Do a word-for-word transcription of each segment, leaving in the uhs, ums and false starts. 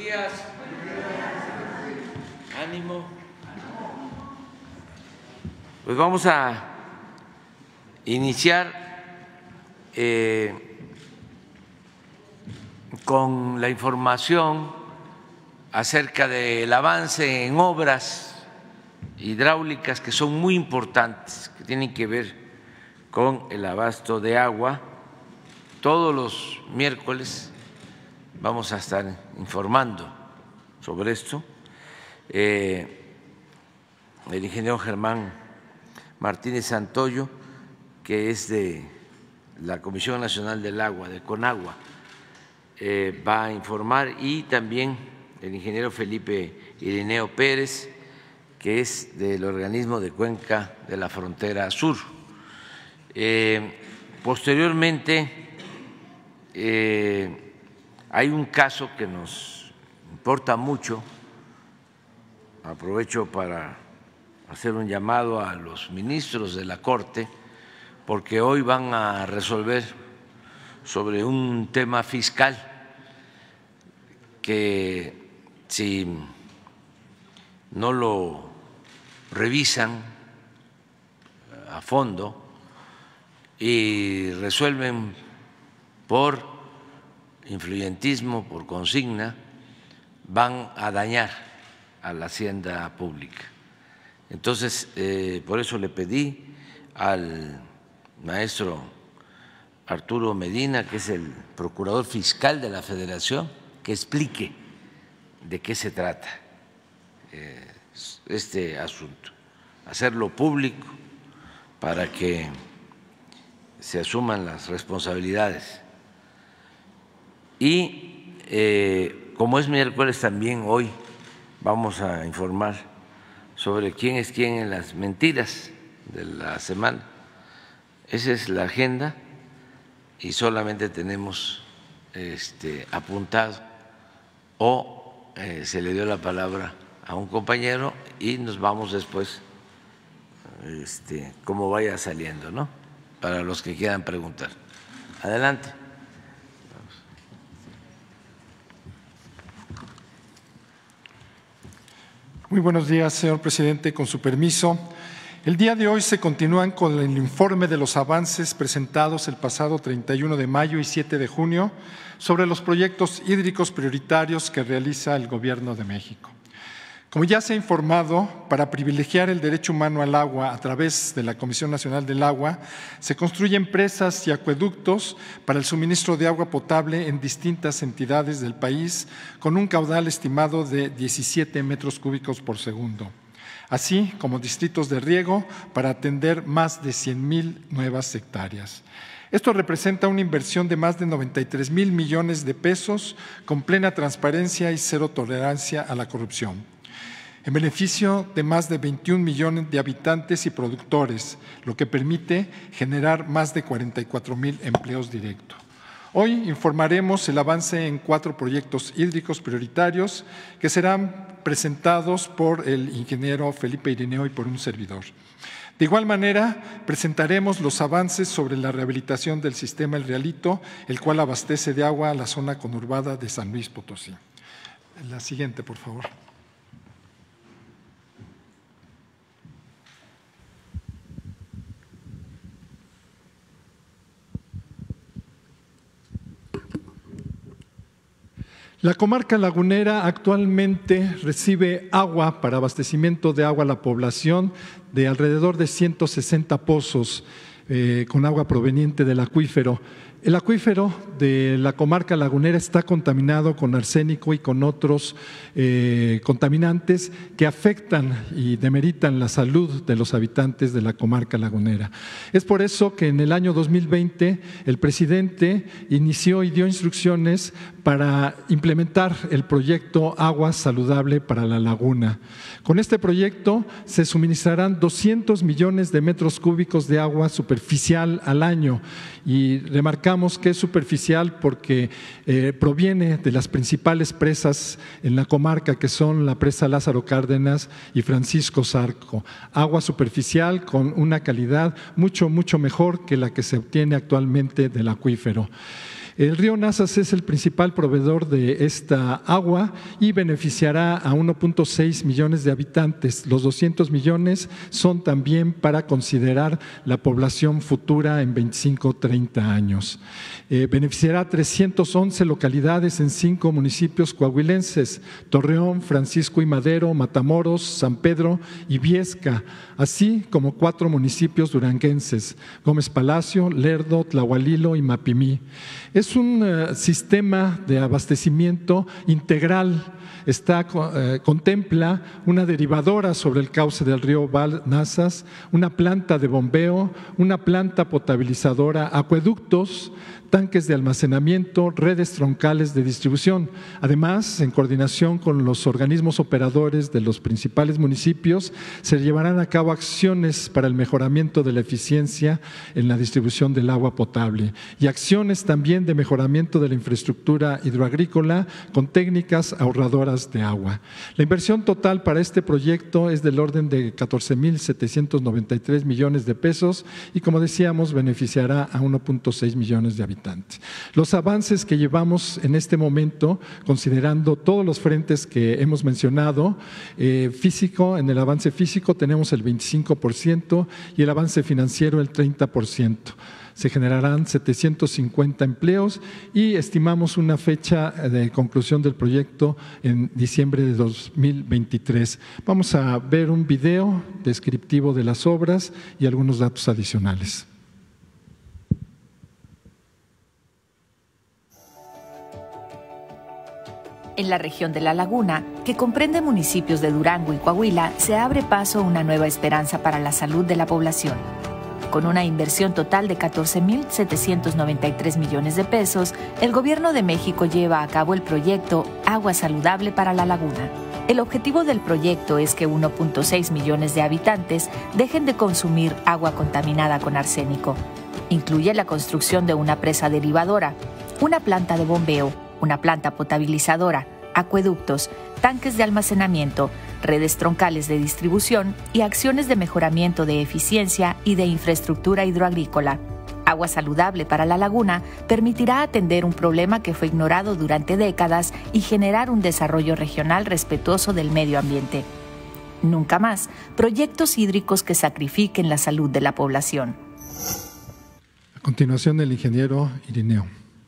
días. Ánimo. Pues vamos a iniciar eh, con la información acerca del avance en obras hidráulicas que son muy importantes, que tienen que ver con el abasto de agua. Todos los miércoles vamos a estar informando sobre esto. Eh, el ingeniero Germán Martínez Santoyo, que es de la Comisión Nacional del Agua, de CONAGUA, eh, va a informar, y también el ingeniero Felipe Irineo Pérez, que es del organismo de Cuenca de la Frontera Sur. Eh, posteriormente, eh, hay un caso que nos importa mucho. Aprovecho para hacer un llamado a los ministros de la Corte, porque hoy van a resolver sobre un tema fiscal que, si no lo revisan a fondo y resuelven por influyentismo, por consigna, van a dañar a la hacienda pública. Entonces, eh, por eso le pedí al maestro Arturo Medina, que es el procurador fiscal de la Federación, que explique de qué se trata eh, este asunto, hacerlo público para que se asuman las responsabilidades. Y eh, como es miércoles, también hoy vamos a informar sobre quién es quién en las mentiras de la semana. Esa es la agenda y solamente tenemos este, apuntado, o eh, se le dio la palabra a un compañero y nos vamos después, este, como vaya saliendo, ¿no? Para los que quieran preguntar. Adelante. Muy buenos días, señor presidente. Con su permiso, el día de hoy se continúan con el informe de los avances presentados el pasado treinta y uno de mayo y siete de junio sobre los proyectos hídricos prioritarios que realiza el Gobierno de México. Como ya se ha informado, para privilegiar el derecho humano al agua a través de la Comisión Nacional del Agua, se construyen presas y acueductos para el suministro de agua potable en distintas entidades del país, con un caudal estimado de diecisiete metros cúbicos por segundo, así como distritos de riego para atender más de cien mil nuevas hectáreas. Esto representa una inversión de más de noventa y tres mil millones de pesos, con plena transparencia y cero tolerancia a la corrupción, en beneficio de más de veintiún millones de habitantes y productores, lo que permite generar más de cuarenta y cuatro mil empleos directos. Hoy informaremos el avance en cuatro proyectos hídricos prioritarios que serán presentados por el ingeniero Felipe Irineo y por un servidor. De igual manera, presentaremos los avances sobre la rehabilitación del sistema El Realito, el cual abastece de agua a la zona conurbada de San Luis Potosí. La siguiente, por favor. La comarca lagunera actualmente recibe agua para abastecimiento de agua a la población de alrededor de ciento sesenta pozos eh, con agua proveniente del acuífero. El acuífero de la comarca lagunera está contaminado con arsénico y con otros eh, contaminantes que afectan y demeritan la salud de los habitantes de la comarca lagunera. Es por eso que en el año dos mil veinte el presidente inició y dio instrucciones para implementar el proyecto Agua Saludable para la Laguna. Con este proyecto se suministrarán doscientos millones de metros cúbicos de agua superficial al año, y remarcamos que es superficial porque eh, proviene de las principales presas en la comarca, que son la presa Lázaro Cárdenas y Francisco Zarco. Agua superficial con una calidad mucho, mucho mejor que la que se obtiene actualmente del acuífero. El río Nazas es el principal proveedor de esta agua y beneficiará a uno punto seis millones de habitantes. Los doscientos millones son también para considerar la población futura en veinticinco a treinta años. Eh, beneficiará a trescientas once localidades en cinco municipios coahuilenses: Torreón, Francisco y Madero, Matamoros, San Pedro y Viesca, así como cuatro municipios duranguenses: Gómez Palacio, Lerdo, Tlahualilo y Mapimí. Es un uh, sistema de abastecimiento integral. Está, eh, contempla una derivadora sobre el cauce del río Nazas, una planta de bombeo, una planta potabilizadora, acueductos, tanques de almacenamiento, redes troncales de distribución. Además, en coordinación con los organismos operadores de los principales municipios, se llevarán a cabo acciones para el mejoramiento de la eficiencia en la distribución del agua potable y acciones también de mejoramiento de la infraestructura hidroagrícola con técnicas ahorradoras de agua. La inversión total para este proyecto es del orden de catorce mil setecientos noventa y tres millones de pesos y, como decíamos, beneficiará a uno punto seis millones de habitantes. Los avances que llevamos en este momento, considerando todos los frentes que hemos mencionado, eh, físico, en el avance físico tenemos el veinticinco por ciento y el avance financiero el treinta por ciento. Se generarán setecientos cincuenta empleos y estimamos una fecha de conclusión del proyecto en diciembre de dos mil veintitrés. Vamos a ver un video descriptivo de las obras y algunos datos adicionales. En la región de La Laguna, que comprende municipios de Durango y Coahuila, se abre paso una nueva esperanza para la salud de la población. Con una inversión total de catorce mil setecientos noventa y tres millones de pesos, el Gobierno de México lleva a cabo el proyecto Agua Saludable para La Laguna. El objetivo del proyecto es que uno punto seis millones de habitantes dejen de consumir agua contaminada con arsénico. Incluye la construcción de una presa derivadora, una planta de bombeo, una planta potabilizadora, acueductos, tanques de almacenamiento, redes troncales de distribución y acciones de mejoramiento de eficiencia y de infraestructura hidroagrícola. Agua Saludable para La Laguna permitirá atender un problema que fue ignorado durante décadas y generar un desarrollo regional respetuoso del medio ambiente. Nunca más proyectos hídricos que sacrifiquen la salud de la población. A continuación, el ingeniero Irineo.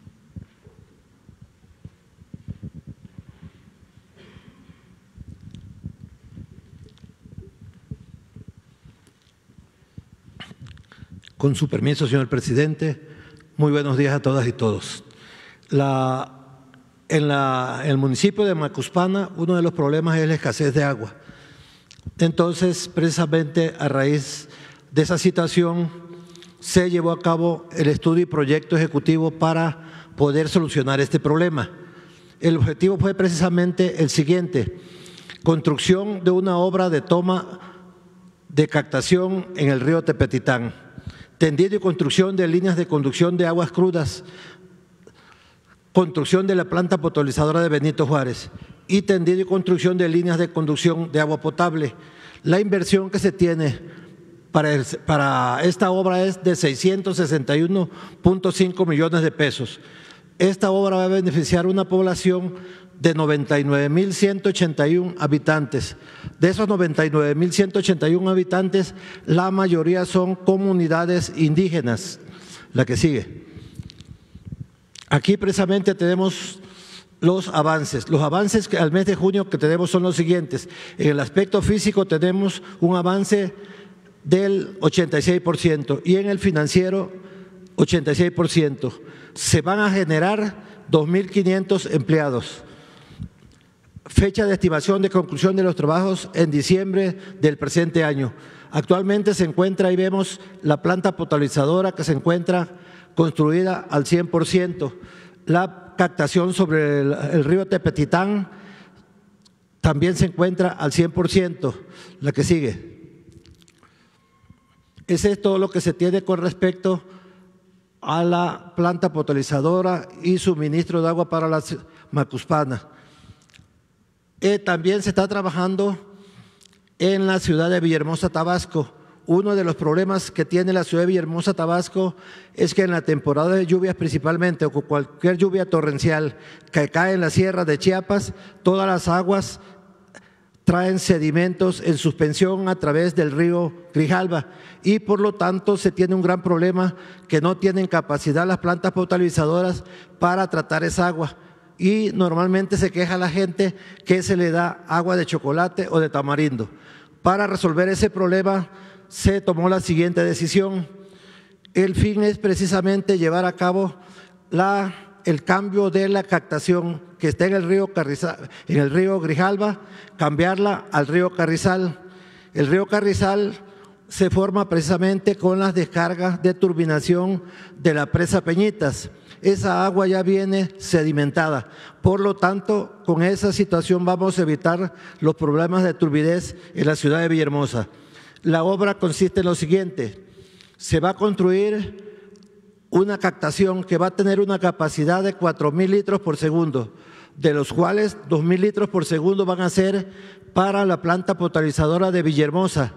Con su permiso, señor presidente, muy buenos días a todas y todos. La, en, la, en el municipio de Macuspana, uno de los problemas es la escasez de agua. Entonces, precisamente a raíz de esa situación, se llevó a cabo el estudio y proyecto ejecutivo para poder solucionar este problema. El objetivo fue precisamente el siguiente: construcción de una obra de toma de captación en el río Tepetitán, tendido y construcción de líneas de conducción de aguas crudas, construcción de la planta potabilizadora de Benito Juárez y tendido y construcción de líneas de conducción de agua potable. La inversión que se tiene para, el, para esta obra es de seiscientos sesenta y uno punto cinco millones de pesos. Esta obra va a beneficiar a una población de noventa y nueve mil ciento ochenta y uno habitantes. De esos noventa y nueve mil ciento ochenta y uno habitantes, la mayoría son comunidades indígenas. La que sigue. Aquí precisamente tenemos los avances. Los avances que al mes de junio que tenemos son los siguientes. En el aspecto físico tenemos un avance del ochenta y seis por ciento y en el financiero ochenta y seis por ciento. Se van a generar dos mil quinientos empleados. Fecha de estimación de conclusión de los trabajos en diciembre del presente año. Actualmente se encuentra, ahí vemos la planta potabilizadora que se encuentra construida al cien por ciento. La captación sobre el, el río Tepetitán también se encuentra al cien por ciento. La que sigue. Ese es todo lo que se tiene con respecto a la planta potabilizadora y suministro de agua para la Macuspana. Eh, también se está trabajando en la ciudad de Villahermosa, Tabasco, uno de los problemas que tiene la ciudad de Villahermosa, Tabasco, es que en la temporada de lluvias principalmente, o cualquier lluvia torrencial que cae en la sierra de Chiapas, todas las aguas traen sedimentos en suspensión a través del río Grijalva y por lo tanto se tiene un gran problema que no tienen capacidad las plantas potabilizadoras para tratar esa agua. Y normalmente se queja la gente que se le da agua de chocolate o de tamarindo. Para resolver ese problema se tomó la siguiente decisión. El fin es precisamente llevar a cabo la, el cambio de la captación que está en el río Carrizal, en el río Grijalva, cambiarla al río Carrizal. El río Carrizal se forma precisamente con las descargas de turbinación de la presa Peñitas. Esa agua ya viene sedimentada. Por lo tanto, con esa situación vamos a evitar los problemas de turbidez en la ciudad de Villahermosa. La obra consiste en lo siguiente: se va a construir una captación que va a tener una capacidad de cuatro mil litros por segundo, de los cuales dos mil litros por segundo van a ser para la planta potabilizadora de Villahermosa,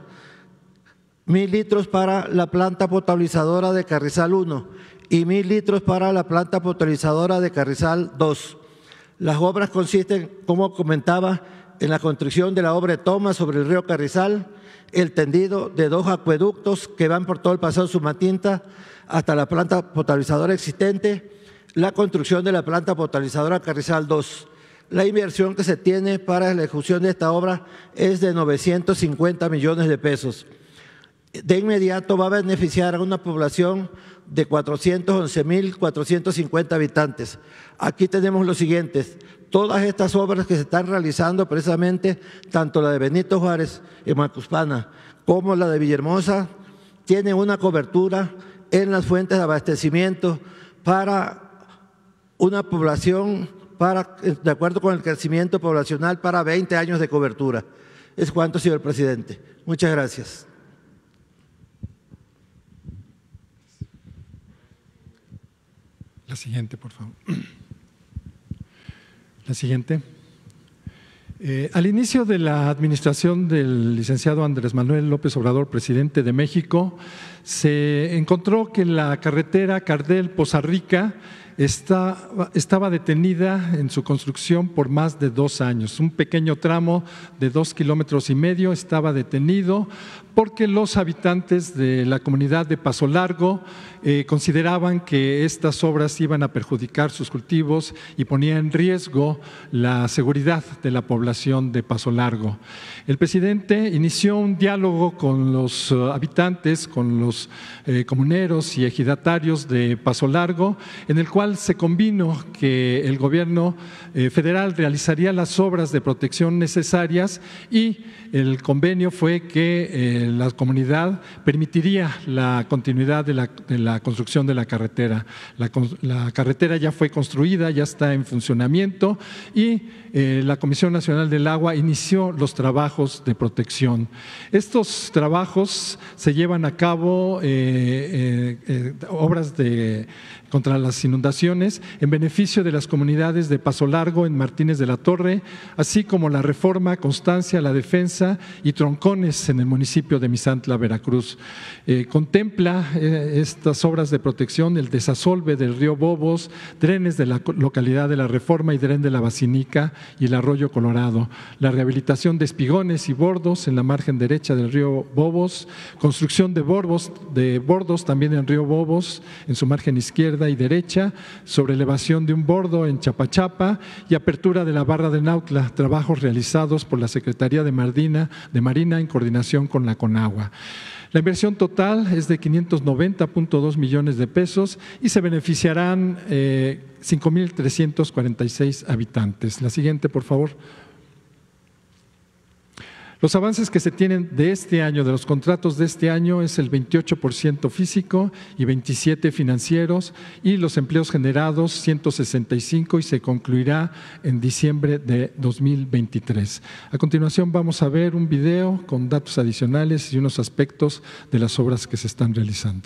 mil litros para la planta potabilizadora de Carrizal uno y mil litros para la planta potabilizadora de Carrizal dos. Las obras consisten, como comentaba, en la construcción de la obra de toma sobre el río Carrizal, el tendido de dos acueductos que van por todo el paseo Sumatinta hasta la planta potabilizadora existente, la construcción de la planta potabilizadora Carrizal dos. La inversión que se tiene para la ejecución de esta obra es de novecientos cincuenta millones de pesos. De inmediato va a beneficiar a una población de cuatrocientos once mil cuatrocientos cincuenta habitantes. Aquí tenemos los siguientes: todas estas obras que se están realizando precisamente, tanto la de Benito Juárez y Macuspana como la de Villahermosa, tienen una cobertura en las fuentes de abastecimiento para una población, para, de acuerdo con el crecimiento poblacional, para veinte años de cobertura. Es cuanto, señor presidente. Muchas gracias. La siguiente, por favor. La siguiente. Eh, al inicio de la administración del licenciado Andrés Manuel López Obrador, presidente de México, se encontró que la carretera Cardel-Poza Rica Está, estaba detenida en su construcción por más de dos años. Un pequeño tramo de dos kilómetros y medio estaba detenido porque los habitantes de la comunidad de Paso Largo eh, consideraban que estas obras iban a perjudicar sus cultivos y ponía en riesgo la seguridad de la población de Paso Largo. El presidente inició un diálogo con los uh, habitantes, con los eh, comuneros y ejidatarios de Paso Largo, en el cual se convino que el gobierno eh, federal realizaría las obras de protección necesarias y el convenio fue que eh, la comunidad permitiría la continuidad de la, de la construcción de la carretera. La, la carretera ya fue construida, ya está en funcionamiento y eh, la Comisión Nacional del Agua inició los trabajos de protección. Estos trabajos se llevan a cabo eh, eh, eh, obras de contra las inundaciones en beneficio de las comunidades de Paso Largo, en Martínez de la Torre, así como la reforma, Constancia, la defensa y Troncones en el municipio de Misantla, Veracruz. Eh, contempla eh, estas obras de protección el desasolve del río Bobos, drenes de la localidad de la Reforma y dren de la Basinica y el arroyo Colorado, la rehabilitación de espigones y bordos en la margen derecha del río Bobos, construcción de bordos, de bordos también en río Bobos, en su margen izquierda y derecha, sobre elevación de un bordo en Chapachapa y apertura de la barra de Nautla, trabajos realizados por la Secretaría de Marina, de Marina en coordinación con la CONAGUA. La inversión total es de quinientos noventa punto dos millones de pesos y se beneficiarán eh, cinco mil trescientos cuarenta y seis habitantes. La siguiente, por favor. Los avances que se tienen de este año, de los contratos de este año, es el veintiocho por ciento físico y veintisiete financieros, y los empleos generados ciento sesenta y cinco, y se concluirá en diciembre de dos mil veintitrés. A continuación vamos a ver un video con datos adicionales y unos aspectos de las obras que se están realizando.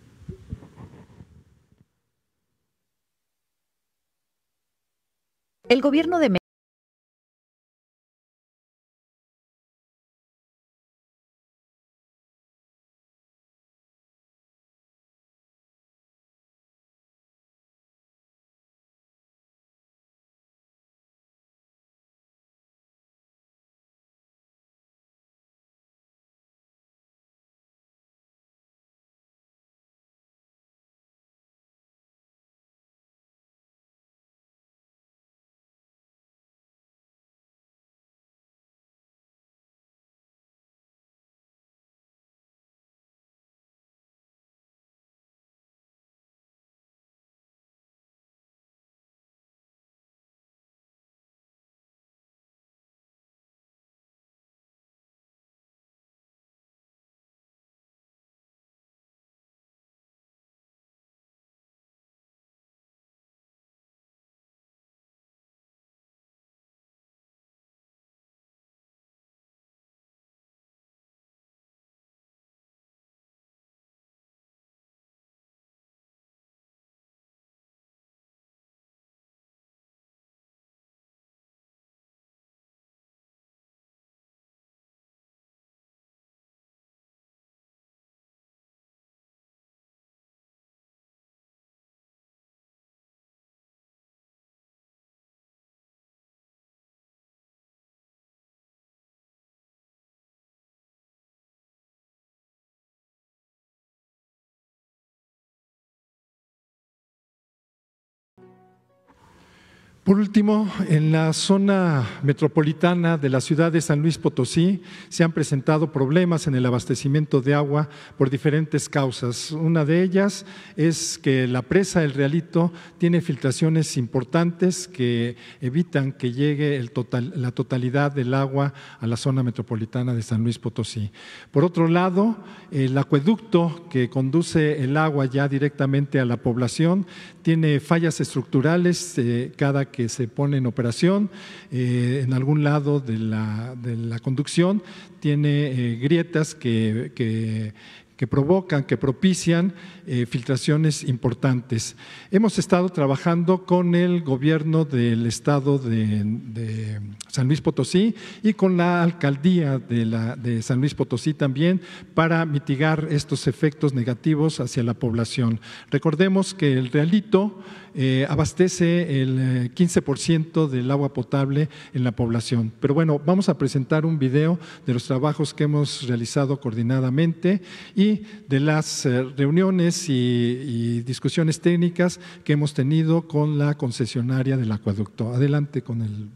El gobierno de Por último, en la zona metropolitana de la ciudad de San Luis Potosí se han presentado problemas en el abastecimiento de agua por diferentes causas. Una de ellas es que la presa El Realito tiene filtraciones importantes que evitan que llegue el total, la totalidad del agua a la zona metropolitana de San Luis Potosí. Por otro lado, el acueducto que conduce el agua ya directamente a la población tiene fallas estructurales eh, cada que se pone en operación, eh, en algún lado de la, de la conducción tiene eh, grietas que, que, que provocan, que propician eh, filtraciones importantes. Hemos estado trabajando con el gobierno del estado de, de San Luis Potosí y con la alcaldía de, la, de San Luis Potosí también para mitigar estos efectos negativos hacia la población. Recordemos que el Realito eh, abastece el quince por ciento del agua potable en la población. Pero bueno, vamos a presentar un video de los trabajos que hemos realizado coordinadamente y de las eh, reuniones y, y discusiones técnicas que hemos tenido con la concesionaria del acueducto. Adelante con el…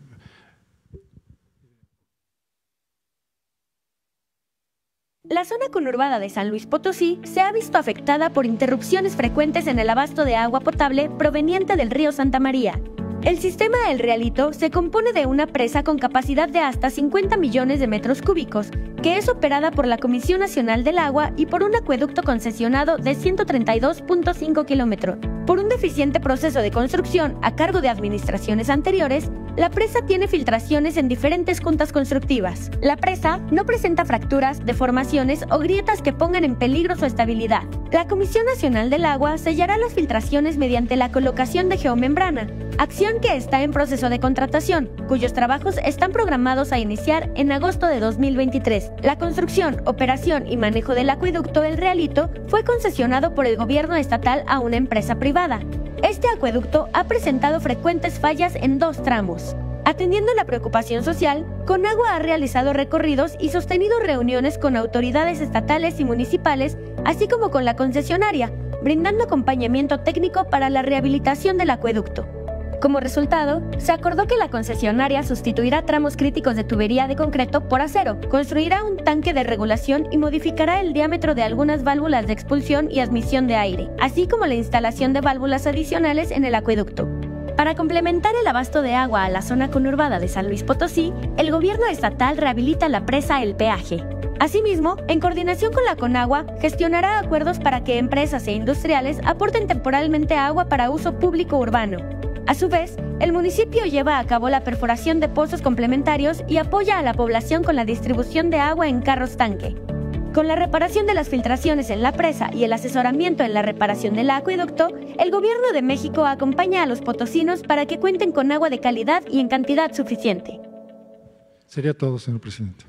La zona conurbada de San Luis Potosí se ha visto afectada por interrupciones frecuentes en el abasto de agua potable proveniente del río Santa María. El sistema El Realito se compone de una presa con capacidad de hasta cincuenta millones de metros cúbicos, que es operada por la Comisión Nacional del Agua y por un acueducto concesionado de ciento treinta y dos punto cinco kilómetros. Por un deficiente proceso de construcción a cargo de administraciones anteriores, la presa tiene filtraciones en diferentes juntas constructivas. La presa no presenta fracturas, deformaciones o grietas que pongan en peligro su estabilidad. La Comisión Nacional del Agua sellará las filtraciones mediante la colocación de geomembrana, acción que está en proceso de contratación, cuyos trabajos están programados a iniciar en agosto de dos mil veintitrés. La construcción, operación y manejo del acueducto El Realito fue concesionado por el gobierno estatal a una empresa privada. Este acueducto ha presentado frecuentes fallas en dos tramos. Atendiendo la preocupación social, Conagua ha realizado recorridos y sostenido reuniones con autoridades estatales y municipales, así como con la concesionaria, brindando acompañamiento técnico para la rehabilitación del acueducto. Como resultado, se acordó que la concesionaria sustituirá tramos críticos de tubería de concreto por acero, construirá un tanque de regulación y modificará el diámetro de algunas válvulas de expulsión y admisión de aire, así como la instalación de válvulas adicionales en el acueducto. Para complementar el abasto de agua a la zona conurbada de San Luis Potosí, el gobierno estatal rehabilita la presa El Peaje. Asimismo, en coordinación con la Conagua, gestionará acuerdos para que empresas e industriales aporten temporalmente agua para uso público urbano. A su vez, el municipio lleva a cabo la perforación de pozos complementarios y apoya a la población con la distribución de agua en carros tanque. Con la reparación de las filtraciones en la presa y el asesoramiento en la reparación del acueducto, el Gobierno de México acompaña a los potosinos para que cuenten con agua de calidad y en cantidad suficiente. Sería todo, señor presidente.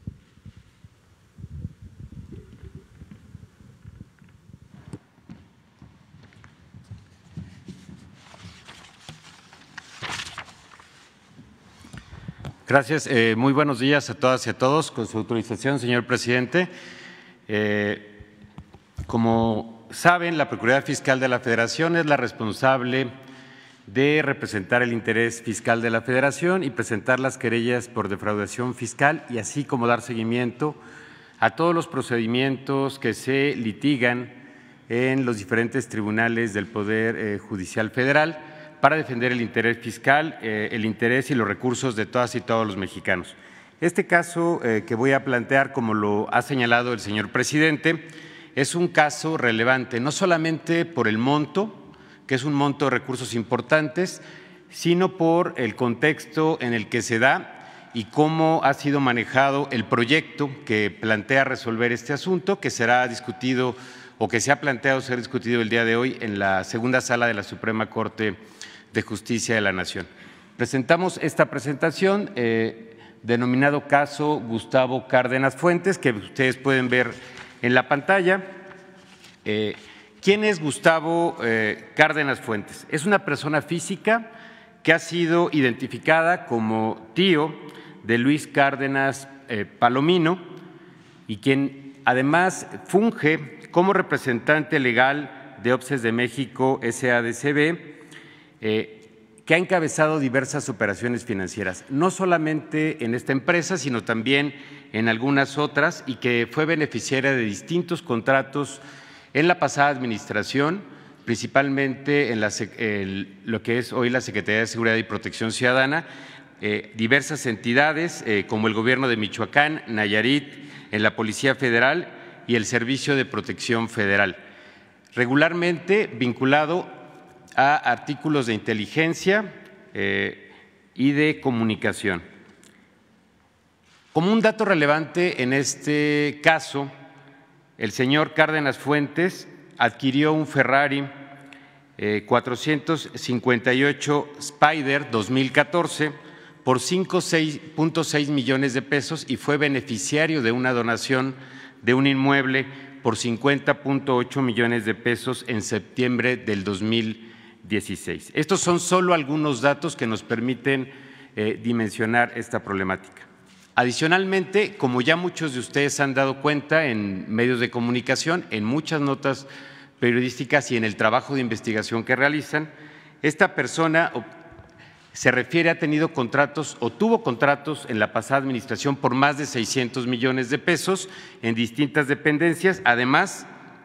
Gracias. Eh, muy buenos días a todas y a todos. Con su autorización, señor presidente. Eh, como saben, la Procuraduría Fiscal de la Federación es la responsable de representar el interés fiscal de la Federación y presentar las querellas por defraudación fiscal y así como dar seguimiento a todos los procedimientos que se litigan en los diferentes tribunales del Poder eh, Judicial Federal para defender el interés fiscal, eh, el interés y los recursos de todas y todos los mexicanos. Este caso eh, que voy a plantear, como lo ha señalado el señor presidente, es un caso relevante, no solamente por el monto, que es un monto de recursos importantes, sino por el contexto en el que se da y cómo ha sido manejado el proyecto que plantea resolver este asunto, que será discutido o que se ha planteado ser discutido el día de hoy en la segunda sala de la Suprema Corte de Justicia de la Nación. Presentamos esta presentación eh, denominado caso Gustavo Cárdenas Fuentes, que ustedes pueden ver en la pantalla. Eh, ¿Quién es Gustavo eh, Cárdenas Fuentes? Es una persona física que ha sido identificada como tío de Luis Cárdenas eh, Palomino y quien además funge como representante legal de O P S E S de México S A D C B. Eh, que ha encabezado diversas operaciones financieras, no solamente en esta empresa, sino también en algunas otras, y que fue beneficiaria de distintos contratos en la pasada administración, principalmente en la, el, lo que es hoy la Secretaría de Seguridad y Protección Ciudadana, eh, diversas entidades eh, como el Gobierno de Michoacán, Nayarit, en la Policía Federal y el Servicio de Protección Federal, regularmente vinculado a artículos de inteligencia eh, y de comunicación. Como un dato relevante en este caso, el señor Cárdenas Fuentes adquirió un Ferrari eh, cuatrocientos cincuenta y ocho Spider dos mil catorce por cinco punto seis millones de pesos y fue beneficiario de una donación de un inmueble por cincuenta punto ocho millones de pesos en septiembre del dos mil dieciséis. Estos son solo algunos datos que nos permiten eh, dimensionar esta problemática. Adicionalmente, como ya muchos de ustedes han dado cuenta en medios de comunicación, en muchas notas periodísticas y en el trabajo de investigación que realizan, esta persona se refiere a tenido contratos o tuvo contratos en la pasada administración por más de seiscientos millones de pesos en distintas dependencias, además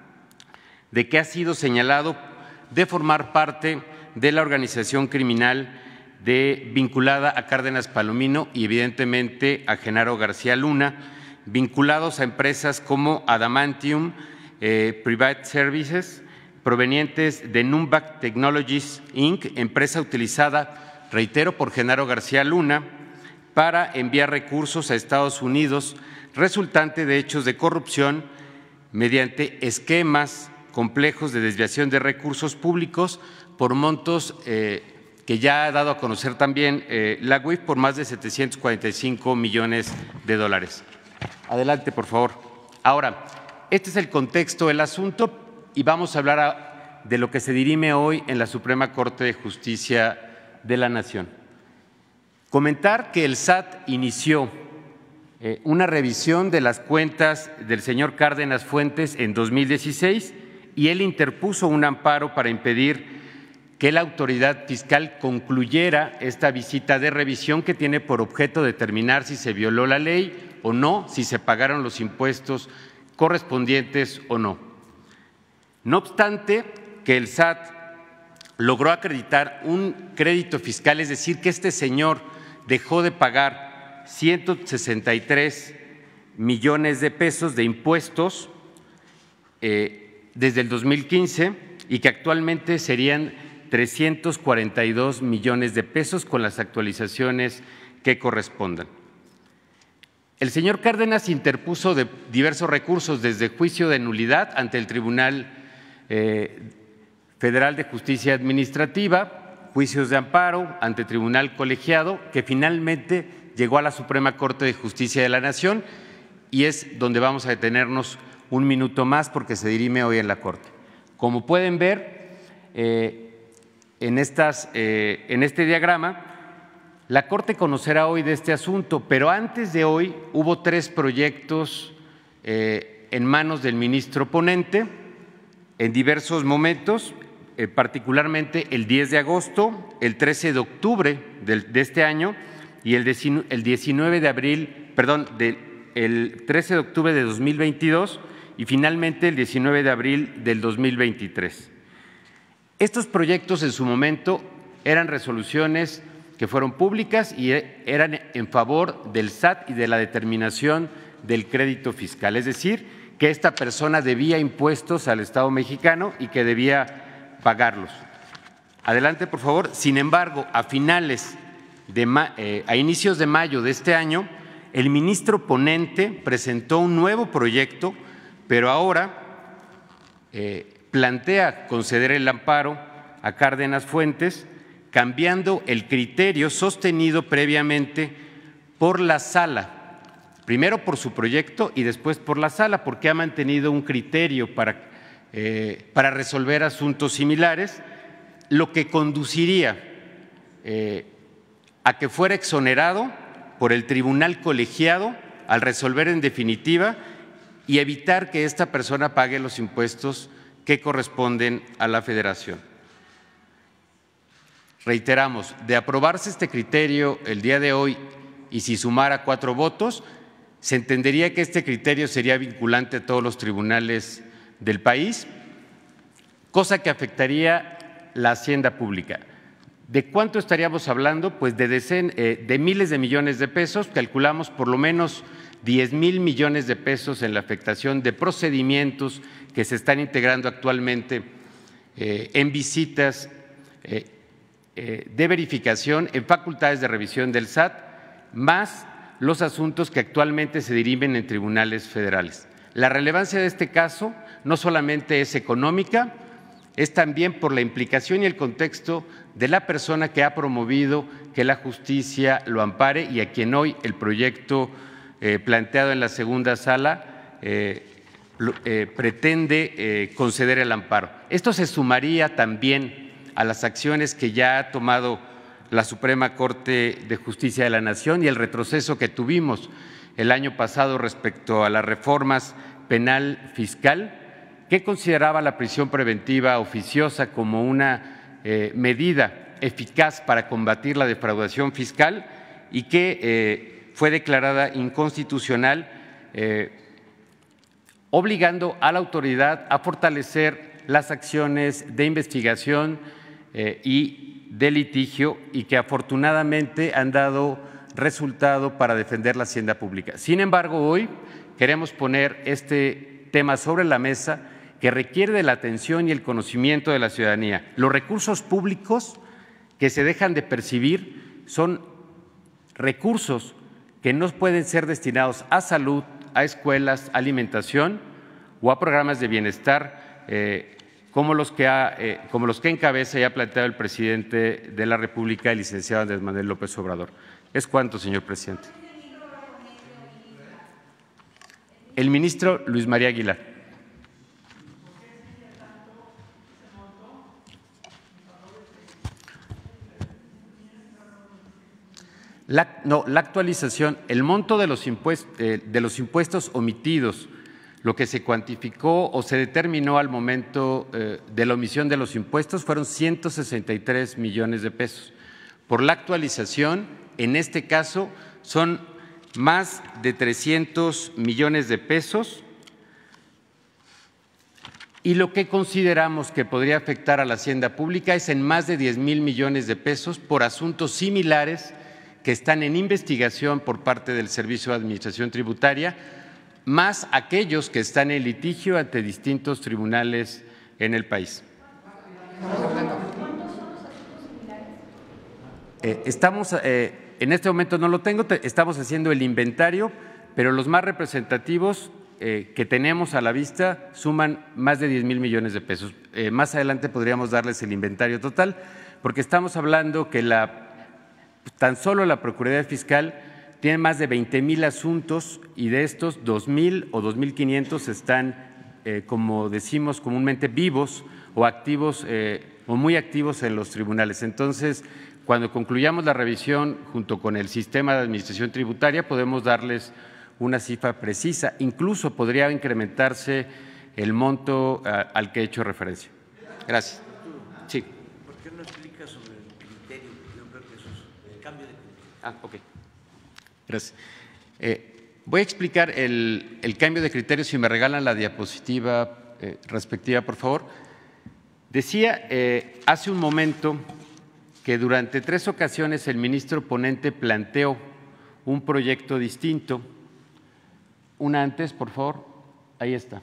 de que ha sido señalado de formar parte de la organización criminal de, vinculada a Cárdenas Palomino y evidentemente a Genaro García Luna, vinculados a empresas como Adamantium eh, Private Services, provenientes de Numbac Technologies incorporated, empresa utilizada, reitero, por Genaro García Luna para enviar recursos a Estados Unidos, resultante de hechos de corrupción mediante esquemas complejos de desviación de recursos públicos por montos eh, que ya ha dado a conocer también eh, la U I F por más de setecientos cuarenta y cinco millones de dólares. Adelante, por favor. Ahora, este es el contexto del asunto y vamos a hablar a, de lo que se dirime hoy en la Suprema Corte de Justicia de la Nación. Comentar que el S A T inició eh, una revisión de las cuentas del señor Cárdenas Fuentes en dos mil dieciséis y él interpuso un amparo para impedir que la autoridad fiscal concluyera esta visita de revisión que tiene por objeto determinar si se violó la ley o no, si se pagaron los impuestos correspondientes o no. No obstante, que el S A T logró acreditar un crédito fiscal, es decir, que este señor dejó de pagar ciento sesenta y tres millones de pesos de impuestos eh, desde el dos mil quince y que actualmente serían trescientos cuarenta y dos millones de pesos con las actualizaciones que correspondan. El señor Cárdenas interpuso de diversos recursos, desde juicio de nulidad ante el Tribunal eh, Federal de Justicia Administrativa, juicios de amparo ante Tribunal Colegiado, que finalmente llegó a la Suprema Corte de Justicia de la Nación y es donde vamos a detenernos un minuto más porque se dirime hoy en la Corte. Como pueden ver, eh, En, estas, eh, en este diagrama, la Corte conocerá hoy de este asunto, pero antes de hoy hubo tres proyectos eh, en manos del ministro ponente en diversos momentos, eh, particularmente el diez de agosto, el trece de octubre del, de este año y el, el diecinueve de abril, perdón, de, el trece de octubre de dos mil veintidós y finalmente el diecinueve de abril del dos mil veintitrés. Estos proyectos en su momento eran resoluciones que fueron públicas y eran en favor del S A T y de la determinación del crédito fiscal, es decir, que esta persona debía impuestos al Estado mexicano y que debía pagarlos. Adelante, por favor. Sin embargo, a finales de eh, a inicios de mayo de este año, el ministro ponente presentó un nuevo proyecto, pero ahora eh, plantea conceder el amparo a Cárdenas Fuentes, cambiando el criterio sostenido previamente por la Sala, primero por su proyecto y después por la Sala, porque ha mantenido un criterio para, eh, para resolver asuntos similares, lo que conduciría eh, a que fuera exonerado por el tribunal colegiado al resolver en definitiva y evitar que esta persona pague los impuestos que corresponden a la Federación. reiteramos, de aprobarse este criterio el día de hoy y si sumara cuatro votos, se entendería que este criterio sería vinculante a todos los tribunales del país, cosa que afectaría la hacienda pública. ¿De cuánto estaríamos hablando? Pues de, decen, eh, de miles de millones de pesos, calculamos por lo menos diez mil millones de pesos en la afectación de procedimientos que se están integrando actualmente eh, en visitas eh, eh, de verificación, en facultades de revisión del S A T, más los asuntos que actualmente se dirimen en tribunales federales. La relevancia de este caso no solamente es económica, es también por la implicación y el contexto de la persona que ha promovido que la justicia lo ampare y a quien hoy el proyecto eh, planteado en la segunda sala eh, eh, pretende eh, conceder el amparo. Esto se sumaría también a las acciones que ya ha tomado la Suprema Corte de Justicia de la Nación y el retroceso que tuvimos el año pasado respecto a las reformas penal fiscal, que consideraba la prisión preventiva oficiosa como una eh, medida eficaz para combatir la defraudación fiscal y que eh, fue declarada inconstitucional, eh, obligando a la autoridad a fortalecer las acciones de investigación eh, y de litigio y que afortunadamente han dado resultado para defender la hacienda pública. Sin embargo, hoy queremos poner este tema sobre la mesa que requiere de la atención y el conocimiento de la ciudadanía. Los recursos públicos que se dejan de percibir son recursos que no pueden ser destinados a salud, a escuelas, a alimentación o a programas de bienestar eh, como los que ha, eh, como los que encabeza y ha planteado el presidente de la República, el licenciado Andrés Manuel López Obrador. ¿Es cuánto, señor presidente? El ministro Luis María Aguilar. La, no, la actualización, el monto de los, impuestos, eh, de los impuestos omitidos, lo que se cuantificó o se determinó al momento eh, de la omisión de los impuestos fueron ciento sesenta y tres millones de pesos. Por la actualización, en este caso, son más de trescientos millones de pesos y lo que consideramos que podría afectar a la hacienda pública es en más de diez mil millones de pesos por asuntos similares que están en investigación por parte del Servicio de Administración Tributaria, más aquellos que están en litigio ante distintos tribunales en el país. Eh, estamos, eh, en este momento no lo tengo, estamos haciendo el inventario, pero los más representativos eh, que tenemos a la vista suman más de diez mil millones de pesos. Eh, más adelante podríamos darles el inventario total, porque estamos hablando que la, tan solo la Procuraduría Fiscal tiene más de veinte mil asuntos y de estos dos mil o dos mil quinientos están, eh, como decimos comúnmente, vivos o activos eh, o muy activos en los tribunales. Entonces, cuando concluyamos la revisión junto con el sistema de administración tributaria, podemos darles una cifra precisa. Incluso podría incrementarse el monto uh, al que he hecho referencia. Gracias. Sí. ¿Por qué no explica sobre el criterio? Yo creo que eso es el cambio de criterio. Ah, ok. Gracias. Eh, voy a explicar el, el cambio de criterio, si me regalan la diapositiva eh, respectiva, por favor. Decía eh, hace un momento que durante tres ocasiones el ministro ponente planteó un proyecto distinto. Una antes, por favor, ahí está.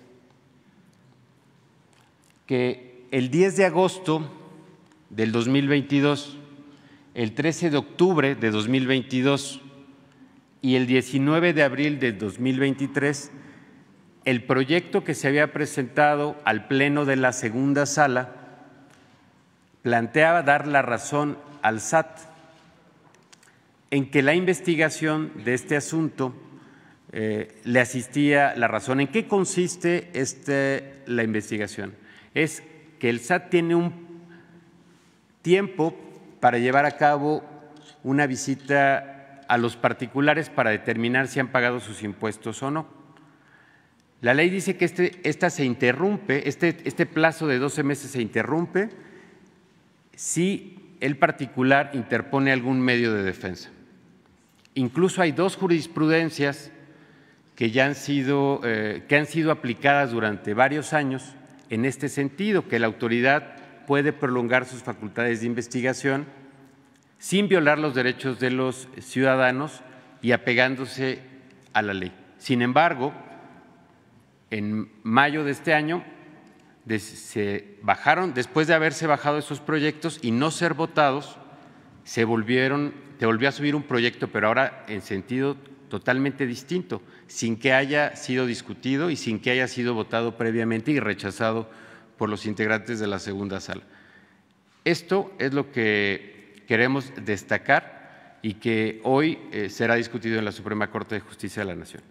Que el diez de agosto del dos mil veintidós, el trece de octubre de dos mil veintidós y el diecinueve de abril de dos mil veintitrés, el proyecto que se había presentado al Pleno de la segunda sala planteaba dar la razón al S A T en que la investigación de este asunto eh, le asistía la razón. ¿En qué consiste este, la investigación? Es que el S A T tiene un tiempo para llevar a cabo una visita a los particulares para determinar si han pagado sus impuestos o no. La ley dice que este, esta se interrumpe, este, este plazo de doce meses se interrumpe si el particular interpone algún medio de defensa. Incluso hay dos jurisprudencias que ya han sido, eh, que han sido aplicadas durante varios años en este sentido, que la autoridad puede prolongar sus facultades de investigación sin violar los derechos de los ciudadanos y apegándose a la ley. Sin embargo, en mayo de este año se bajaron, después de haberse bajado esos proyectos y no ser votados, se volvieron, se volvió a subir un proyecto, pero ahora en sentido totalmente distinto, sin que haya sido discutido y sin que haya sido votado previamente y rechazado por los integrantes de la segunda sala. Esto es lo que queremos destacar y que hoy eh, será discutido en la Suprema Corte de Justicia de la Nación.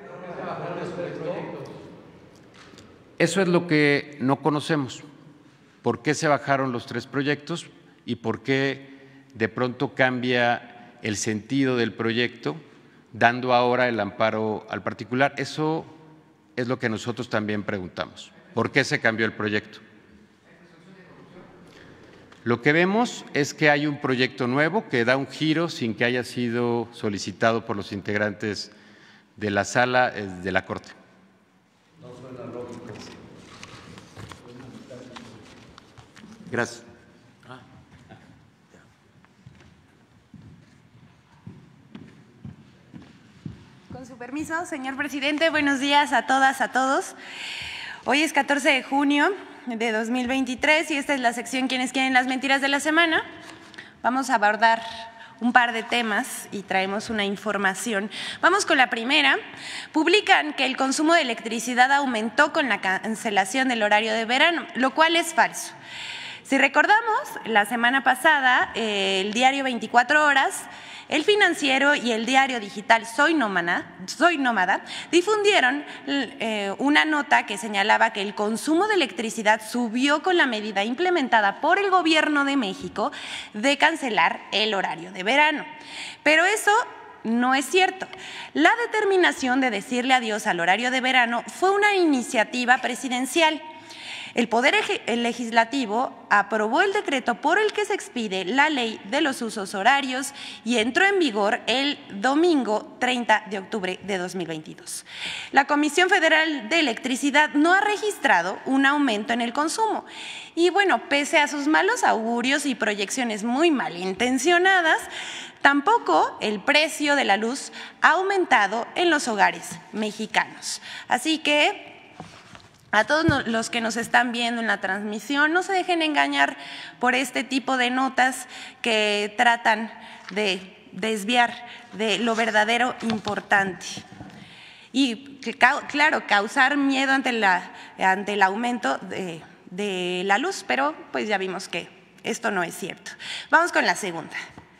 Eso es lo que no conocemos. ¿Por qué se bajaron los tres proyectos y por qué de pronto cambia el sentido del proyecto, dando ahora el amparo al particular? Eso es lo que nosotros también preguntamos. ¿Por qué se cambió el proyecto? Lo que vemos es que hay un proyecto nuevo que da un giro sin que haya sido solicitado por los integrantes de la sala de la Corte. No suena lógico. Gracias. Con su permiso, señor presidente, buenos días a todas, a todos. Hoy es catorce de junio de dos mil veintitrés y esta es la sección Quienes quieren las mentiras de la semana. Vamos a abordar un par de temas y traemos una información. Vamos con la primera. Publican que el consumo de electricidad aumentó con la cancelación del horario de verano, lo cual es falso. Si recordamos, la semana pasada, eh, el diario veinticuatro horas, El Financiero y el diario digital Soy Nómada, Soy Nómada difundieron eh, una nota que señalaba que el consumo de electricidad subió con la medida implementada por el Gobierno de México de cancelar el horario de verano. Pero eso no es cierto. La determinación de decirle adiós al horario de verano fue una iniciativa presidencial. El Poder Legislativo aprobó el decreto por el que se expide la Ley de los Usos Horarios y entró en vigor el domingo treinta de octubre de dos mil veintidós. La Comisión Federal de Electricidad no ha registrado un aumento en el consumo y, bueno, pese a sus malos augurios y proyecciones muy malintencionadas, tampoco el precio de la luz ha aumentado en los hogares mexicanos. Así que a todos los que nos están viendo en la transmisión, no se dejen engañar por este tipo de notas que tratan de desviar de lo verdadero importante. Y, claro, causar miedo ante, la, ante el aumento de, de la luz, pero pues ya vimos que esto no es cierto. Vamos con la segunda.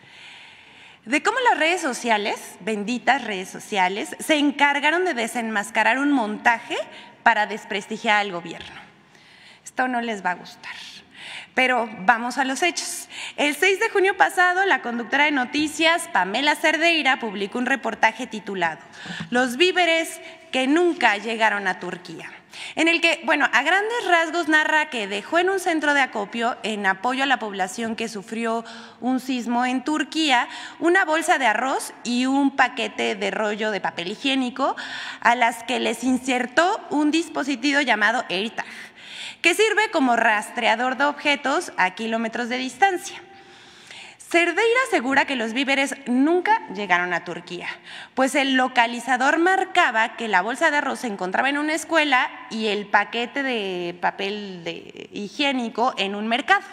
De cómo las redes sociales, benditas redes sociales, se encargaron de desenmascarar un montaje para desprestigiar al gobierno. Esto no les va a gustar, pero vamos a los hechos. El seis de junio pasado, la conductora de noticias, Pamela Cerdeira, publicó un reportaje titulado Los víveres que nunca llegaron a Turquía, en el que, bueno, a grandes rasgos narra que dejó en un centro de acopio en apoyo a la población que sufrió un sismo en Turquía una bolsa de arroz y un paquete de rollo de papel higiénico a las que les insertó un dispositivo llamado AirTag, que sirve como rastreador de objetos a kilómetros de distancia. Cerdeira asegura que los víveres nunca llegaron a Turquía, pues el localizador marcaba que la bolsa de arroz se encontraba en una escuela y el paquete de papel de higiénico en un mercado.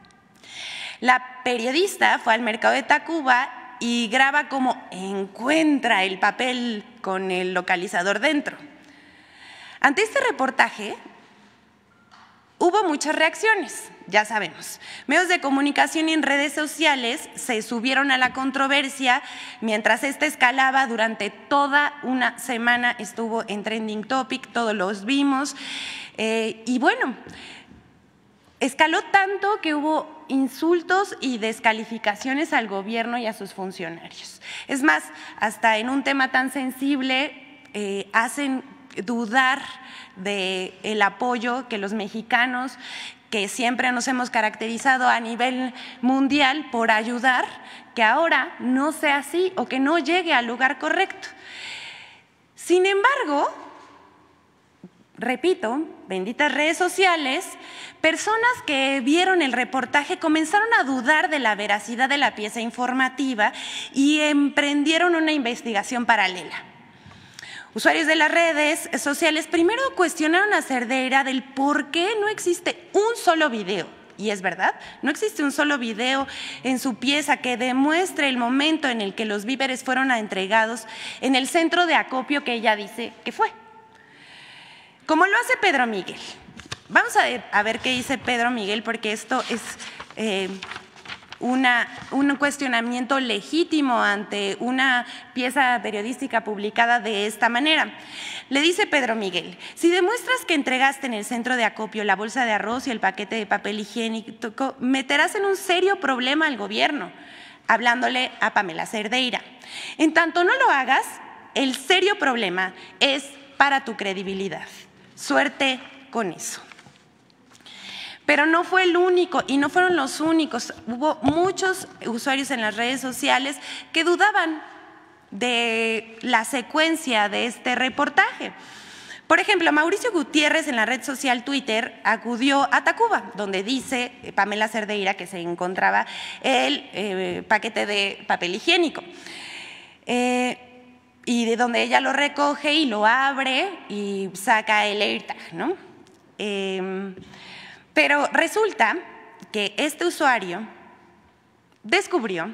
La periodista fue al mercado de Tacuba y graba cómo encuentra el papel con el localizador dentro. Ante este reportaje, hubo muchas reacciones, ya sabemos. Medios de comunicación y en redes sociales se subieron a la controversia mientras esta escalaba durante toda una semana, estuvo en Trending Topic, todos los vimos. Eh, y bueno, escaló tanto que hubo insultos y descalificaciones al gobierno y a sus funcionarios. Es más, hasta en un tema tan sensible eh, hacen dudar del apoyo que los mexicanos que siempre nos hemos caracterizado a nivel mundial por ayudar, que ahora no sea así o que no llegue al lugar correcto. Sin embargo, repito, benditas redes sociales, personas que vieron el reportaje comenzaron a dudar de la veracidad de la pieza informativa y emprendieron una investigación paralela. Usuarios de las redes sociales primero cuestionaron a Cerdeira del por qué no existe un solo video. Y es verdad, no existe un solo video en su pieza que demuestre el momento en el que los víveres fueron entregados en el centro de acopio que ella dice que fue. Como lo hace Pedro Miguel. Vamos a ver, a ver qué dice Pedro Miguel, porque esto es eh, una, un cuestionamiento legítimo ante una pieza periodística publicada de esta manera. Le dice Pedro Miguel: si demuestras que entregaste en el centro de acopio la bolsa de arroz y el paquete de papel higiénico, meterás en un serio problema al gobierno, hablándole a Pamela Cerdeira. En tanto no lo hagas, el serio problema es para tu credibilidad. Suerte con eso. Pero no fue el único y no fueron los únicos. Hubo muchos usuarios en las redes sociales que dudaban de la secuencia de este reportaje. Por ejemplo, Mauricio Gutiérrez en la red social Twitter acudió a Tacuba, donde dice Pamela Cerdeira que se encontraba el eh, paquete de papel higiénico. Eh, y de donde ella lo recoge y lo abre y saca el AirTag, ¿no? Eh, Pero resulta que este usuario descubrió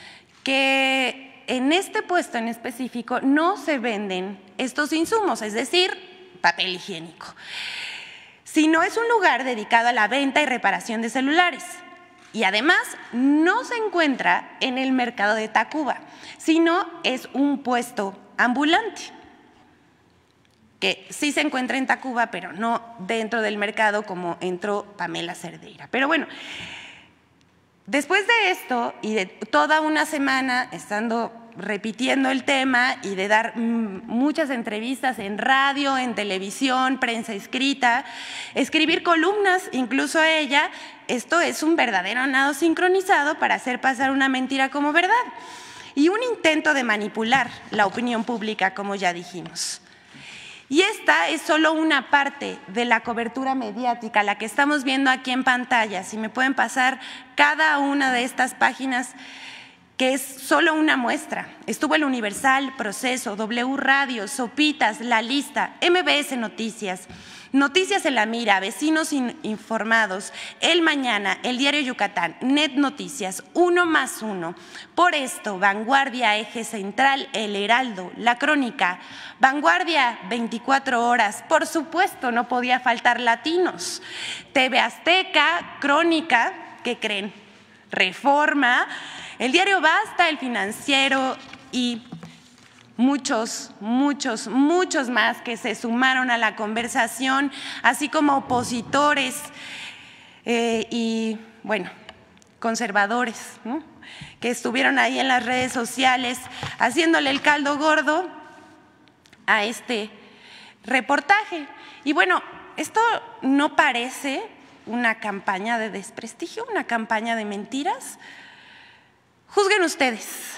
que en este puesto en específico no se venden estos insumos, es decir, papel higiénico, sino es un lugar dedicado a la venta y reparación de celulares. Y además no se encuentra en el mercado de Tacuba, sino es un puesto ambulante, que sí se encuentra en Tacuba, pero no dentro del mercado como entró Pamela Cerdeira. Pero bueno, después de esto y de toda una semana estando repitiendo el tema y de dar muchas entrevistas en radio, en televisión, prensa escrita, escribir columnas, incluso ella, esto es un verdadero nado sincronizado para hacer pasar una mentira como verdad y un intento de manipular la opinión pública, como ya dijimos. Y esta es solo una parte de la cobertura mediática, la que estamos viendo aquí en pantalla. Si me pueden pasar cada una de estas páginas, que es solo una muestra. Estuvo el Universal, Proceso, W Radio, Sopitas, La Lista, M B S Noticias, Noticias en la Mira, Vecinos Informados, El Mañana, El Diario Yucatán, Net Noticias, Uno más Uno, Por Esto, Vanguardia, Eje Central, El Heraldo, La Crónica, Vanguardia, veinticuatro horas, por supuesto no podía faltar Latinos, T V Azteca, Crónica, ¿qué creen? Reforma, El Diario Basta, El Financiero y muchos, muchos, muchos más que se sumaron a la conversación, así como opositores eh, y, bueno, conservadores, ¿no?, que estuvieron ahí en las redes sociales haciéndole el caldo gordo a este reportaje. Y bueno, esto no parece una campaña de desprestigio, una campaña de mentiras. Juzguen ustedes.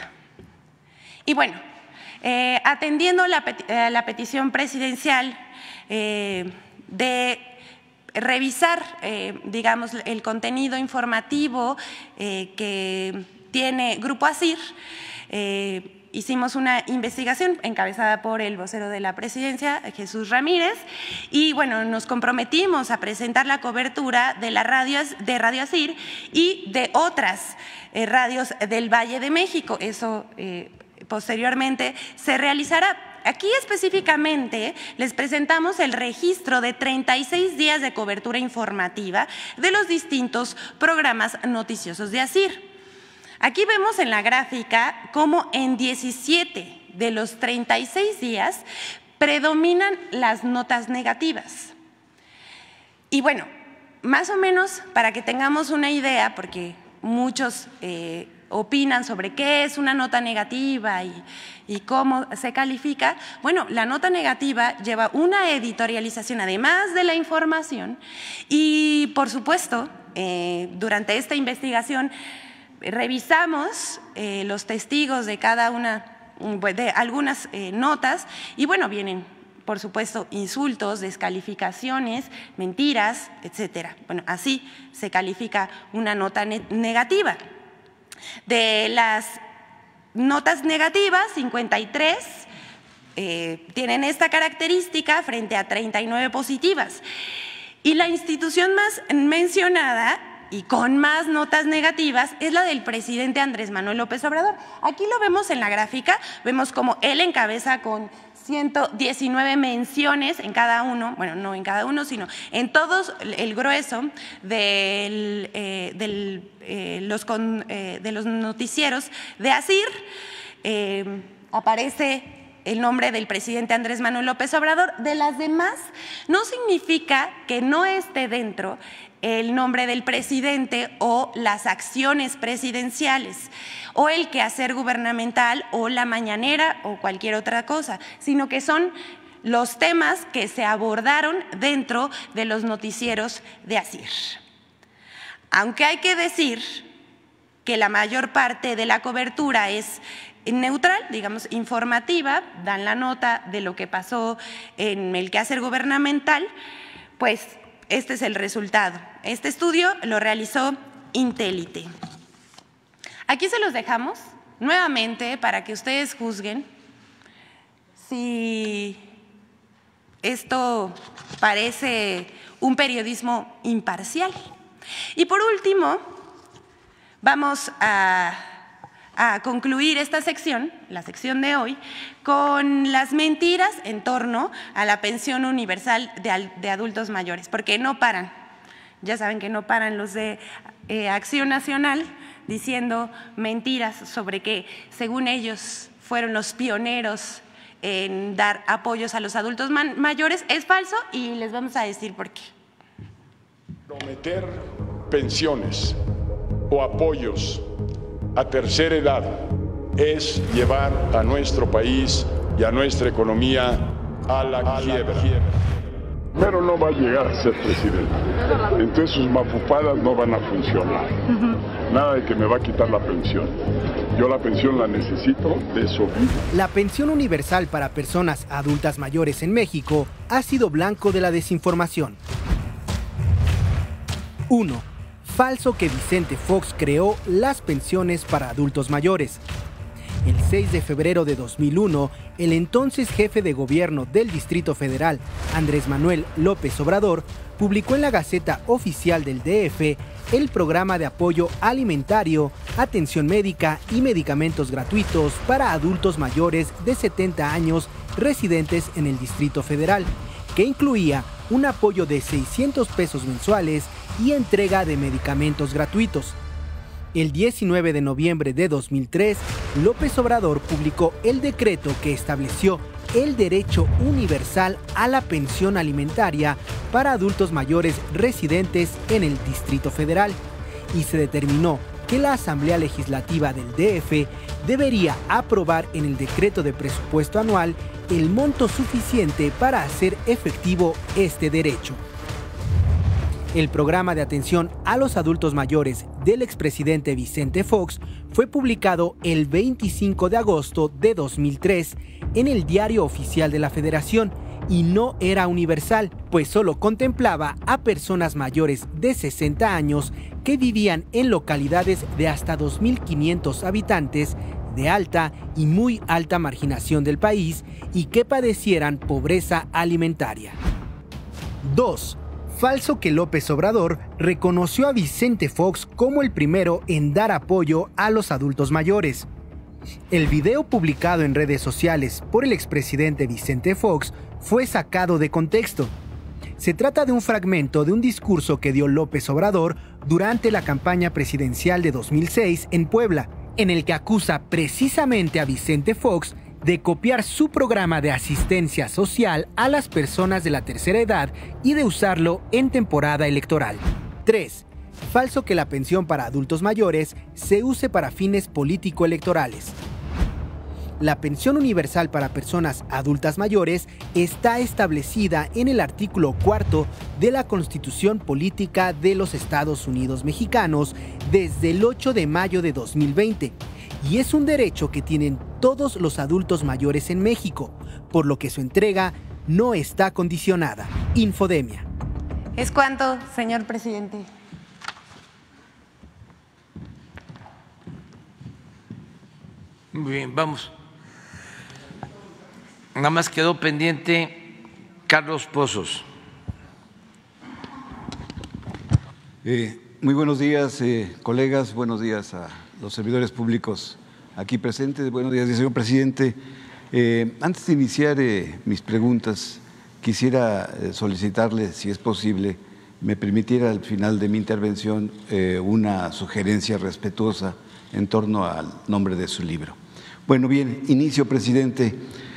Y bueno, Eh, atendiendo la, peti eh, la petición presidencial eh, de revisar, eh, digamos, el contenido informativo eh, que tiene Grupo ASIR, eh, hicimos una investigación encabezada por el vocero de la presidencia, Jesús Ramírez, y bueno, nos comprometimos a presentar la cobertura de la radio, de Radio ASIR y de otras eh, radios del Valle de México. Eso eh, posteriormente se realizará. Aquí específicamente les presentamos el registro de treinta y seis días de cobertura informativa de los distintos programas noticiosos de ASIR. Aquí vemos en la gráfica cómo en diecisiete de los treinta y seis días predominan las notas negativas. Y bueno, más o menos para que tengamos una idea, porque muchos eh, opinan sobre qué es una nota negativa y, y cómo se califica. Bueno, la nota negativa lleva una editorialización además de la información y, por supuesto, eh, durante esta investigación revisamos eh, los testigos de cada una, de algunas eh, notas y, bueno, vienen, por supuesto, insultos, descalificaciones, mentiras, etcétera. Bueno, así se califica una nota ne- negativa. De las notas negativas, cincuenta y tres eh, tienen esta característica frente a treinta y nueve positivas. Y la institución más mencionada y con más notas negativas es la del presidente Andrés Manuel López Obrador. Aquí lo vemos en la gráfica, vemos como él encabeza con ciento diecinueve menciones en cada uno, bueno, no en cada uno, sino en todos el grueso del, eh, del, eh, los con, eh, de los noticieros de ASIR. Eh, aparece el nombre del presidente Andrés Manuel López Obrador. De las demás, no significa que no esté dentro el nombre del presidente o las acciones presidenciales o el quehacer gubernamental o la mañanera o cualquier otra cosa, sino que son los temas que se abordaron dentro de los noticieros de ASIR. Aunque hay que decir que la mayor parte de la cobertura es neutral, digamos, informativa, dan la nota de lo que pasó en el quehacer gubernamental, pues este es el resultado. Este estudio lo realizó Intélite. Aquí se los dejamos nuevamente para que ustedes juzguen si esto parece un periodismo imparcial. Y por último, vamos a, a concluir esta sección, la sección de hoy, con las mentiras en torno a la pensión universal de, de adultos mayores, porque no paran. Ya saben que no paran los de eh, Acción Nacional diciendo mentiras sobre que, según ellos, fueron los pioneros en dar apoyos a los adultos mayores. Es falso y les vamos a decir por qué. Prometer pensiones o apoyos a tercera edad es llevar a nuestro país y a nuestra economía a la quiebra. Pero no va a llegar a ser presidente. Entonces sus mafufadas no van a funcionar. Nada de que me va a quitar la pensión. Yo la pensión la necesito, de eso vivo. La pensión universal para personas adultas mayores en México ha sido blanco de la desinformación. uno. Falso que Vicente Fox creó las pensiones para adultos mayores. El seis de febrero de dos mil uno, el entonces jefe de gobierno del Distrito Federal, Andrés Manuel López Obrador, publicó en la Gaceta Oficial del D F el programa de apoyo alimentario, atención médica y medicamentos gratuitos para adultos mayores de setenta años residentes en el Distrito Federal, que incluía un apoyo de seiscientos pesos mensuales y entrega de medicamentos gratuitos. El diecinueve de noviembre de dos mil tres, López Obrador publicó el decreto que estableció el derecho universal a la pensión alimentaria para adultos mayores residentes en el Distrito Federal y se determinó que la Asamblea Legislativa del D F debería aprobar en el decreto de presupuesto anual el monto suficiente para hacer efectivo este derecho. El programa de atención a los adultos mayores del expresidente Vicente Fox fue publicado el veinticinco de agosto de dos mil tres en el Diario Oficial de la Federación y no era universal, pues solo contemplaba a personas mayores de sesenta años que vivían en localidades de hasta dos mil quinientos habitantes de alta y muy alta marginación del país y que padecieran pobreza alimentaria. dos. Falso que López Obrador reconoció a Vicente Fox como el primero en dar apoyo a los adultos mayores. El video publicado en redes sociales por el expresidente Vicente Fox fue sacado de contexto. Se trata de un fragmento de un discurso que dio López Obrador durante la campaña presidencial de dos mil seis en Puebla, en el que acusa precisamente a Vicente Fox de copiar su programa de asistencia social a las personas de la tercera edad y de usarlo en temporada electoral. tres. Falso que la pensión para adultos mayores se use para fines político-electorales. La pensión universal para personas adultas mayores está establecida en el artículo cuarto de la Constitución Política de los Estados Unidos Mexicanos desde el ocho de mayo de dos mil veinte y es un derecho que tienen todos los adultos mayores en México, por lo que su entrega no está condicionada. Infodemia. ¿Es cuánto, señor presidente? Muy bien, vamos. Nada más quedó pendiente Carlos Pozos. Eh, muy buenos días, eh, colegas, buenos días a los servidores públicos aquí presentes, buenos días, señor presidente. Eh, antes de iniciar eh, mis preguntas, quisiera eh, solicitarle, si es posible, me permitiera al final de mi intervención eh, una sugerencia respetuosa en torno al nombre de su libro. Bueno, bien, inicio, presidente.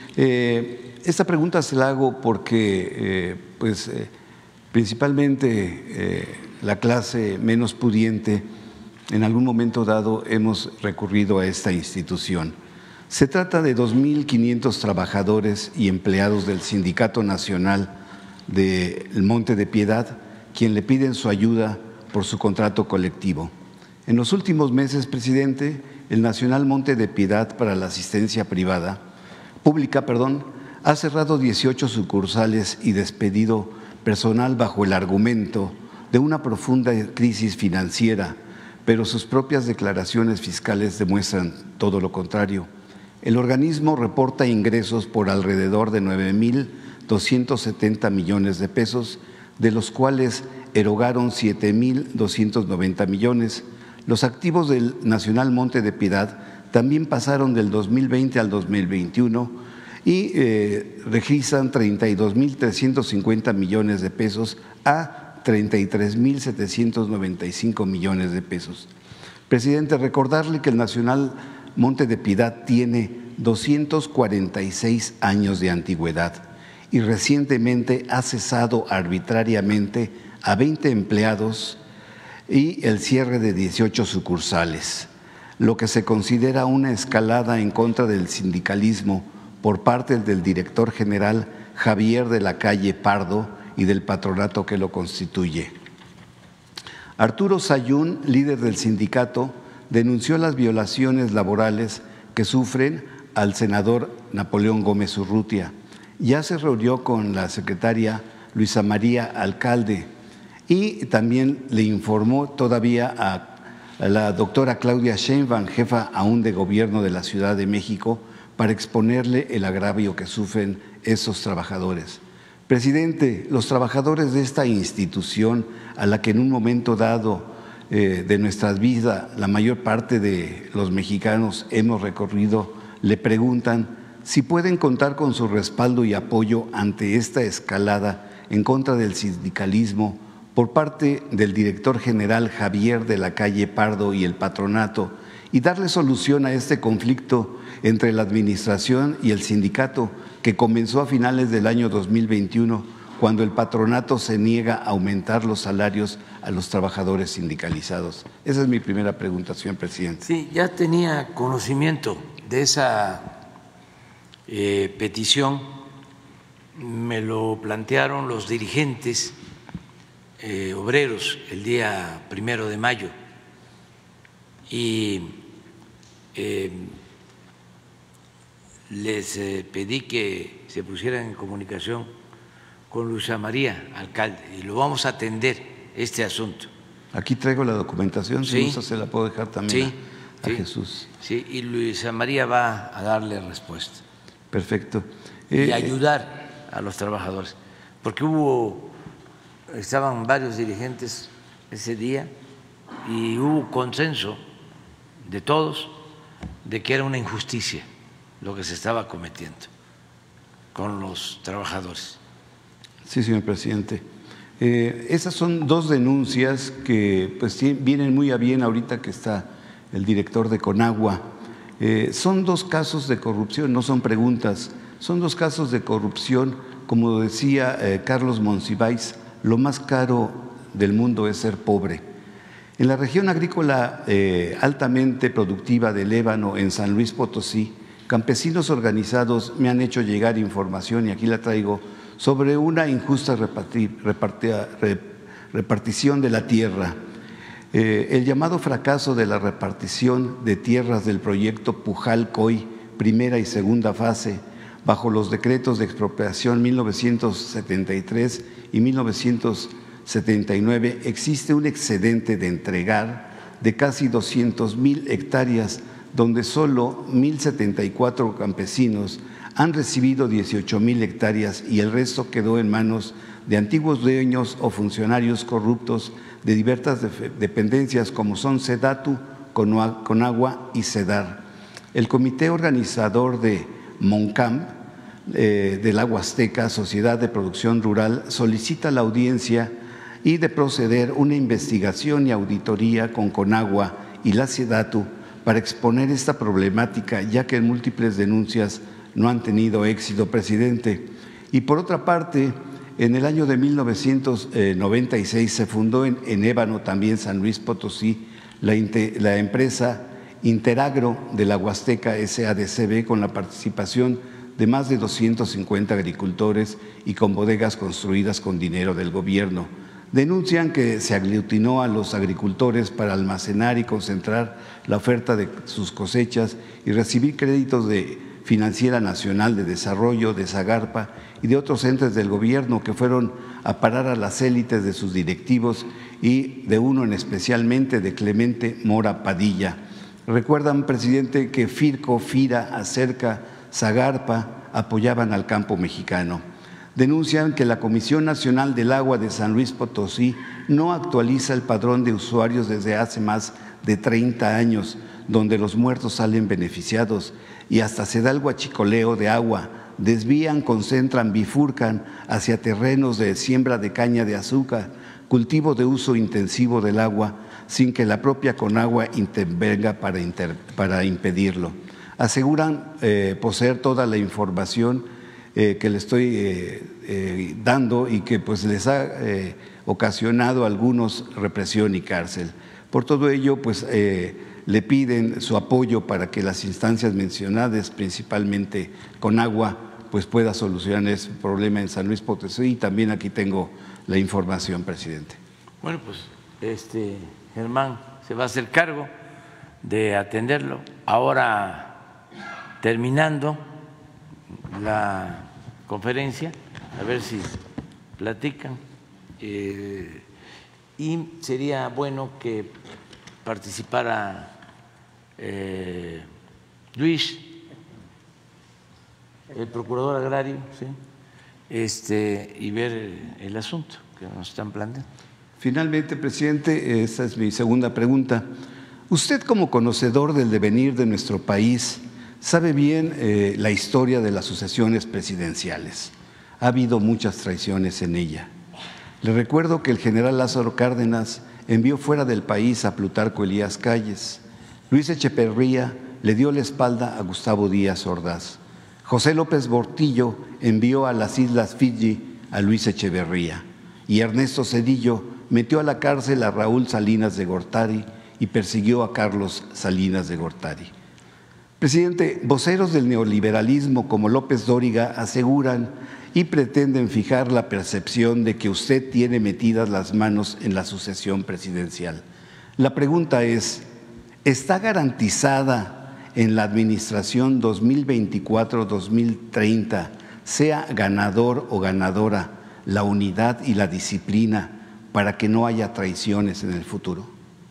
Eh, esta pregunta se la hago porque, eh, pues, eh, principalmente eh, la clase menos pudiente, en algún momento dado hemos recurrido a esta institución. Se trata de dos mil quinientos trabajadores y empleados del Sindicato Nacional del Monte de Piedad, quien le piden su ayuda por su contrato colectivo. En los últimos meses, presidente, el Nacional Monte de Piedad para la Asistencia Privada Pública, perdón, ha cerrado dieciocho sucursales y despedido personal bajo el argumento de una profunda crisis financiera, pero sus propias declaraciones fiscales demuestran todo lo contrario. El organismo reporta ingresos por alrededor de nueve mil doscientos setenta millones de pesos, de los cuales erogaron siete mil doscientos noventa millones. Los activos del Nacional Monte de Piedad también pasaron del dos mil veinte al dos mil veintiuno y eh, registran treinta y dos mil trescientos cincuenta millones de pesos a treinta y tres mil setecientos noventa y cinco millones de pesos. Presidente, recordarle que el Nacional Monte de Piedad tiene doscientos cuarenta y seis años de antigüedad y recientemente ha cesado arbitrariamente a veinte empleados y el cierre de dieciocho sucursales, lo que se considera una escalada en contra del sindicalismo por parte del director general Javier de la Calle Pardo y del patronato que lo constituye. Arturo Sayún, líder del sindicato, denunció las violaciones laborales que sufren al senador Napoleón Gómez Urrutia. Ya se reunió con la secretaria Luisa María Alcalde y también le informó todavía a a la doctora Claudia Sheinbaum, jefa aún de gobierno de la Ciudad de México, para exponerle el agravio que sufren esos trabajadores. Presidente, los trabajadores de esta institución, a la que en un momento dado eh, de nuestra vida la mayor parte de los mexicanos hemos recorrido, le preguntan si pueden contar con su respaldo y apoyo ante esta escalada en contra del sindicalismo por parte del director general Javier de la Calle Pardo y el patronato, y darle solución a este conflicto entre la administración y el sindicato que comenzó a finales del año dos mil veintiuno, cuando el patronato se niega a aumentar los salarios a los trabajadores sindicalizados. Esa es mi primera pregunta, señor presidente. Sí, ya tenía conocimiento de esa eh, petición, me lo plantearon los dirigentes Eh, obreros el día primero de mayo y eh, les eh, pedí que se pusieran en comunicación con Luisa María Alcalde y lo vamos a atender este asunto. Aquí traigo la documentación, si sí, gusta se la puedo dejar también sí, a, a sí, Jesús. Sí, y Luisa María va a darle respuesta. Perfecto. Eh, y ayudar a los trabajadores, porque hubo estaban varios dirigentes ese día y hubo consenso de todos de que era una injusticia lo que se estaba cometiendo con los trabajadores. Sí, señor presidente. Eh, esas son dos denuncias que pues vienen muy a bien ahorita que está el director de Conagua. Eh, son dos casos de corrupción, no son preguntas, son dos casos de corrupción, como decía eh, Carlos Monsiváis, lo más caro del mundo es ser pobre. En la región agrícola eh, altamente productiva del Ébano, en San Luis Potosí, campesinos organizados me han hecho llegar información, y aquí la traigo, sobre una injusta reparti, reparti, repartición de la tierra. Eh, el llamado fracaso de la repartición de tierras del proyecto Pujal-Coy, primera y segunda fase, bajo los decretos de expropiación mil novecientos setenta y tres y mil novecientos setenta y nueve, existe un excedente de entregar de casi doscientas mil hectáreas, donde solo mil setenta y cuatro campesinos han recibido dieciocho mil hectáreas y el resto quedó en manos de antiguos dueños o funcionarios corruptos de diversas dependencias como son Sedatu, Conagua y Sedar. El comité organizador de Moncamp, eh, de la Huasteca, Sociedad de Producción Rural, solicita la audiencia y de proceder una investigación y auditoría con Conagua y la Sedatu para exponer esta problemática, ya que en múltiples denuncias no han tenido éxito, presidente. Y por otra parte, en el año de mil novecientos noventa y seis se fundó en, en Ébano, también San Luis Potosí, la, la empresa Interagro de la Huasteca S A D C B, con la participación de más de doscientos cincuenta agricultores y con bodegas construidas con dinero del gobierno. Denuncian que se aglutinó a los agricultores para almacenar y concentrar la oferta de sus cosechas y recibir créditos de Financiera Nacional de Desarrollo, de Zagarpa y de otros entes del gobierno que fueron a parar a las élites de sus directivos y de uno en especialmente de Clemente Mora Padilla. Recuerdan, presidente, que Firco, Fira, Acerca, Zagarpa apoyaban al campo mexicano. Denuncian que la Comisión Nacional del Agua de San Luis Potosí no actualiza el padrón de usuarios desde hace más de treinta años, donde los muertos salen beneficiados y hasta se da el huachicoleo de agua, desvían, concentran, bifurcan hacia terrenos de siembra de caña de azúcar, cultivo de uso intensivo del agua, sin que la propia Conagua intervenga para, inter, para impedirlo. Aseguran eh, poseer toda la información eh, que le estoy eh, eh, dando y que pues les ha eh, ocasionado a algunos represión y cárcel. Por todo ello, pues eh, le piden su apoyo para que las instancias mencionadas, principalmente Conagua, pues pueda solucionar ese problema en San Luis Potosí. Y también aquí tengo la información, presidente. Bueno, pues este Germán se va a hacer cargo de atenderlo. Ahora, terminando la conferencia, a ver si platican. Eh, y sería bueno que participara eh, Luis, el procurador agrario, ¿sí? este, y ver el asunto que nos están planteando. Finalmente, presidente, esta es mi segunda pregunta. Usted, como conocedor del devenir de nuestro país, sabe bien eh, la historia de las sucesiones presidenciales. Ha habido muchas traiciones en ella. Le recuerdo que el general Lázaro Cárdenas envió fuera del país a Plutarco Elías Calles. Luis Echeverría le dio la espalda a Gustavo Díaz Ordaz. José López Portillo envió a las Islas Fiji a Luis Echeverría. Y Ernesto Zedillo metió a la cárcel a Raúl Salinas de Gortari y persiguió a Carlos Salinas de Gortari. Presidente, voceros del neoliberalismo como López Dóriga aseguran y pretenden fijar la percepción de que usted tiene metidas las manos en la sucesión presidencial. La pregunta es, ¿está garantizada en la administración dos mil veinticuatro a dos mil treinta, sea ganador o ganadora, la unidad y la disciplina para que no haya traiciones en el futuro?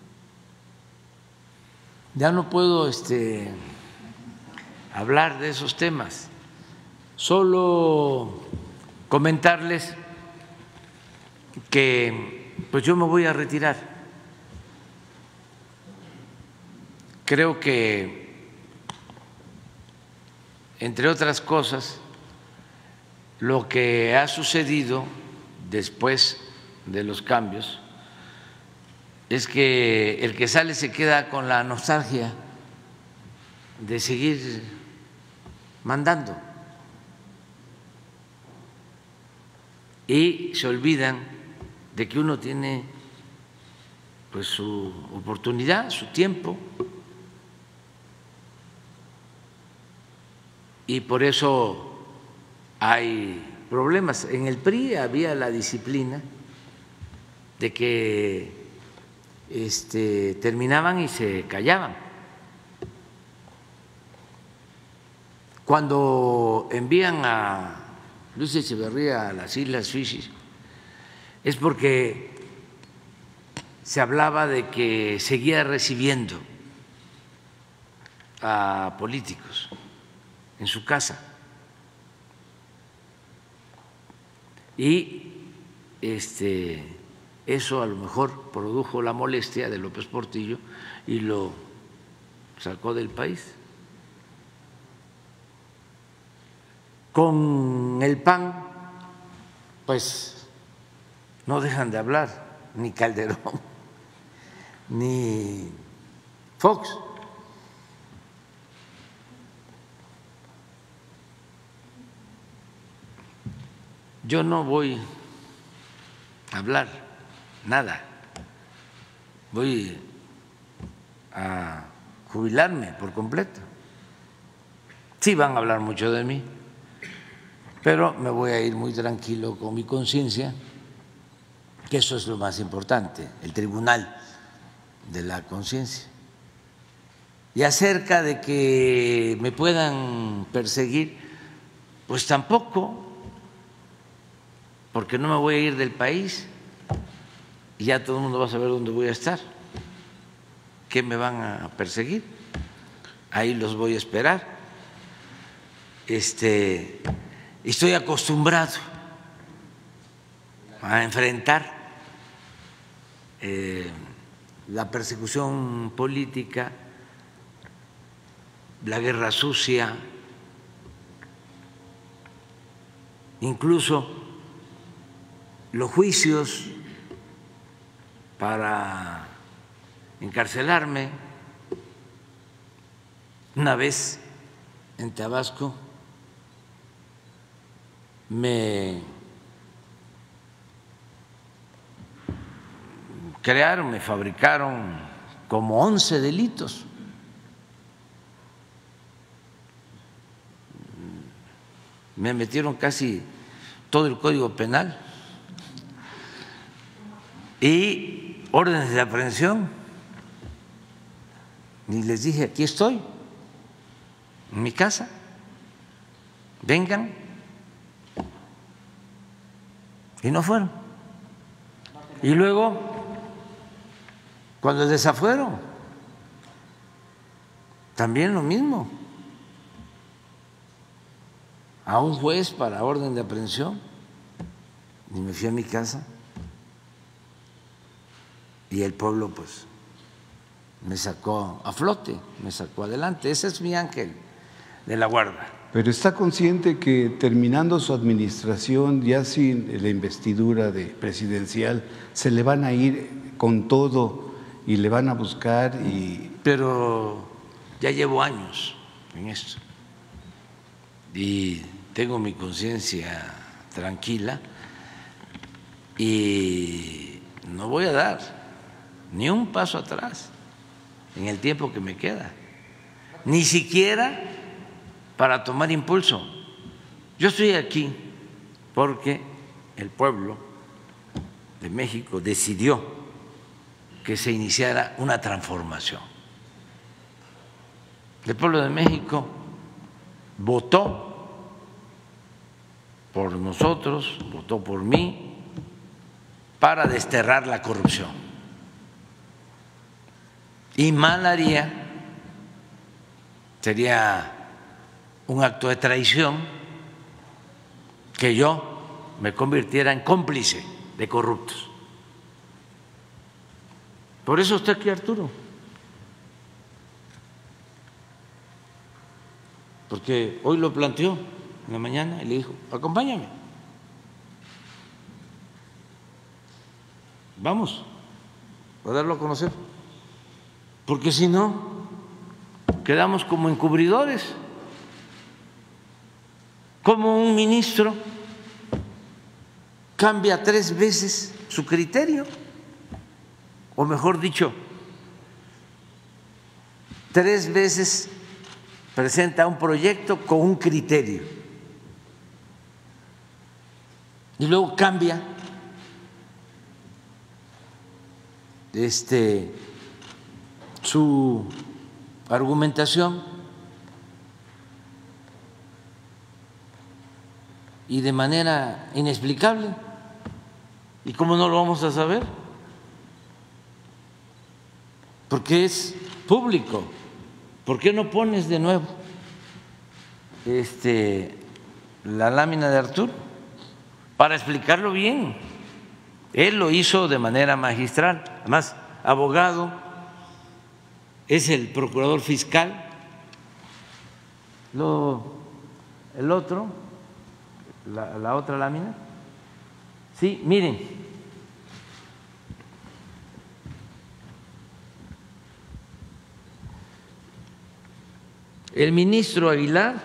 Ya no puedo este, hablar de esos temas. Solo comentarles que pues yo me voy a retirar. Creo que, entre otras cosas, lo que ha sucedido después de los cambios es que el que sale se queda con la nostalgia de seguir mandando y se olvidan de que uno tiene pues su oportunidad, su tiempo, y por eso hay problemas. En el P R I había la disciplina de que este, terminaban y se callaban. Cuando envían a Luis Echeverría a las Islas Fiji es porque se hablaba de que seguía recibiendo a políticos en su casa y este, eso a lo mejor produjo la molestia de López Portillo y lo sacó del país. Con el P A N, pues no dejan de hablar ni Calderón ni Fox. Yo no voy a hablar nada, voy a jubilarme por completo. Sí van a hablar mucho de mí, pero me voy a ir muy tranquilo con mi conciencia, que eso es lo más importante, el tribunal de la conciencia. Y acerca de que me puedan perseguir, pues tampoco, porque no me voy a ir del país y ya todo el mundo va a saber dónde voy a estar. ¿Qué me van a perseguir? Ahí los voy a esperar. Este, estoy acostumbrado a enfrentar eh, la persecución política, la guerra sucia, incluso los juicios para encarcelarme. Una vez en Tabasco me crearon, me fabricaron como once delitos. Me metieron casi todo el Código Penal y órdenes de aprehensión. Y les dije, aquí estoy, en mi casa, vengan. Y no fueron. Y luego, cuando desafueron, también lo mismo. A un juez para orden de aprehensión, y me fui a mi casa. Y el pueblo pues me sacó a flote, me sacó adelante. Ese es mi ángel de la guarda. Pero está consciente que terminando su administración, ya sin la investidura de presidencial, se le van a ir con todo y le van a buscar y… Pero ya llevo años en esto y tengo mi conciencia tranquila y no voy a dar ni un paso atrás en el tiempo que me queda, ni siquiera para tomar impulso. Yo estoy aquí porque el pueblo de México decidió que se iniciara una transformación. El pueblo de México votó por nosotros, votó por mí para desterrar la corrupción. Y mal haría, sería un acto de traición que yo me convirtiera en cómplice de corruptos. Por eso está aquí Arturo, porque hoy lo planteó en la mañana y le dijo, acompáñame, vamos a darlo a conocer, porque si no quedamos como encubridores, como un ministro cambia tres veces su criterio o mejor dicho, tres veces presenta un proyecto con un criterio y luego cambia este, su argumentación y de manera inexplicable. ¿Y cómo no lo vamos a saber? Porque es público. ¿Por qué no pones de nuevo este, la lámina de Arturo para explicarlo bien? Él lo hizo de manera magistral, además abogado, es el procurador fiscal. Lo, el otro, la, la otra lámina, sí, miren. El ministro Aguilar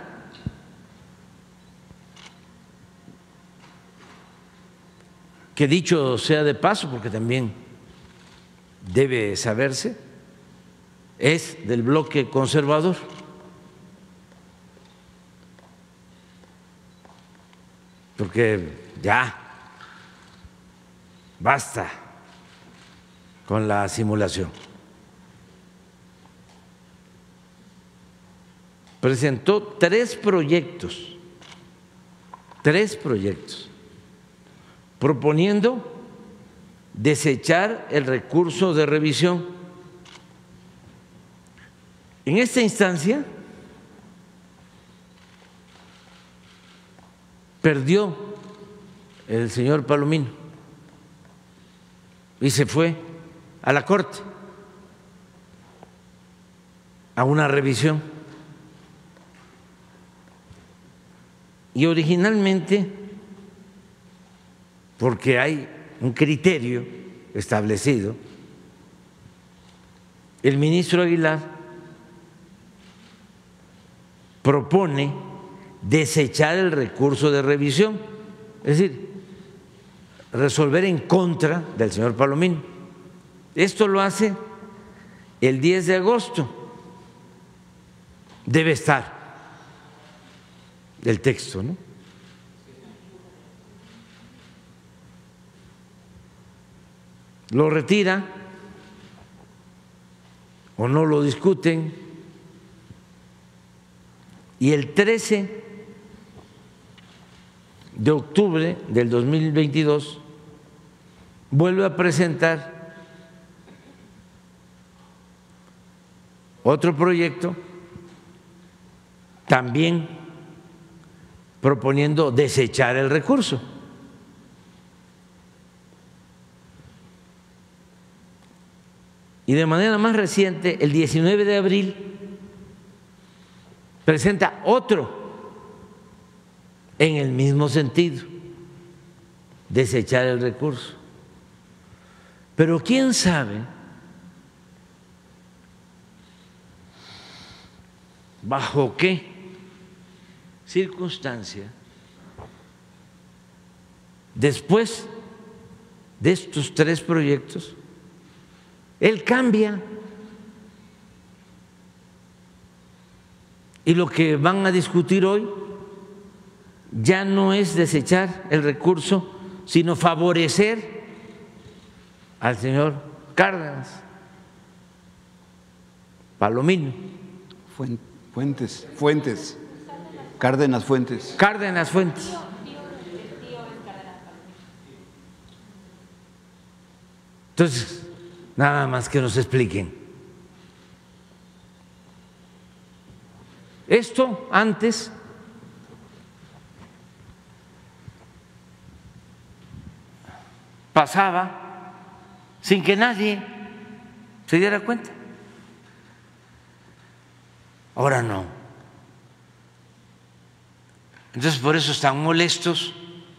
que dicho sea de paso, porque también debe saberse, es del bloque conservador. Porque ya basta con la simulación. Presentó tres proyectos, tres proyectos, proponiendo desechar el recurso de revisión. En esta instancia perdió el señor Palomino y se fue a la Corte a una revisión. Y originalmente, porque hay un criterio establecido, el ministro Aguilar propone desechar el recurso de revisión, es decir, resolver en contra del señor Palomino. Esto lo hace el diez de agosto. Debe estar el texto, ¿no? Lo retira o no lo discuten y el trece de octubre del dos mil veintidós vuelve a presentar otro proyecto también proponiendo desechar el recurso. Y de manera más reciente, el diecinueve de abril, presenta otro en el mismo sentido, desechar el recurso. Pero quién sabe bajo qué circunstancia, después de estos tres proyectos, él cambia y lo que van a discutir hoy ya no es desechar el recurso, sino favorecer al señor Cárdenas Palomino. Fuentes, Fuentes. Cárdenas Fuentes. Cárdenas Fuentes. Entonces, nada más que nos expliquen. Esto antes pasaba sin que nadie se diera cuenta. Ahora no. Entonces, por eso están molestos,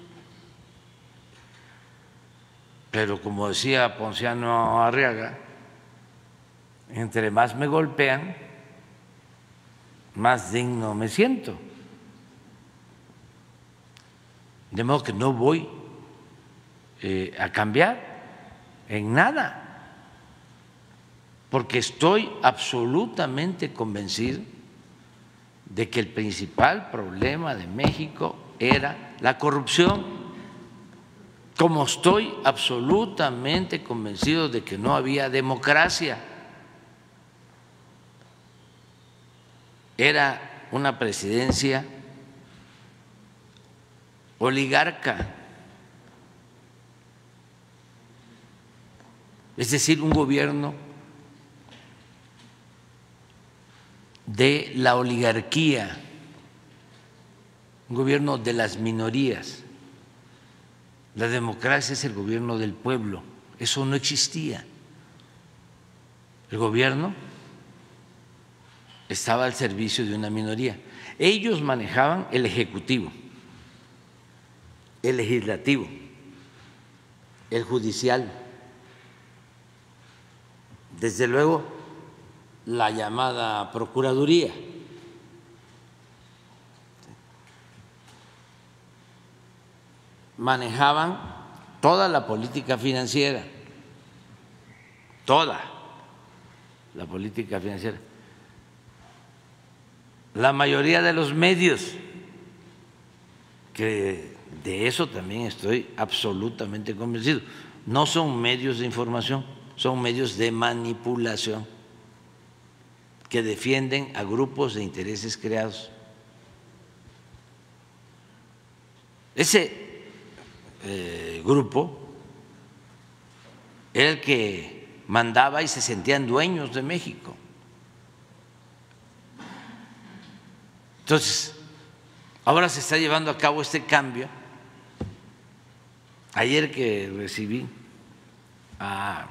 pero como decía Ponciano Arriaga, entre más me golpean, más digno me siento. De modo que no voy eh, a cambiar en nada. porque estoy absolutamente convencido de que el principal problema de México era la corrupción, como estoy absolutamente convencido de que no había democracia. Era una presidencia oligarca, es decir, un gobierno de la oligarquía, un gobierno de las minorías. La democracia es el gobierno del pueblo, eso no existía. El gobierno estaba al servicio de una minoría. Ellos manejaban el ejecutivo, el legislativo, el judicial, desde luego la llamada Procuraduría. Manejaban toda la política financiera, toda la política financiera, la mayoría de los medios, que de eso también estoy absolutamente convencido, no son medios de información, son medios de manipulación que defienden a grupos de intereses creados. Ese Eh, grupo era el que mandaba y se sentían dueños de México. Entonces, ahora se está llevando a cabo este cambio. Ayer que recibí a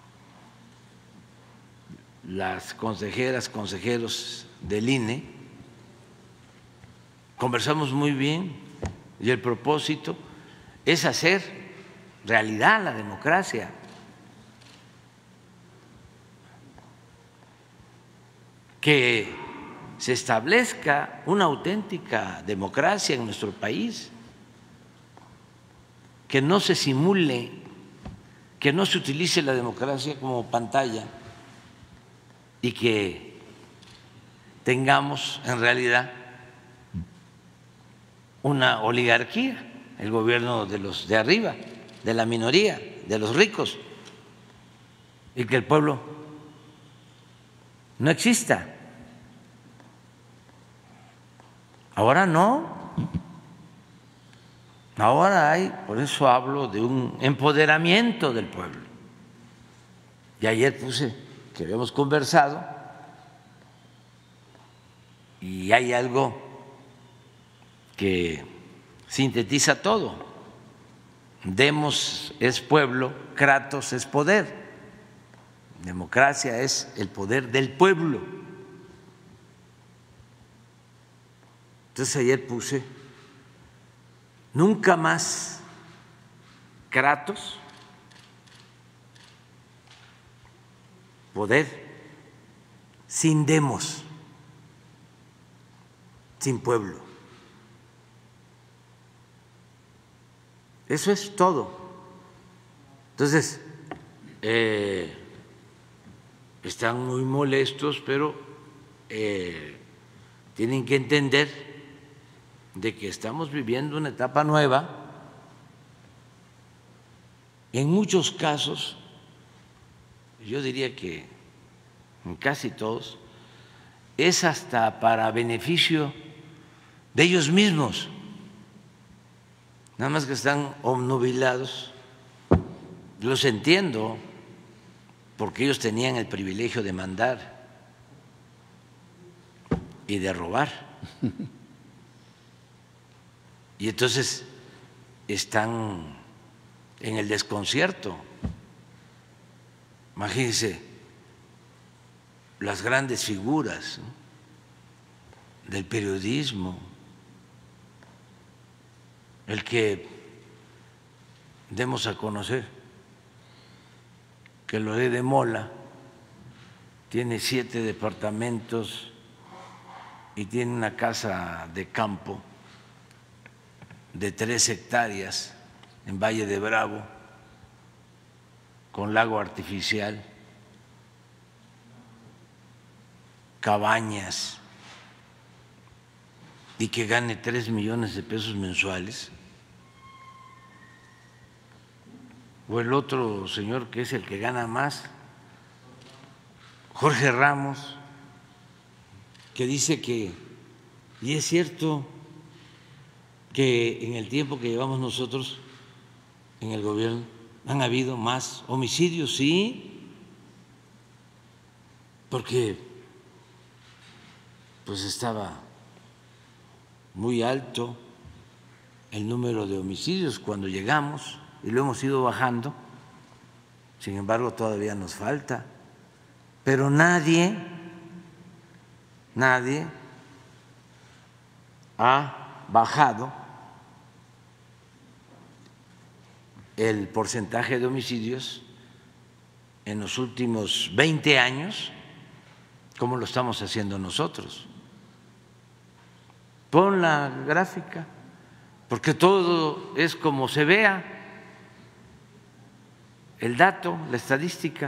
las consejeras, consejeros del I N E, conversamos muy bien y el propósito es hacer realidad la democracia. Que se establezca una auténtica democracia en nuestro país, que no se simule, que no se utilice la democracia como pantalla y que tengamos en realidad una oligarquía, el gobierno de los de arriba, de la minoría, de los ricos, y que el pueblo no exista. Ahora no, ahora hay, por eso hablo de un empoderamiento del pueblo. Y ayer puse que habíamos conversado y hay algo que sintetiza todo. Demos es pueblo, kratos es poder. Democracia es el poder del pueblo. Entonces ayer puse nunca más kratos, poder, sin demos, sin pueblo. Eso es todo. Entonces, eh, están muy molestos, pero eh, tienen que entender de que estamos viviendo una etapa nueva. En muchos casos, yo diría que en casi todos, es hasta para beneficio de ellos mismos. Nada más que están obnubilados, los entiendo, porque ellos tenían el privilegio de mandar y de robar. Y entonces están en el desconcierto. Imagínense las grandes figuras, ¿no?, del periodismo, el que demos a conocer que Loret de Mola tiene siete departamentos y tiene una casa de campo de tres hectáreas en Valle de Bravo, con lago artificial, cabañas y que gane tres millones de pesos mensuales, o el otro señor que es el que gana más, Jorge Ramos, que dice que, y es cierto, que en el tiempo que llevamos nosotros en el gobierno han habido más homicidios, sí, porque pues estaba muy alto el número de homicidios cuando llegamos y lo hemos ido bajando, sin embargo todavía nos falta, pero nadie, nadie ha bajado el porcentaje de homicidios en los últimos veinte años como lo estamos haciendo nosotros. Pon la gráfica, porque todo es como se vea el dato, la estadística.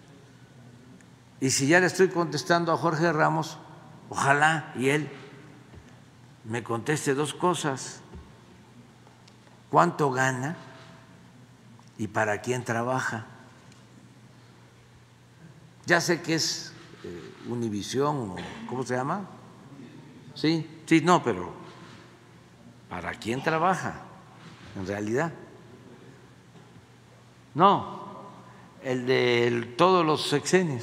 Y si ya le estoy contestando a Jorge Ramos, ojalá y él me conteste dos cosas: ¿cuánto gana y para quién trabaja? Ya sé que es eh, Univisión, o ¿cómo se llama? Sí, sí, no, pero ¿para quién trabaja en realidad? No, el de todos los sexenios.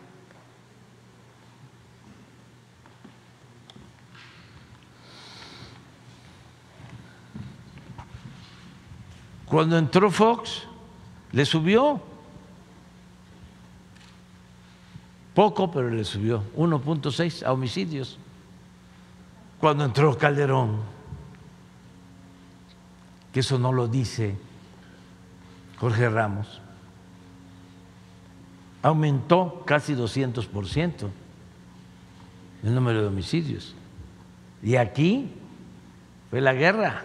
Cuando entró Fox, le subió poco, pero le subió uno punto seis a homicidios. Cuando entró Calderón, que eso no lo dice Jorge Ramos, aumentó casi doscientos por ciento el número de homicidios. Y aquí fue la guerra,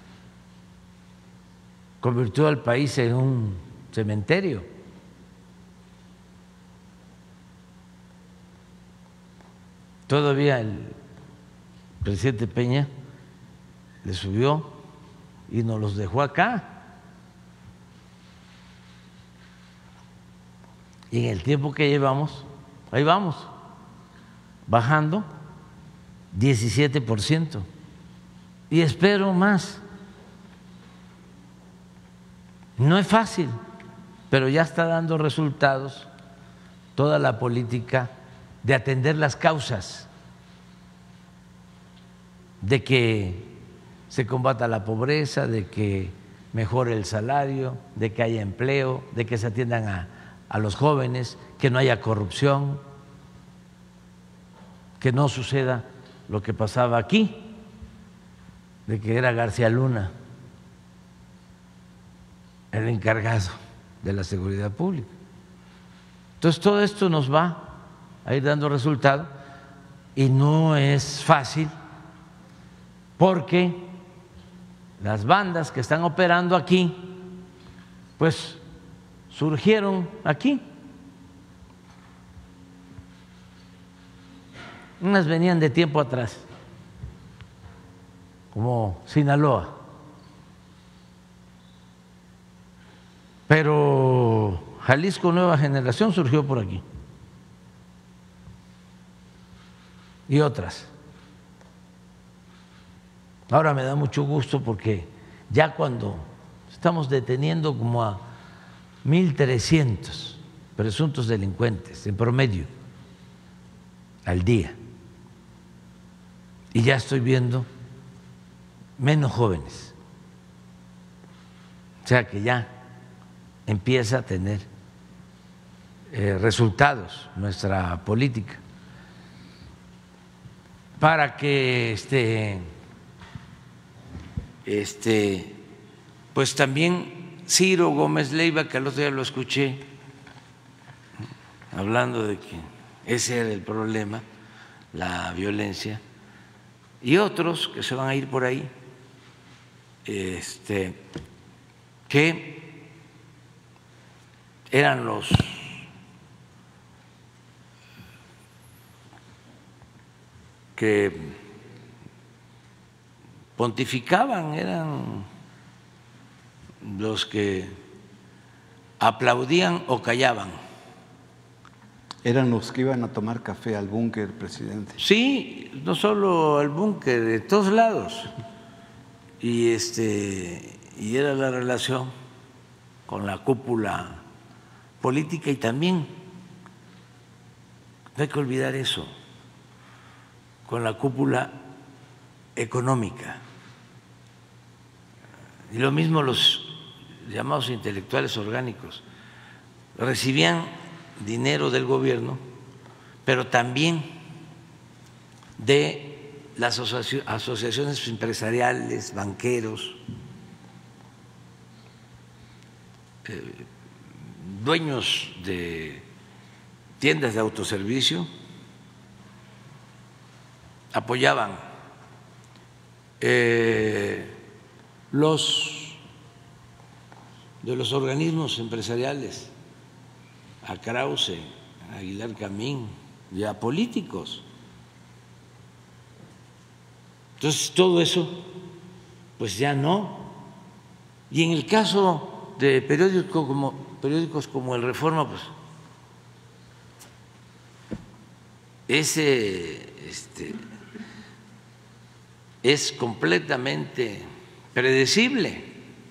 convirtió al país en un cementerio. Todavía el presidente Peña le subió y nos los dejó acá. Y en el tiempo que llevamos, ahí vamos, bajando diecisiete por ciento. Y espero más. No es fácil, pero ya está dando resultados toda la política de atender las causas, de que se combata la pobreza, de que mejore el salario, de que haya empleo, de que se atiendan a, a los jóvenes, que no haya corrupción, que no suceda lo que pasaba aquí, de que era García Luna el encargado de la seguridad pública. Entonces todo esto nos va a ir dando resultado y no es fácil porque las bandas que están operando aquí pues surgieron aquí. Unas venían de tiempo atrás, como Sinaloa, pero Jalisco Nueva Generación surgió por aquí y otras. Ahora me da mucho gusto porque ya cuando estamos deteniendo como a mil trescientos presuntos delincuentes en promedio al día, y ya estoy viendo menos jóvenes, o sea que ya empieza a tener eh, resultados nuestra política para que este, este, pues también Ciro Gómez Leiva, que el otro día lo escuché hablando de que ese era el problema, la violencia, y otros que se van a ir por ahí, este, que eran los que pontificaban, eran los que aplaudían o callaban. Eran los que iban a tomar café al búnker, presidente. Sí, no solo al búnker, de todos lados. Y este y era la relación con la cúpula política y también, no hay que olvidar eso, con la cúpula económica. Y lo mismo los llamados intelectuales orgánicos, recibían dinero del gobierno, pero también de las asociaciones empresariales, banqueros, eh, dueños de tiendas de autoservicio, apoyaban eh, los de los organismos empresariales, a Krause, a Aguilar Camín y a políticos. Entonces, todo eso, pues ya no. Y en el caso de periódicos como, periódicos como El Reforma, pues ese este, es completamente predecible,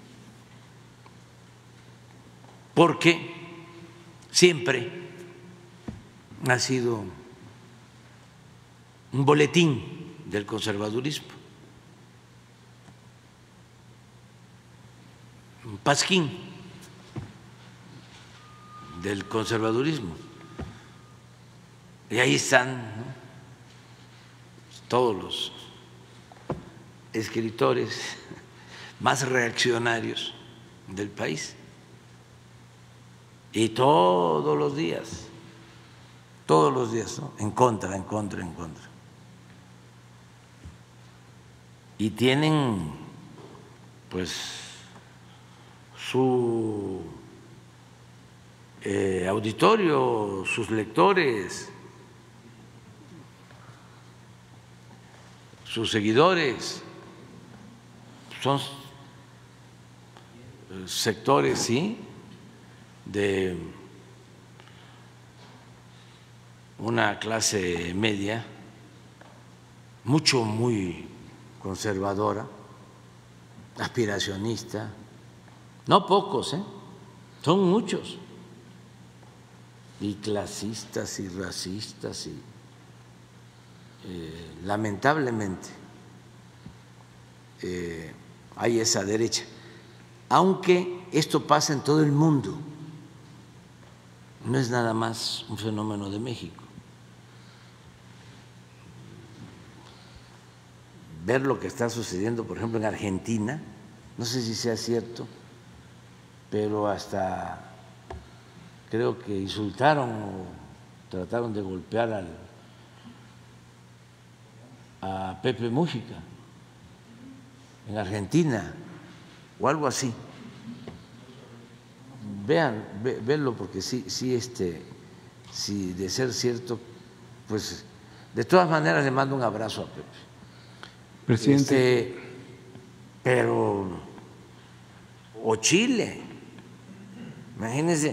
porque siempre ha sido un boletín del conservadurismo, un pasquín del conservadurismo. Y ahí están, ¿no?, todos los escritores más reaccionarios del país. Y todos los días, todos los días, ¿no?, en contra, en contra, en contra. Y tienen, pues, su eh, auditorio, sus lectores, sus seguidores, son sectores, sí, de una clase media, mucho, muy conservadora, aspiracionista, no pocos, ¿eh? Son muchos, y clasistas y racistas, y eh, lamentablemente eh, hay esa derecha, aunque esto pasa en todo el mundo. No es nada más un fenómeno de México. Ver lo que está sucediendo, por ejemplo, en Argentina, no sé si sea cierto, pero hasta creo que insultaron o trataron de golpear al, a Pepe Mújica en Argentina o algo así. Vean, ve, véanlo, porque sí, sí, este, sí, de ser cierto, pues de todas maneras le mando un abrazo a Pepe. Presidente. Este, pero, o Chile, imagínense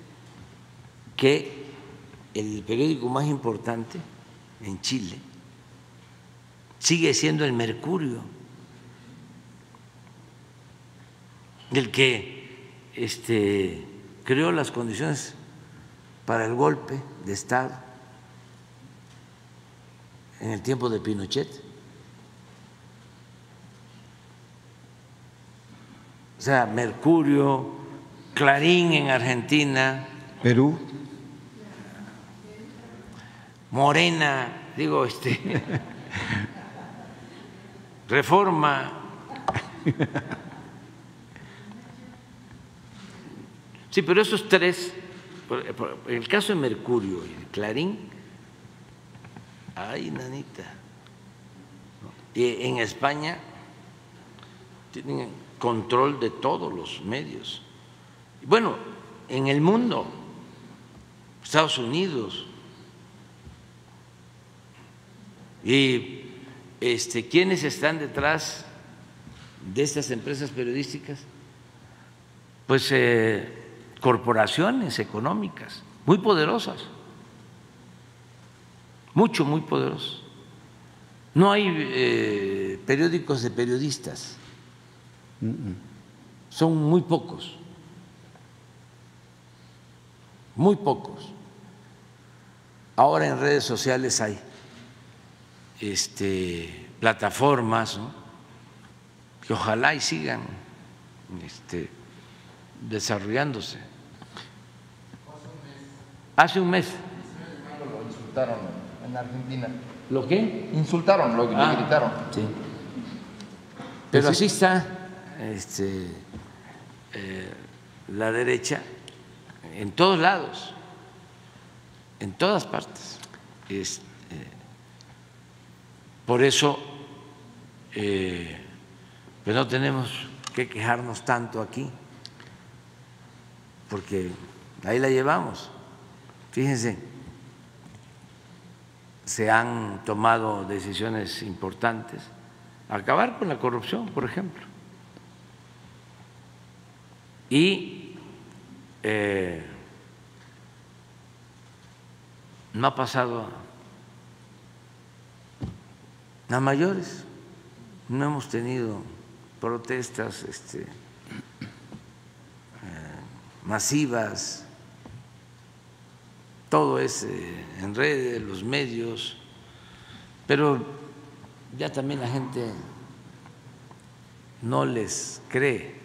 que el periódico más importante en Chile sigue siendo el Mercurio, el que este, creó las condiciones para el golpe de Estado en el tiempo de Pinochet. O sea, Mercurio, Clarín en Argentina, Perú, Morena, digo, este, Reforma. Sí, pero esos tres, en el caso de Mercurio y Clarín, ay, nanita, y en España tienen control de todos los medios. Bueno, en el mundo, Estados Unidos, ¿Y este, quiénes están detrás de estas empresas periodísticas? Pues eh, corporaciones económicas muy poderosas, mucho, muy poderosas. No hay eh, periódicos de periodistas, son muy pocos, muy pocos. Ahora en redes sociales hay este, plataformas, ¿no?, que ojalá y sigan este, desarrollándose. Hace un mes. Lo insultaron en Argentina. ¿Lo qué? Insultaron, lo que ah, le gritaron. Sí. Pero así está este, eh, la derecha en todos lados, en todas partes. Es, eh, por eso eh, pues no tenemos que quejarnos tanto aquí, porque ahí la llevamos. Fíjense, se han tomado decisiones importantes. Acabar con la corrupción, por ejemplo. Y eh, no ha pasado a mayores. No hemos tenido protestas este, eh, masivas. Todo es eh, en redes, los medios, pero ya también la gente no les cree eh,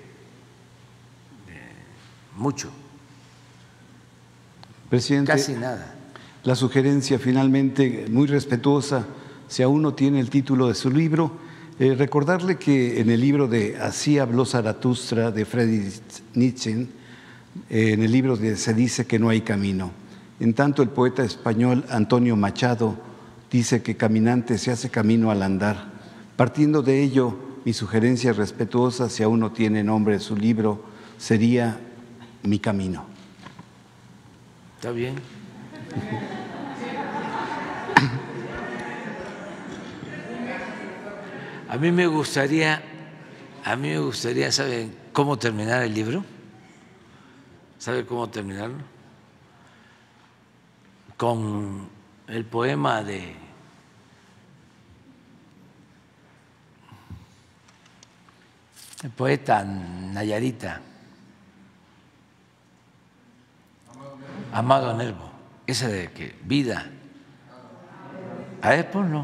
mucho. Presidente, casi nada. La sugerencia finalmente muy respetuosa, si aún no tiene el título de su libro, eh, recordarle que en el libro de Así habló Zaratustra de Friedrich Nietzsche, eh, en el libro de, se dice que no hay camino. En tanto, el poeta español Antonio Machado dice que caminante se hace camino al andar. Partiendo de ello, mi sugerencia respetuosa, si aún no tiene nombre su libro, sería Mi camino. ¿Está bien? A mí me gustaría, a mí me gustaría, ¿saben cómo terminar el libro? ¿Sabe cómo terminarlo? Con el poema de el poeta Nayarita, Amado Nervo, esa de que vida. A ver, ponlo.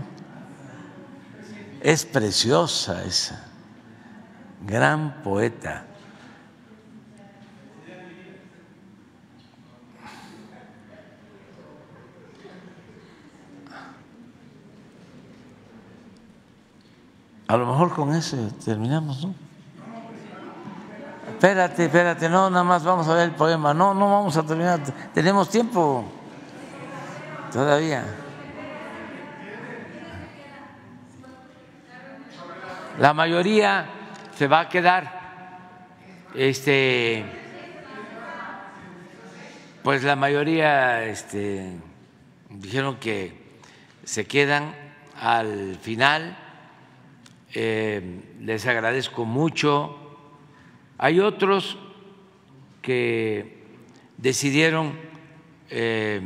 Es preciosa esa, gran poeta. A lo mejor con eso terminamos, ¿no? Espérate, espérate, no, nada más vamos a ver el poema. No, no vamos a terminar, tenemos tiempo todavía. La mayoría se va a quedar, este, pues la mayoría este, dijeron que se quedan al final. Eh, les agradezco mucho. Hay otros que decidieron eh,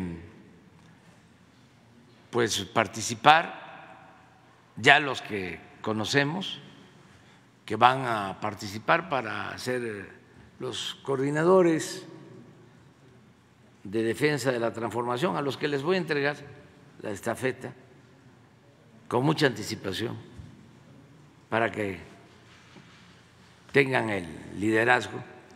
pues participar, ya los que conocemos, que van a participar para ser los coordinadores de defensa de la transformación, a los que les voy a entregar la estafeta con mucha anticipación, para que tengan el liderazgo,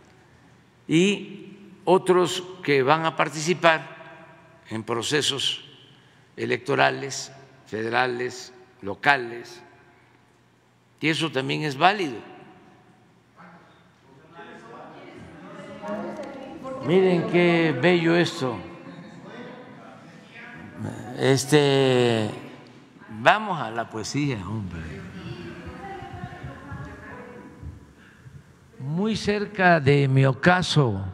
y otros que van a participar en procesos electorales, federales, locales, y eso también es válido. Miren qué bello esto. Este, vamos a la poesía, hombre. Muy cerca de mi ocaso,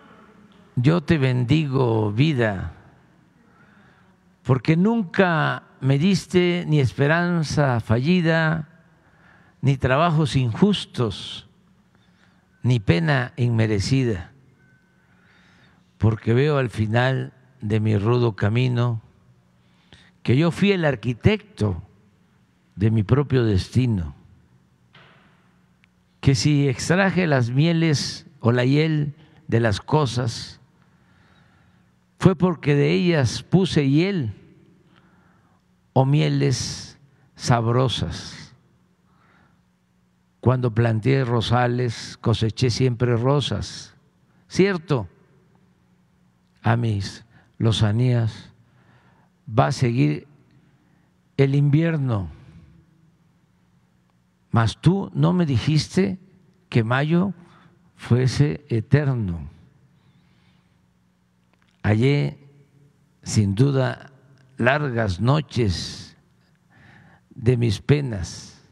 yo te bendigo, vida, porque nunca me diste ni esperanza fallida, ni trabajos injustos, ni pena inmerecida, porque veo al final de mi rudo camino que yo fui el arquitecto de mi propio destino, que si extraje las mieles o la hiel de las cosas, fue porque de ellas puse hiel o mieles sabrosas. Cuando planté rosales, coseché siempre rosas. Cierto, a mis lozanías va a seguir el invierno, mas tú no me dijiste que mayo fuese eterno. Hallé sin duda largas noches de mis penas,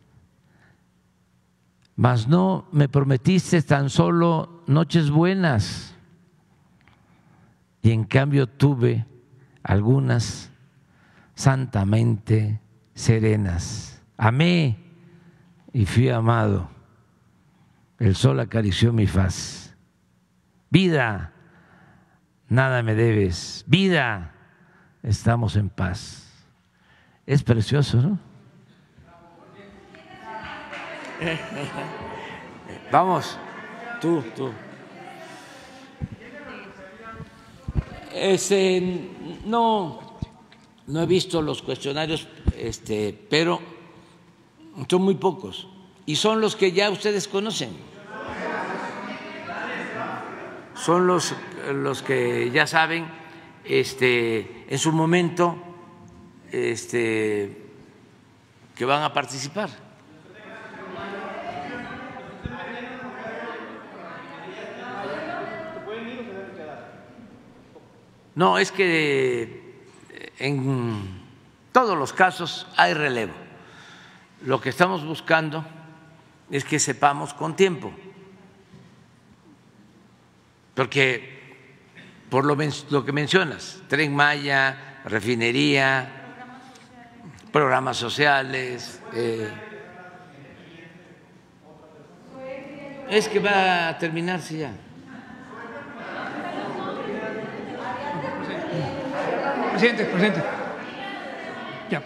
mas no me prometiste tan solo noches buenas, y en cambio tuve algunas santamente serenas. Amé y fui amado, el sol acarició mi faz. Vida, nada me debes, vida, estamos en paz. Es precioso, ¿no? Vamos, tú, tú. Este, no, no he visto los cuestionarios, este, pero son muy pocos y son los que ya ustedes conocen. Son los, los que ya saben, este, en su momento, este, que van a participar. No, es que en todos los casos hay relevo. Lo que estamos buscando es que sepamos con tiempo, porque por lo, lo que mencionas, Tren Maya, refinería, programas sociales, eh, es que va a terminarse ya. Presidente, presidente. Ya.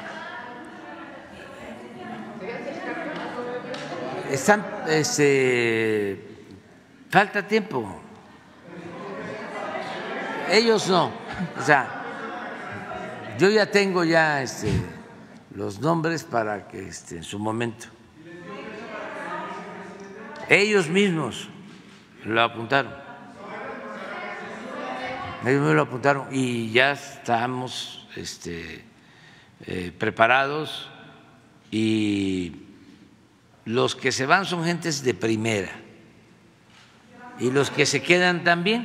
Están, este, falta tiempo. Ellos no. O sea, yo ya tengo ya este, los nombres para que este, en su momento. Ellos mismos lo apuntaron. Ellos me lo apuntaron y ya estamos este, eh, preparados, y los que se van son gentes de primera y los que se quedan también.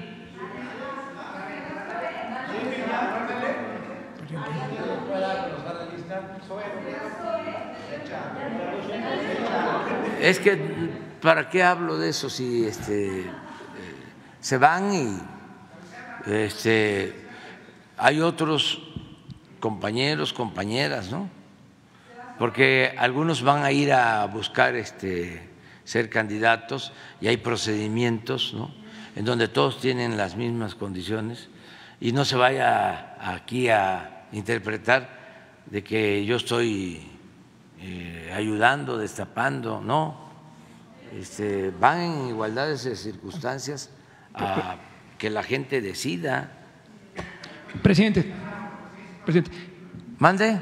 Es que ¿para qué hablo de eso si este, eh, se van y Este, hay otros compañeros, compañeras, ¿no? Porque algunos van a ir a buscar este, ser candidatos y hay procedimientos, ¿no? En donde todos tienen las mismas condiciones, y no se vaya aquí a interpretar de que yo estoy eh, ayudando, destapando, no. Este, van en igualdad de circunstancias a que la gente decida. Presidente, presidente. ¿Mande?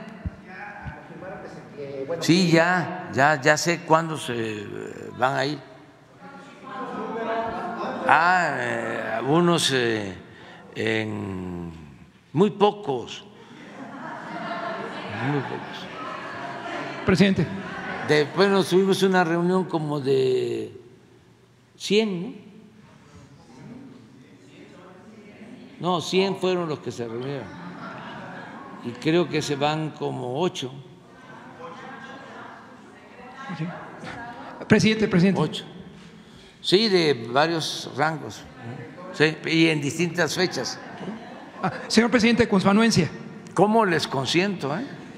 Sí, ya, ya, ya sé cuándo se van a ir. Ah, eh, unos eh, en muy pocos, muy pocos. Presidente. Después nos tuvimos una reunión como de cien, ¿no? No, cien fueron los que se reunieron y creo que se van como ocho. Presidente, presidente. Ocho. Sí, de varios rangos, sí, y en distintas fechas. Ah, señor presidente, con su anuencia. ¿Cómo les consiento, eh?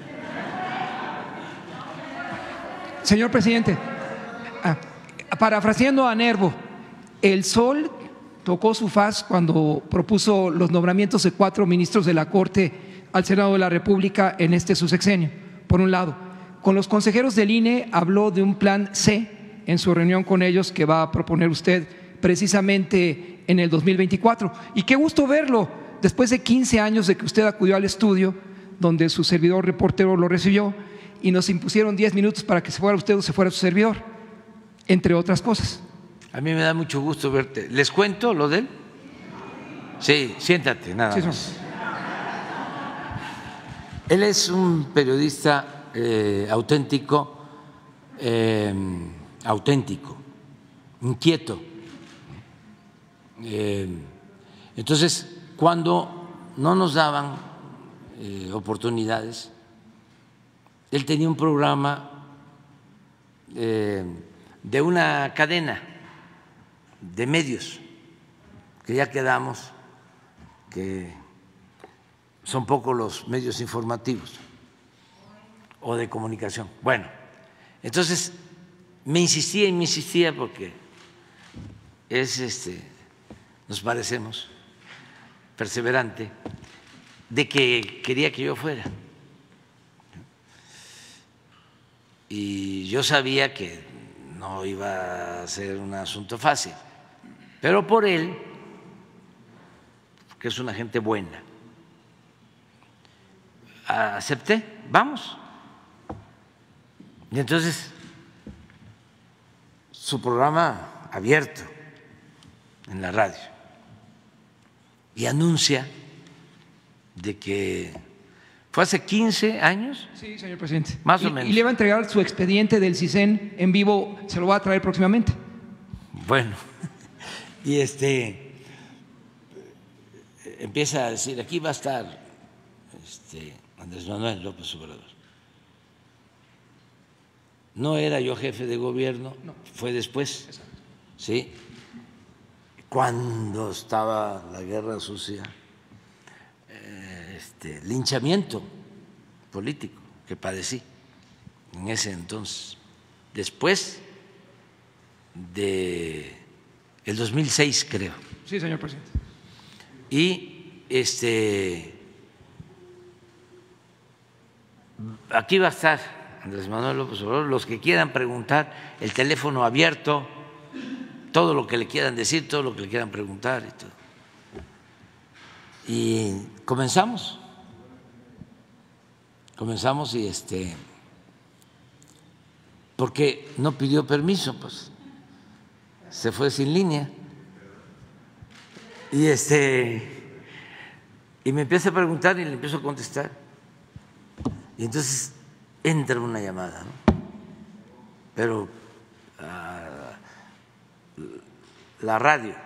Señor presidente, ah, parafraseando a Nervo, el sol tocó su faz cuando propuso los nombramientos de cuatro ministros de la Corte al Senado de la República en este su sexenio. Por un lado, con los consejeros del I N E habló de un plan C en su reunión con ellos que va a proponer usted precisamente en el dos mil veinticuatro. Y qué gusto verlo después de quince años de que usted acudió al estudio donde su servidor reportero lo recibió y nos impusieron diez minutos para que se fuera usted o se fuera su servidor, entre otras cosas. A mí me da mucho gusto verte. ¿Les cuento lo de él? Sí, siéntate, nada Sí, más. Él es un periodista eh, auténtico, eh, auténtico, inquieto. Eh, entonces, cuando no nos daban eh, oportunidades, él tenía un programa eh, de una cadena de medios, que ya quedamos que son pocos los medios informativos o de comunicación. Bueno, entonces me insistía y me insistía porque es este, nos parecemos, perseverante, de que quería que yo fuera. Y yo sabía que no iba a ser un asunto fácil, pero por él, que es una gente buena, acepté, vamos. Y entonces su programa abierto en la radio y anuncia de que fue hace quince años. Sí, señor presidente. Más y, o menos. Y le va a entregar su expediente del CISEN en vivo, se lo va a traer próximamente. Bueno, y este empieza a decir, aquí va a estar este, Andrés Manuel López Obrador. No era yo jefe de gobierno, no. Fue después. Exacto. Sí, cuando estaba la guerra sucia, eh, este, linchamiento político que padecí en ese entonces. Después de el dos mil seis, creo. Sí, señor presidente. Y este aquí va a estar Andrés Manuel López Obrador, los que quieran preguntar, el teléfono abierto, todo lo que le quieran decir, todo lo que le quieran preguntar y todo. Y comenzamos, comenzamos y este, porque no pidió permiso, pues se fue sin línea. Y este, y me empieza a preguntar y le empiezo a contestar. Y entonces entra una llamada, ¿no? Pero uh, la radio,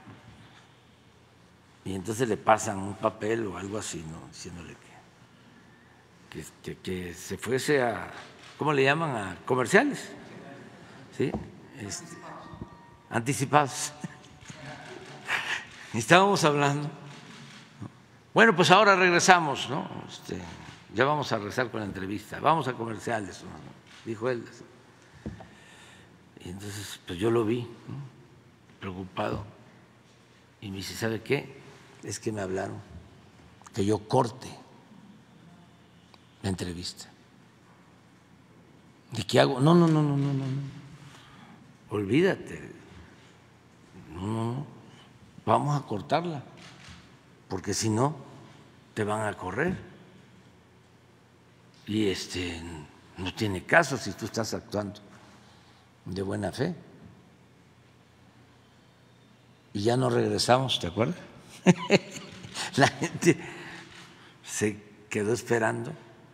y entonces le pasan un papel o algo así, ¿no? Diciéndole que, que, que, que se fuese a, ¿cómo le llaman? A comerciales, ¿sí? Este, anticipados. Estábamos hablando. Bueno, pues ahora regresamos, ¿no? Este, ya vamos a regresar con la entrevista, vamos a comerciales, ¿no? Dijo él. Y entonces, pues yo lo vi, ¿no? Preocupado, y me dice, ¿sabe qué? Es que me hablaron que yo corte la entrevista. ¿De qué hago? No, no, no, no, no, no, no. Olvídate. No, no, no. Vamos a cortarla, porque si no, te van a correr. Y este no tiene caso si tú estás actuando de buena fe. Y ya no regresamos, ¿te acuerdas? La gente se quedó esperando,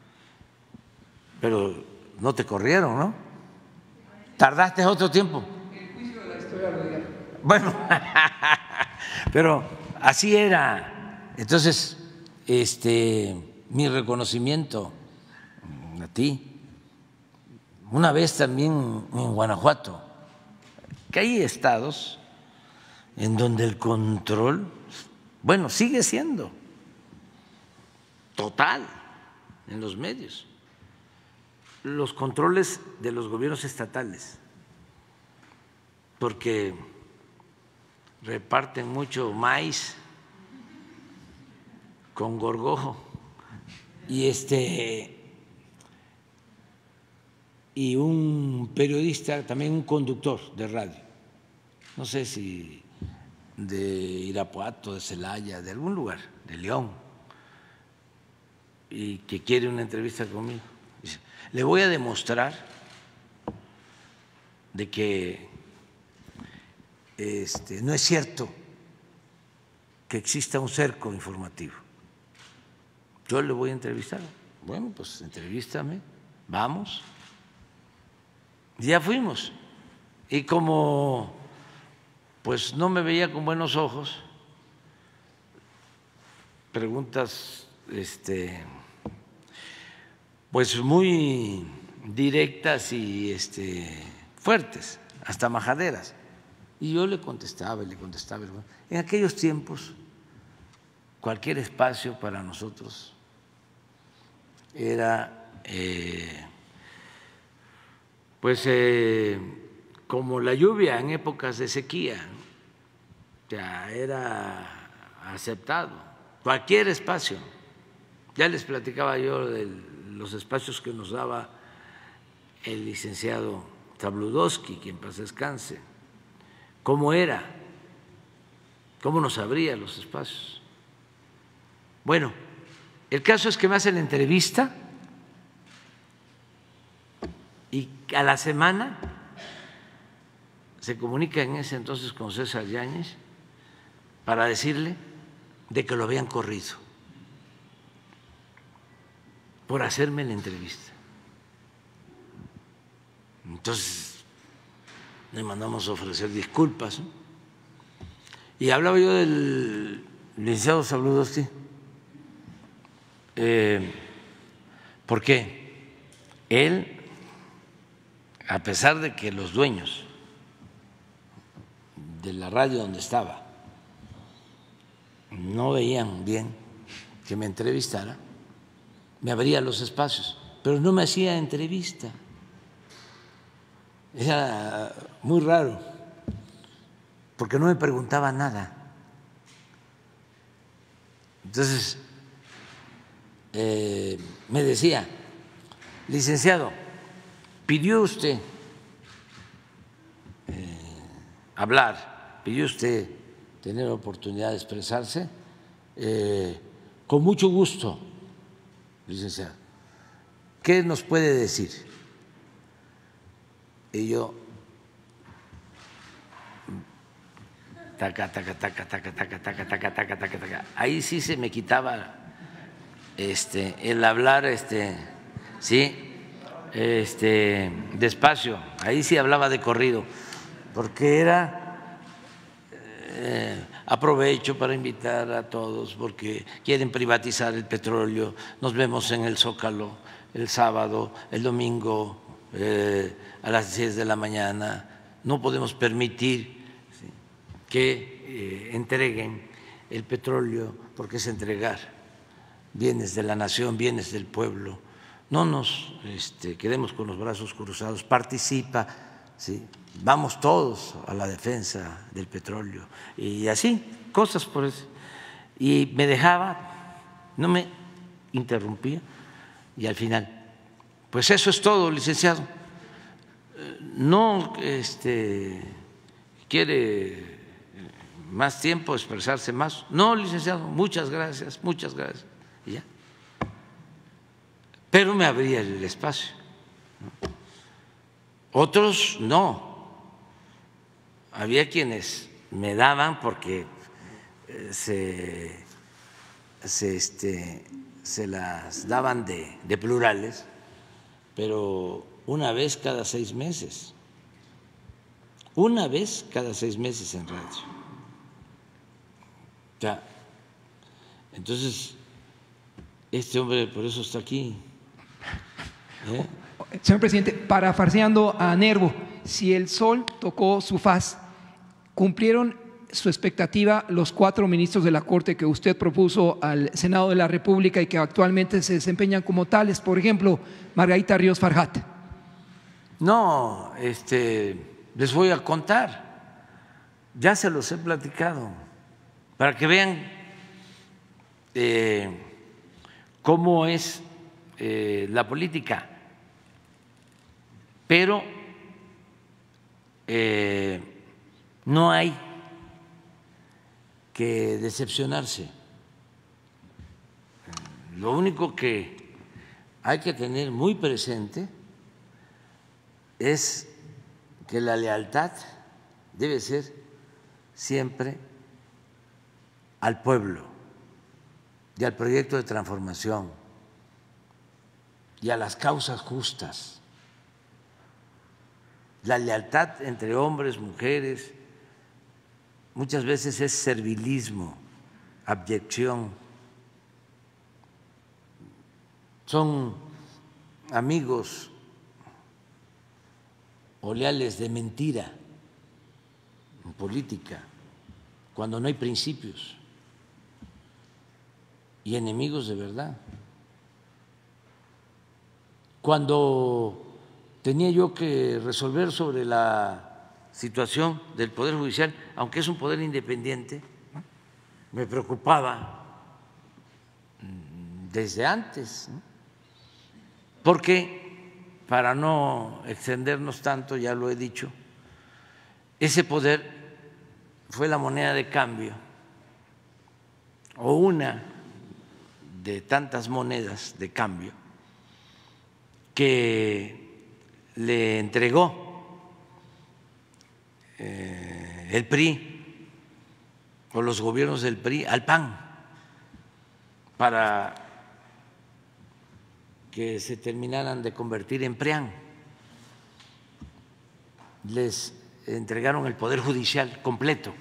pero no te corrieron, ¿no? ¿Tardaste otro tiempo? El juicio de la historia lo dirá. Bueno, pero así era. Entonces, este, mi reconocimiento a ti. Una vez también en Guanajuato, que hay estados en donde el control, bueno, sigue siendo total en los medios. los controles de los gobiernos estatales, porque reparten mucho maíz con gorgojo y este y un periodista, también un conductor de radio, no sé si de Irapuato, de Celaya, de algún lugar, de León, y que quiere una entrevista conmigo. Dice, le voy a demostrar de que este, no es cierto que exista un cerco informativo. Yo le voy a entrevistar. Bueno, pues entrevístame, vamos. Ya fuimos. Y como pues no me veía con buenos ojos, preguntas este, pues muy directas y este, fuertes, hasta majaderas. Y yo le contestaba y le contestaba. En aquellos tiempos, cualquier espacio para nosotros era eh, pues eh, como la lluvia en épocas de sequía, ya era aceptado cualquier espacio. Ya les platicaba yo de los espacios que nos daba el licenciado Zabludovsky, quien en paz descanse, cómo era, cómo nos abría los espacios. Bueno, el caso es que me hacen la entrevista y a la semana se comunica en ese entonces con César Yáñez para decirle de que lo habían corrido por hacerme la entrevista. Entonces le mandamos a ofrecer disculpas, ¿no? Y hablaba yo del licenciado Zabludovsky. Eh, ¿Por qué? Él, a pesar de que los dueños de la radio donde estaba no veían bien que me entrevistara, me abría los espacios, pero no me hacía entrevista. Era muy raro, porque no me preguntaba nada. Entonces, eh, me decía, licenciado, pidió usted eh, hablar, pidió usted tener oportunidad de expresarse, eh, con mucho gusto, licenciado. ¿Qué nos puede decir? Y yo, taca, taca, taca, taca, taca, taca, taca, taca, taca, taca. Ahí sí se me quitaba este, el hablar, este, sí, este, despacio. Ahí sí hablaba de corrido, porque era eh, aprovecho para invitar a todos, porque quieren privatizar el petróleo. Nos vemos en el Zócalo el sábado, el domingo eh, a las diez de la mañana. No podemos permitir ¿sí? que eh, entreguen el petróleo, porque es entregar bienes de la nación, bienes del pueblo. No nos este, quedemos con los brazos cruzados, participa, ¿sí? Vamos todos a la defensa del petróleo y así, cosas por eso. Y me dejaba, no me interrumpía y al final, pues eso es todo, licenciado. No este, quiere más tiempo, expresarse más. No, licenciado, muchas gracias, muchas gracias. Y ya. Pero me abría el espacio. Otros no. Había quienes me daban porque se, se, este, se las daban de, de plurales, pero una vez cada seis meses. Una vez cada seis meses en radio. Ya. Entonces, este hombre por eso está aquí. ¿Eh? Señor presidente, parafraseando a Nervo, si el sol tocó su faz, ¿cumplieron su expectativa los cuatro ministros de la Corte que usted propuso al Senado de la República y que actualmente se desempeñan como tales? Por ejemplo, Margarita Ríos Farjat. No, este, les voy a contar, ya se los he platicado, para que vean eh, cómo es eh, la política, pero eh, no hay que decepcionarse. Lo único que hay que tener muy presente es que la lealtad debe ser siempre al pueblo y al proyecto de transformación y a las causas justas. La lealtad entre hombres, mujeres, muchas veces es servilismo, abyección. Son amigos o leales de mentira en política, cuando no hay principios, y enemigos de verdad. Cuando tenía yo que resolver sobre la situación del Poder Judicial, aunque es un poder independiente, me preocupaba desde antes, ¿no? Porque, para no extendernos tanto, ya lo he dicho, ese poder fue la moneda de cambio o una de tantas monedas de cambio que le entregó eh, el P R I o los gobiernos del P R I al P A N para que se terminaran de convertir en PRIAN. Les entregaron el Poder Judicial completo,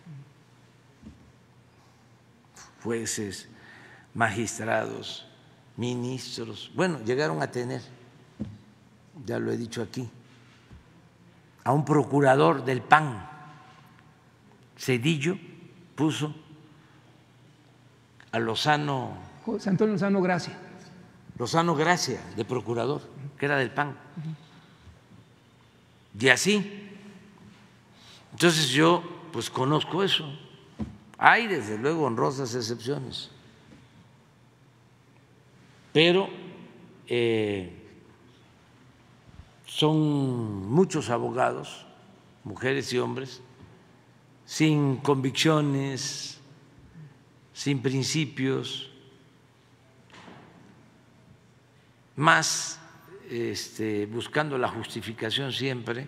jueces, magistrados, ministros, bueno, llegaron a tener, ya lo he dicho aquí, a un procurador del P A N, Zedillo, puso a Lozano, José Antonio Lozano Gracia. Lozano Gracia, de procurador, que era del P A N. Y así. Entonces yo pues conozco eso. Hay desde luego honrosas excepciones, pero eh, son muchos abogados, mujeres y hombres, sin convicciones, sin principios, más este, buscando la justificación siempre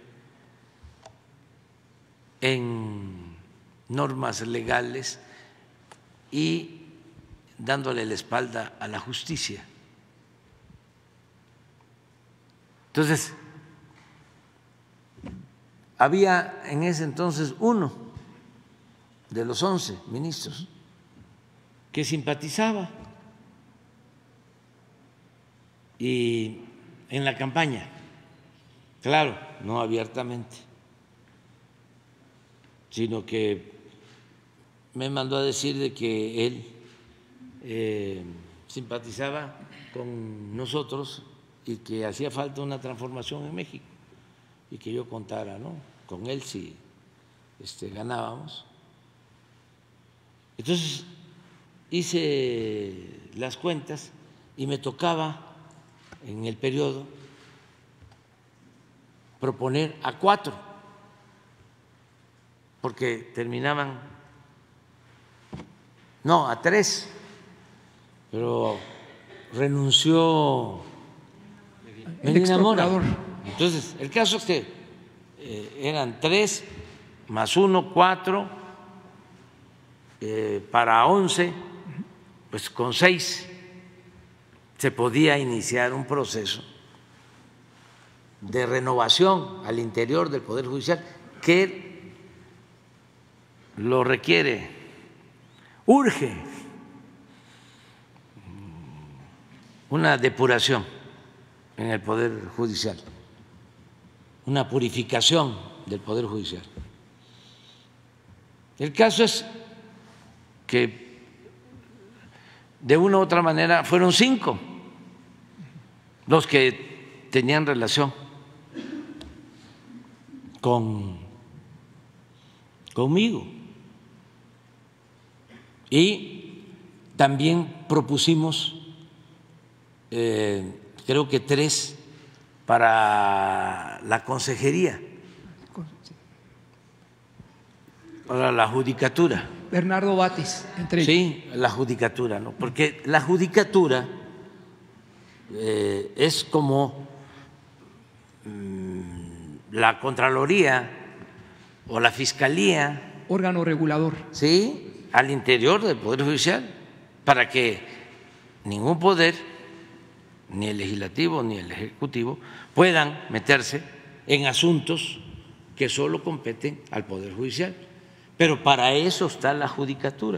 en normas legales y dándole la espalda a la justicia. Entonces, había en ese entonces uno de los once ministros que simpatizaba y en la campaña, claro, no abiertamente, sino que me mandó a decir de que él eh, simpatizaba con nosotros y que hacía falta una transformación en México y que yo contara, ¿no?, con él si este, ganábamos. Entonces hice las cuentas y me tocaba en el periodo proponer a cuatro, porque terminaban, no, a tres, pero renunció Medina Mora. Entonces, el caso es que eh, eran tres más uno, cuatro, eh, para once, pues con seis se podía iniciar un proceso de renovación al interior del Poder Judicial que lo requiere, urge una depuración en el Poder Judicial, una purificación del Poder Judicial. El caso es que de una u otra manera fueron cinco los que tenían relación con conmigo. Y también propusimos, eh, creo que tres para la consejería, para la judicatura. Bernardo Batis, entre ellos. Sí, la judicatura, ¿no? Porque la judicatura eh, es como mmm, la Contraloría o la Fiscalía. Órgano regulador. Sí, al interior del Poder Judicial, para que ningún poder, ni el legislativo ni el ejecutivo, puedan meterse en asuntos que solo competen al Poder Judicial. Pero para eso está la judicatura.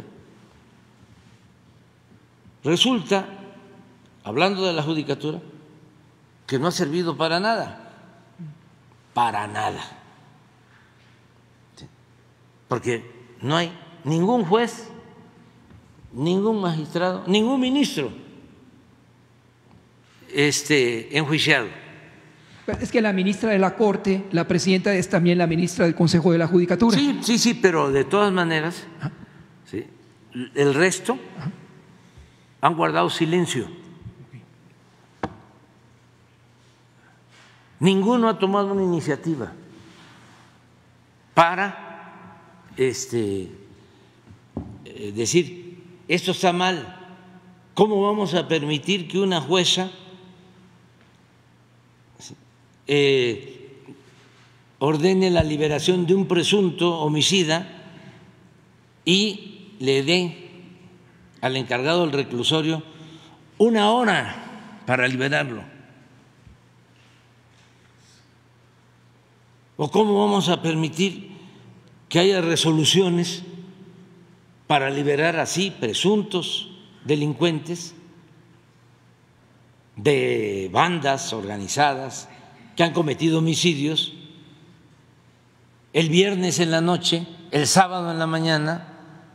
Resulta, hablando de la judicatura, que no ha servido para nada, para nada. Porque no hay ningún juez, ningún magistrado, ningún ministro este, enjuiciado. Es que la ministra de la Corte, la presidenta, es también la ministra del Consejo de la Judicatura. Sí, sí, sí, pero de todas maneras, ¿sí? El resto Ajá. han guardado silencio. Ninguno ha tomado una iniciativa para este, eh, decir, esto está mal, ¿cómo vamos a permitir que una jueza Eh, ordene la liberación de un presunto homicida y le dé al encargado del reclusorio una hora para liberarlo? ¿O cómo vamos a permitir que haya resoluciones para liberar así presuntos delincuentes de bandas organizadas que han cometido homicidios el viernes en la noche, el sábado en la mañana,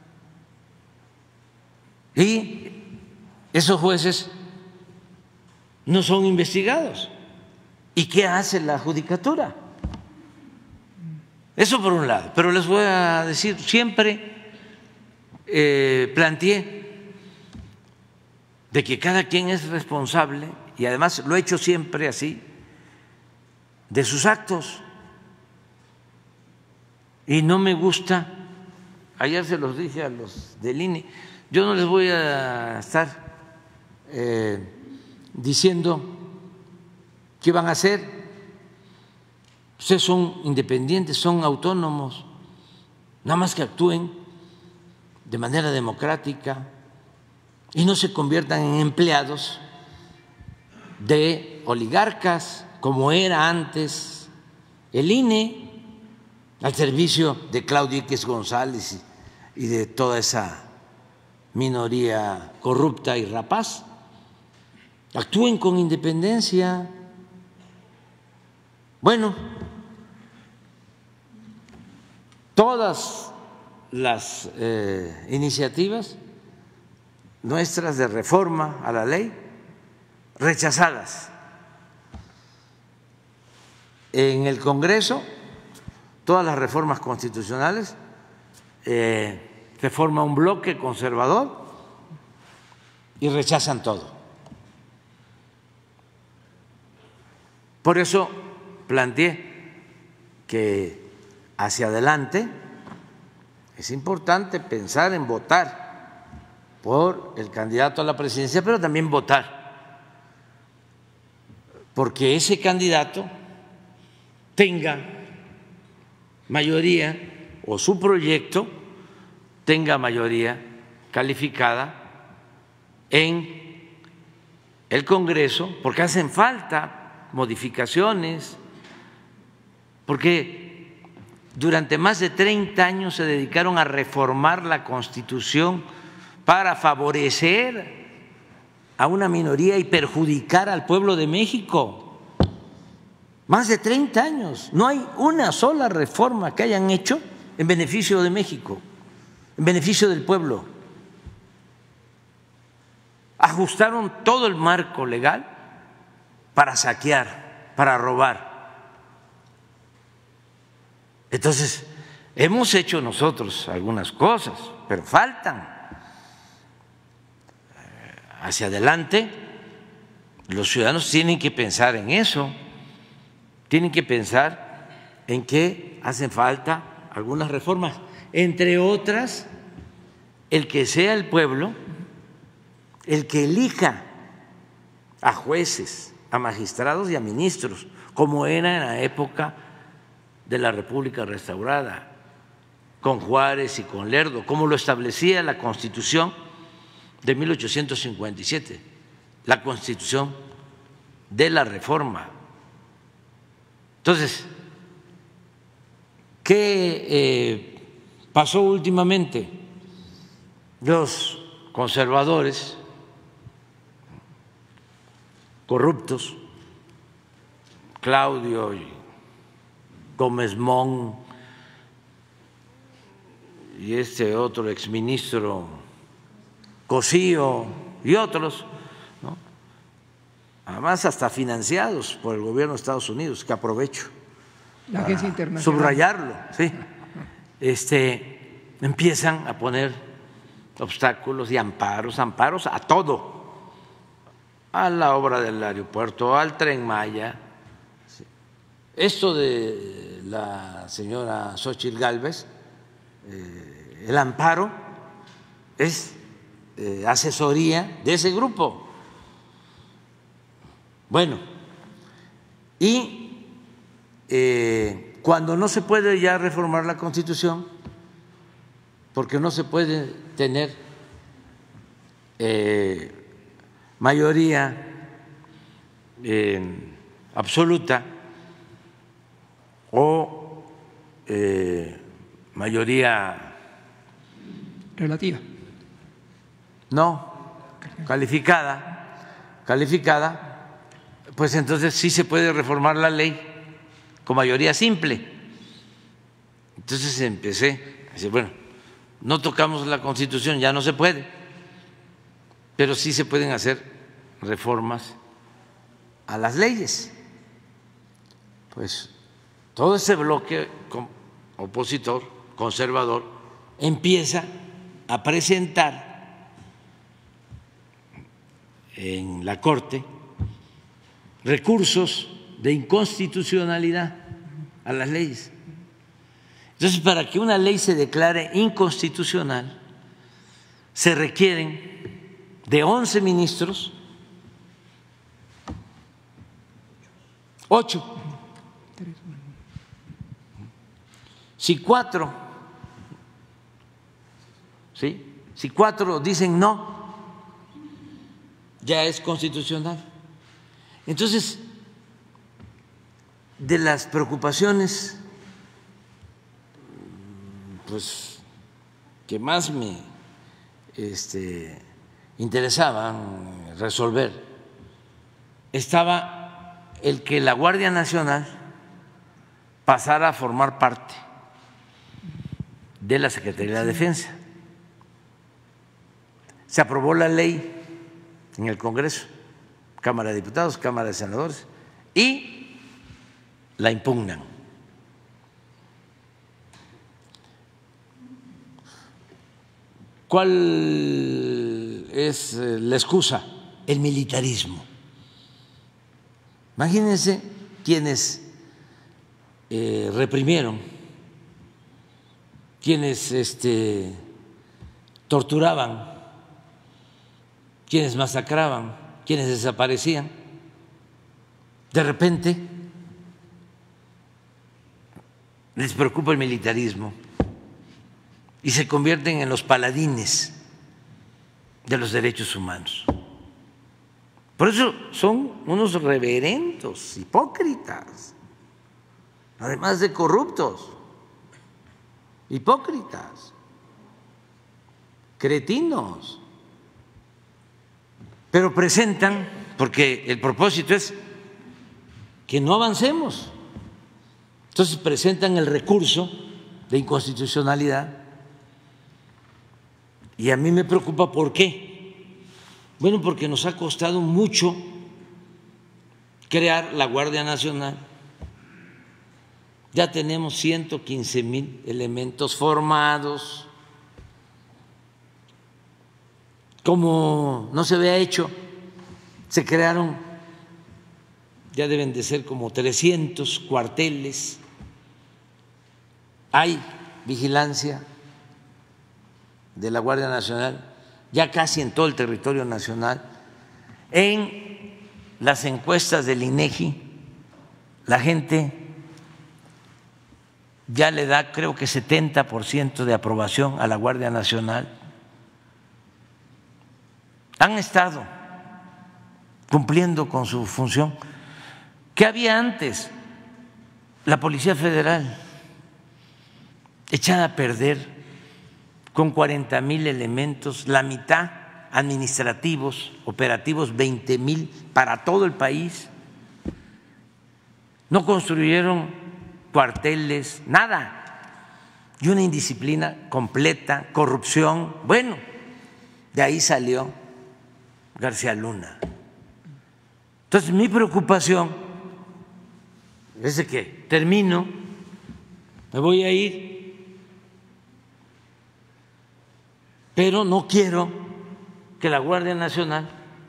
y esos jueces no son investigados? ¿Y qué hace la judicatura? Eso por un lado. Pero les voy a decir, siempre eh, planteé de que cada quien es responsable, y además lo he hecho siempre así, de sus actos. Y no me gusta, ayer se los dije a los del I N E, yo no les voy a estar eh, diciendo qué van a hacer. Ustedes son independientes, son autónomos, nada más que actúen de manera democrática y no se conviertan en empleados de oligarcas, como era antes el I N E, al servicio de Claudio X González y de toda esa minoría corrupta y rapaz. Actúen con independencia. Bueno, todas las eh, iniciativas nuestras de reforma a la ley rechazadas. En el Congreso, todas las reformas constitucionales, eh, se forma un bloque conservador y rechazan todo. Por eso planteé que hacia adelante es importante pensar en votar por el candidato a la presidencia, pero también votar porque ese candidato tenga mayoría o su proyecto tenga mayoría calificada en el Congreso, porque hacen falta modificaciones, porque durante más de treinta años se dedicaron a reformar la Constitución para favorecer a una minoría y perjudicar al pueblo de México. Más de treinta años, no hay una sola reforma que hayan hecho en beneficio de México. en beneficio del pueblo. Ajustaron todo el marco legal para saquear, para robar. Entonces, hemos hecho nosotros algunas cosas, pero faltan. Hacia adelante, los ciudadanos tienen que pensar en eso, tienen que pensar en que hacen falta algunas reformas, entre otras, el que sea el pueblo el que elija a jueces, a magistrados y a ministros, como era en la época de la República restaurada, con Juárez y con Lerdo, como lo establecía la Constitución de mil ochocientos cincuenta y siete, la Constitución de la Reforma. Entonces, ¿qué eh, pasó últimamente? Los conservadores corruptos, Claudio y Gómez Mon y este otro exministro Cosío y otros, ¿no? Además hasta financiados por el gobierno de Estados Unidos, que aprovecho la Agencia Internacional, subrayarlo, sí, este, empiezan a poner obstáculos y amparos, amparos a todo, a la obra del aeropuerto, al Tren Maya. Esto de la señora Xóchitl Gálvez, eh, el amparo es eh, asesoría de ese grupo. Bueno, y eh, cuando no se puede ya reformar la Constitución, porque no se puede tener eh, mayoría eh, absoluta o eh, mayoría relativa, no, calificada, calificada, pues entonces sí se puede reformar la ley con mayoría simple. Entonces empecé a decir, bueno, no tocamos la Constitución, ya no se puede, pero sí se pueden hacer reformas a las leyes. Pues todo ese bloque opositor, conservador, empieza a presentar en la Corte recursos de inconstitucionalidad a las leyes. Entonces, para que una ley se declare inconstitucional, se requieren de once ministros, ocho. Si cuatro, ¿sí? Si cuatro dicen no, ya es constitucional. Entonces, de las preocupaciones, pues, que más me este, interesaban resolver, estaba el que la Guardia Nacional pasara a formar parte de la Secretaría de Defensa. Se aprobó la ley en el Congreso, Cámara de Diputados, Cámara de Senadores, y la impugnan. ¿Cuál es la excusa? El militarismo. Imagínense quienes eh, reprimieron, quienes este, torturaban, quienes masacraban, quienes desaparecían, de repente les preocupa el militarismo y se convierten en los paladines de los derechos humanos. Por eso son unos reverendos, hipócritas, además de corruptos, hipócritas, cretinos. Pero presentan, porque el propósito es que no avancemos, entonces presentan el recurso de inconstitucionalidad Y a mí me preocupa, ¿por qué? Bueno, porque nos ha costado mucho crear la Guardia Nacional. Ya tenemos ciento quince mil elementos formados. Como no se había hecho, se crearon, ya deben de ser como trescientos cuarteles. Hay vigilancia de la Guardia Nacional ya casi en todo el territorio nacional. En las encuestas del INEGI, la gente ya le da, creo que setenta por ciento de aprobación a la Guardia Nacional. Han estado cumpliendo con su función. ¿Qué había antes? La Policía Federal, echada a perder, con cuarenta mil elementos, la mitad administrativos, operativos, veinte mil para todo el país. No construyeron cuarteles, nada. Y una indisciplina completa, corrupción. Bueno, de ahí salió García Luna. Entonces, mi preocupación es de que termino, me voy a ir, pero no quiero que la Guardia Nacional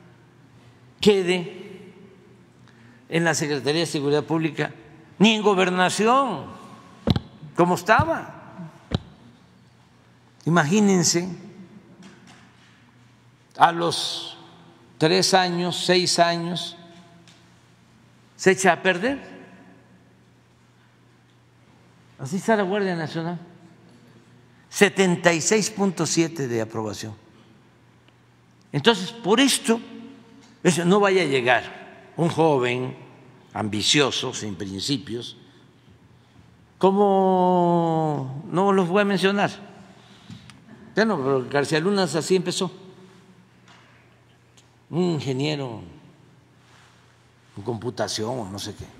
quede en la Secretaría de Seguridad Pública ni en Gobernación, como estaba. Imagínense, a los tres años, seis años, se echa a perder. Así está la Guardia Nacional. setenta y seis punto siete de aprobación. Entonces, por esto, eso no vaya a llegar un joven ambicioso, sin principios, como no los voy a mencionar. Bueno, pero García Luna así empezó. Un ingeniero en computación o no sé qué.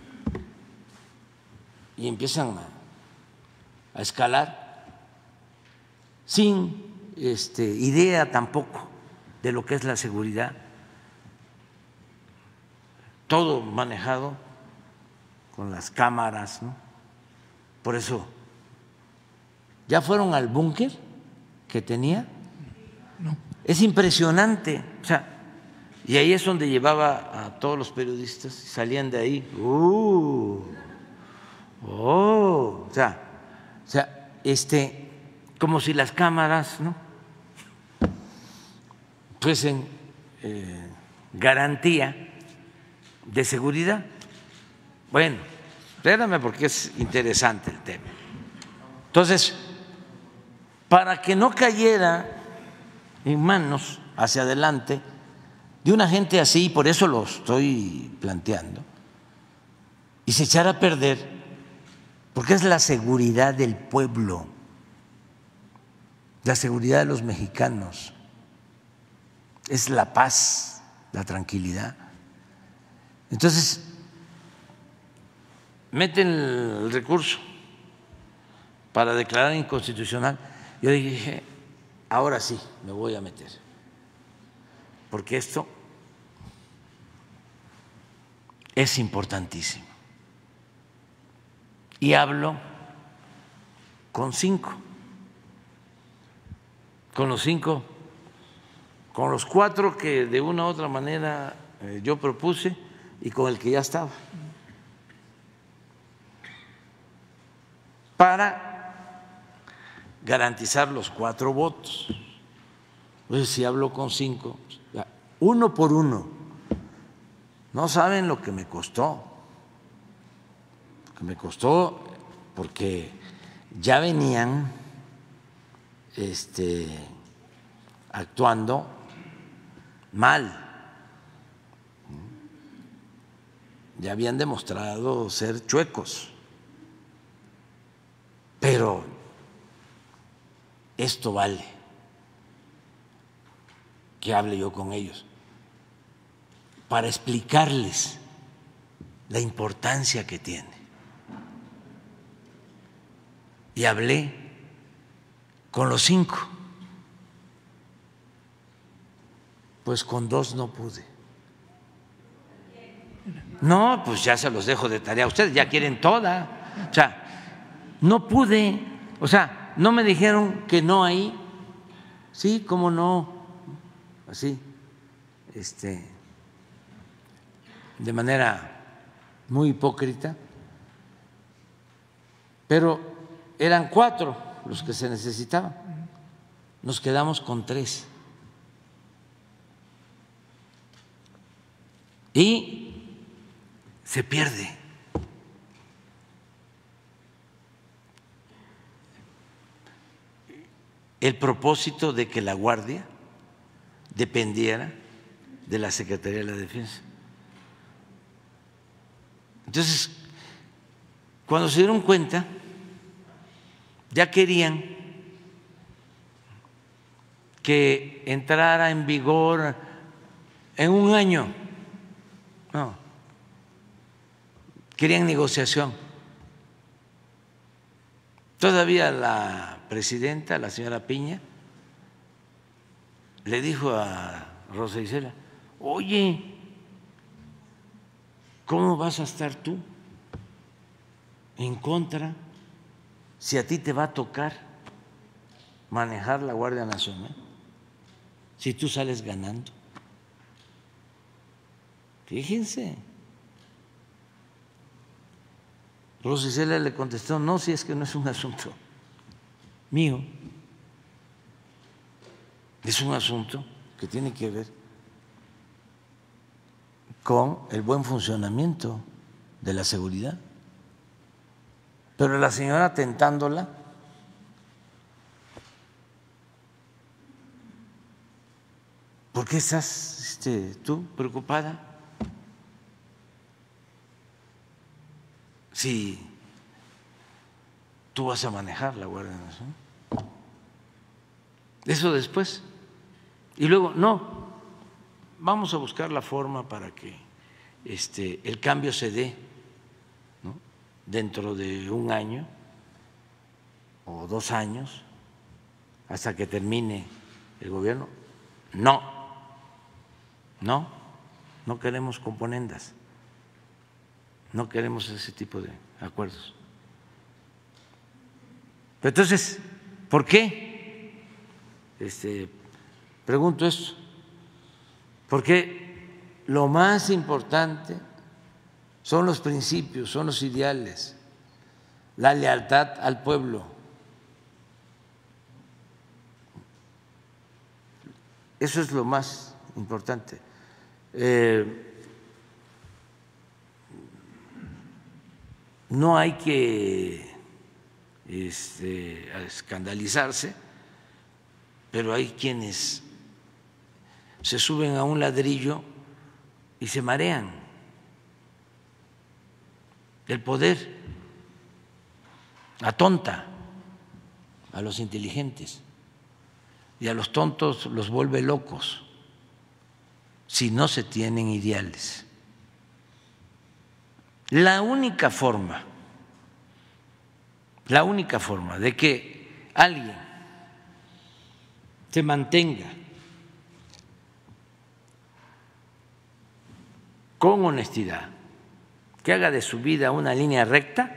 Y empiezan a, a escalar sin este, idea tampoco de lo que es la seguridad, todo manejado con las cámaras, ¿no? Por eso, ¿ya fueron al búnker que tenía? No. Es impresionante, o sea, y ahí es donde llevaba a todos los periodistas y salían de ahí, uh, oh, o sea, o sea, este como si las cámaras, ¿no?, fuesen eh, garantía de seguridad. Bueno, espérame porque es interesante el tema. Entonces, para que no cayera en manos hacia adelante de una gente así, por eso lo estoy planteando, y se echara a perder, porque es la seguridad del pueblo, la seguridad de los mexicanos, es la paz, la tranquilidad. Entonces, meten el recurso para declarar inconstitucional. Yo dije, ahora sí me voy a meter, porque esto es importantísimo. Y hablo con cinco. Con los cinco, con los cuatro que de una u otra manera eh, yo propuse y con el que ya estaba, para garantizar los cuatro votos. Pues si hablo con cinco, uno por uno, no saben lo que me costó, lo que me costó porque ya venían Este, actuando mal, ya habían demostrado ser chuecos, pero esto vale que hable yo con ellos para explicarles la importancia que tiene. Y hablé con los cinco Pues con dos no pude. No, pues ya se los dejo de tarea. Ustedes ya quieren toda. O sea, no pude. O sea, no me dijeron que no ahí. Sí, cómo no. Así, este, de manera muy hipócrita. Pero eran cuatro los que se necesitaban. Nos quedamos con tres. Y se pierde. El propósito de que la Guardia dependiera de la Secretaría de la Defensa. Entonces, cuando se dieron cuenta, ya querían que entrara en vigor en un año. No, querían negociación. Todavía la presidenta, la señora Piña, le dijo a Rosa Isela: oye, ¿cómo vas a estar tú en contra si a ti te va a tocar manejar la Guardia Nacional, si tú sales ganando? Fíjense. Rosa Isela le contestó: no, si es que no es un asunto mío, es un asunto que tiene que ver con el buen funcionamiento de la seguridad. Pero la señora, tentándola, ¿por qué estás este, tú preocupada? Si tú vas a manejar la Guardia Nacional. Eso después. Y luego, no, vamos a buscar la forma para que este, el cambio se dé, ¿no?, dentro de un año o dos años, hasta que termine el gobierno. No, no, no queremos componendas. No queremos ese tipo de acuerdos. Pero entonces, ¿por qué? Este, pregunto esto. Porque lo más importante son los principios, son los ideales, la lealtad al pueblo. Eso es lo más importante. Eh, No hay que este, escandalizarse, pero hay quienes se suben a un ladrillo y se marean. El poder atonta a los inteligentes y a los tontos los vuelve locos si no se tienen ideales. La única forma, la única forma de que alguien se mantenga con honestidad, que haga de su vida una línea recta,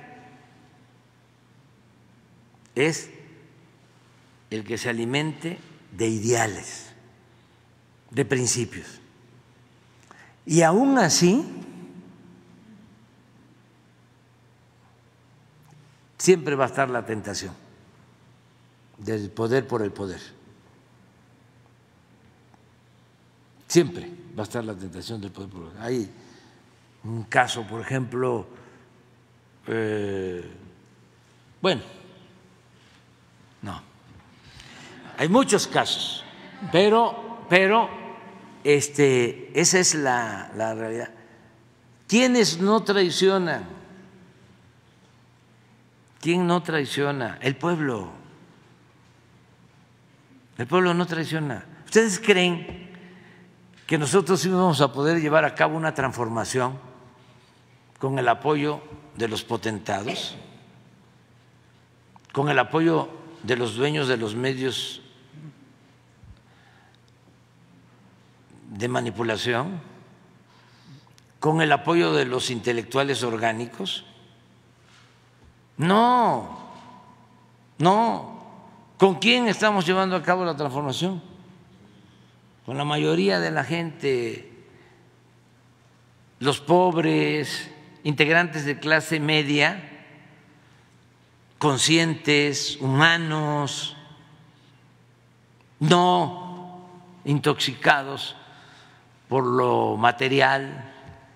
es el que se alimente de ideales, de principios. Y aún así, siempre va a estar la tentación del poder por el poder. Siempre va a estar la tentación del poder por el poder. Hay un caso, por ejemplo, eh, bueno, no, hay muchos casos, pero, pero este, esa es la, la realidad. ¿Quiénes no traicionan? ¿Quién no traiciona? El pueblo. El pueblo no traiciona. ¿Ustedes creen que nosotros íbamos a poder llevar a cabo una transformación con el apoyo de los potentados, con el apoyo de los dueños de los medios de manipulación, con el apoyo de los intelectuales orgánicos. No, no. ¿Con quién estamos llevando a cabo la transformación? Con la mayoría de la gente, los pobres, integrantes de clase media, conscientes, humanos, no intoxicados por lo material,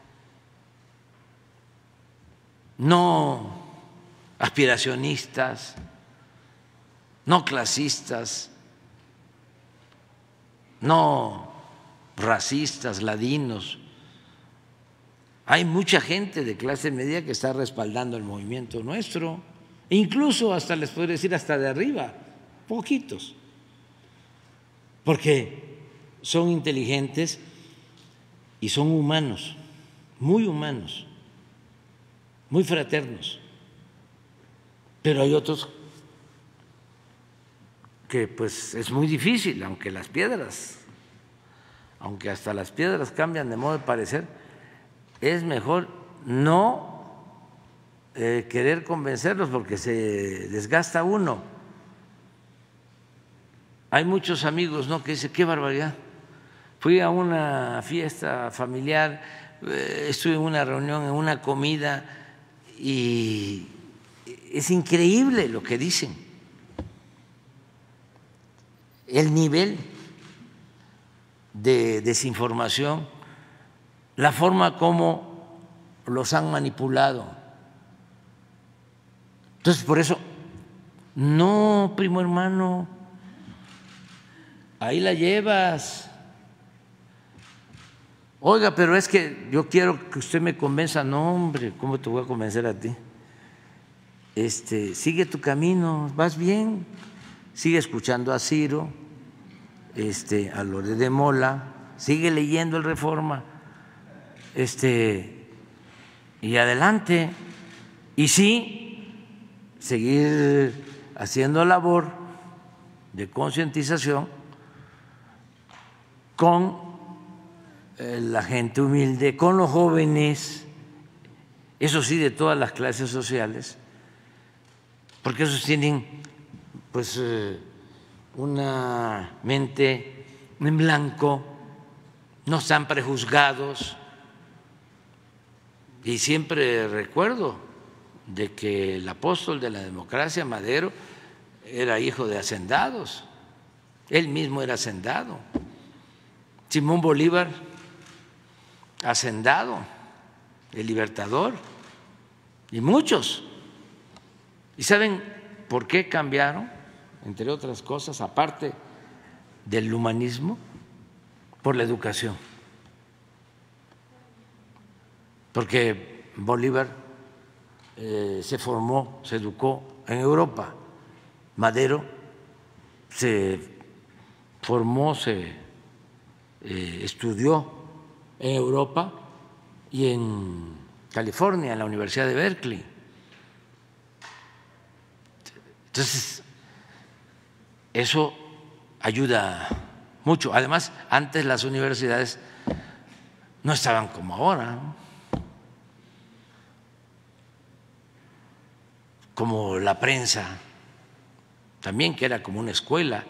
no aspiracionistas, no clasistas, no racistas, ladinos. Hay mucha gente de clase media que está respaldando el movimiento nuestro, incluso hasta les podría decir hasta de arriba, poquitos, porque son inteligentes y son humanos, muy humanos, muy fraternos. Pero hay otros que pues es muy difícil, aunque las piedras, aunque hasta las piedras cambian de modo de parecer, es mejor no eh, querer convencerlos porque se desgasta uno. Hay muchos amigos, ¿no?, que dicen, qué barbaridad, fui a una fiesta familiar, eh, estuve en una reunión, en una comida, y es increíble lo que dicen, el nivel de desinformación, la forma como los han manipulado. Entonces, por eso, no, primo hermano, ahí la llevas. Oiga, pero es que yo quiero que usted me convenza. No, hombre, ¿cómo te voy a convencer a ti? Este, sigue tu camino, vas bien, sigue escuchando a Ciro, este, a Loret de Mola, sigue leyendo el Reforma, este, y adelante. Y sí, seguir haciendo labor de concientización con la gente humilde, con los jóvenes, eso sí, de todas las clases sociales, porque esos tienen pues eh, una mente en blanco, no están prejuzgados. Y siempre recuerdo de que el apóstol de la democracia, Madero, era hijo de hacendados, él mismo era hacendado. Simón Bolívar, hacendado, el libertador, y muchos. ¿Y saben por qué cambiaron? Entre otras cosas, aparte del humanismo, por la educación. Porque Bolívar eh, se formó, se educó en Europa. Madero se formó, se eh, estudió en Europa y en California, en la Universidad de Berkeley. Entonces, eso ayuda mucho. Además, antes las universidades no estaban como ahora, ¿no? Como la prensa, también, que era como una escuela,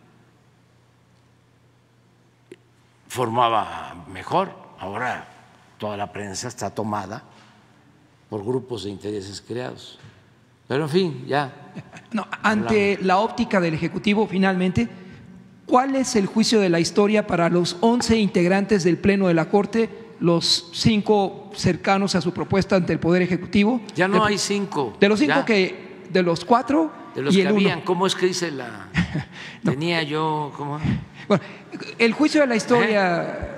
formaba mejor. Ahora toda la prensa está tomada por grupos de intereses creados. Pero en fin, ya. No, ante la óptica del Ejecutivo, finalmente, ¿cuál es el juicio de la historia para los once integrantes del Pleno de la Corte, los cinco cercanos a su propuesta ante el Poder Ejecutivo? Ya no de, hay cinco. De los cinco ya. que, de los cuatro de los y que el habían, uno. ¿cómo es que dice la? no. Tenía yo, ¿cómo? Bueno, el juicio de la historia. ¿Eh?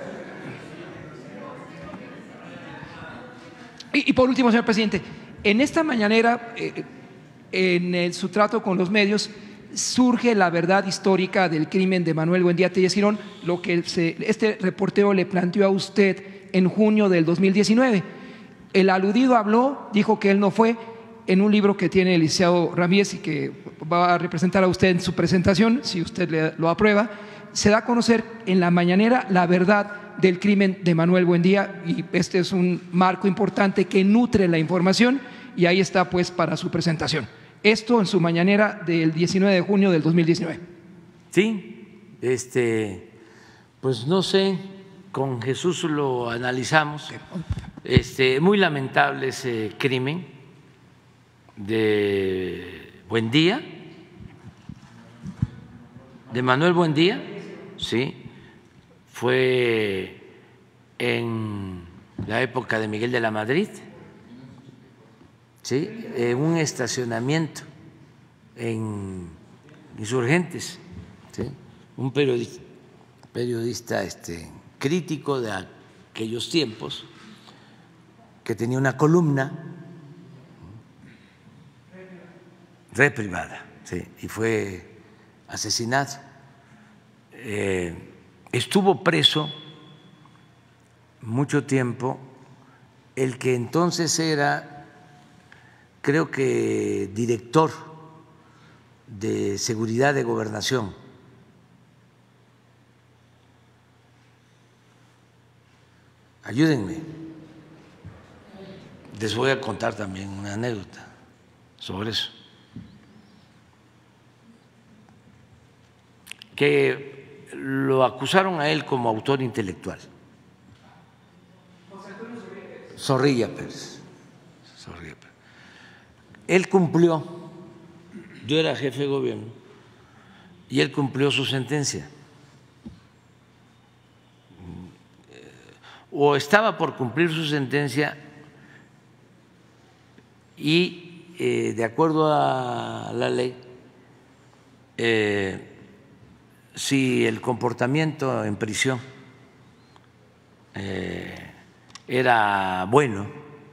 Y, y por último, señor presidente, en esta mañanera, eh, en el, su trato con los medios, surge la verdad histórica del crimen de Manuel Buendía Tellez Girón, lo que se, este reportero le planteó a usted en junio del dos mil diecinueve. El aludido habló, dijo que él no fue. En un libro que tiene el licenciado Ramírez y que va a representar a usted en su presentación, si usted le, lo aprueba, se da a conocer en la mañanera la verdad del crimen de Manuel Buendía, y este es un marco importante que nutre la información y ahí está pues para su presentación. Esto en su mañanera del diecinueve de junio del dos mil diecinueve. Sí, este, pues no sé, con Jesús lo analizamos. Este, muy lamentable ese crimen de Buendía, de Manuel Buendía, sí, fue en la época de Miguel de la Madrid, sí, en un estacionamiento en Insurgentes, sí, un periodista, periodista este, crítico de aquellos tiempos, que tenía una columna red privada, sí, y fue asesinado. Eh, estuvo preso mucho tiempo el que entonces era, creo que, director de Seguridad de Gobernación. Ayúdenme. Les voy a contar también una anécdota sobre eso. Que lo acusaron a él como autor intelectual. Zorrilla Pérez. Zorrilla Pérez. Él cumplió, yo era jefe de gobierno, y él cumplió su sentencia. O estaba por cumplir su sentencia y, eh, de acuerdo a la ley, eh, si el comportamiento en prisión eh, era bueno,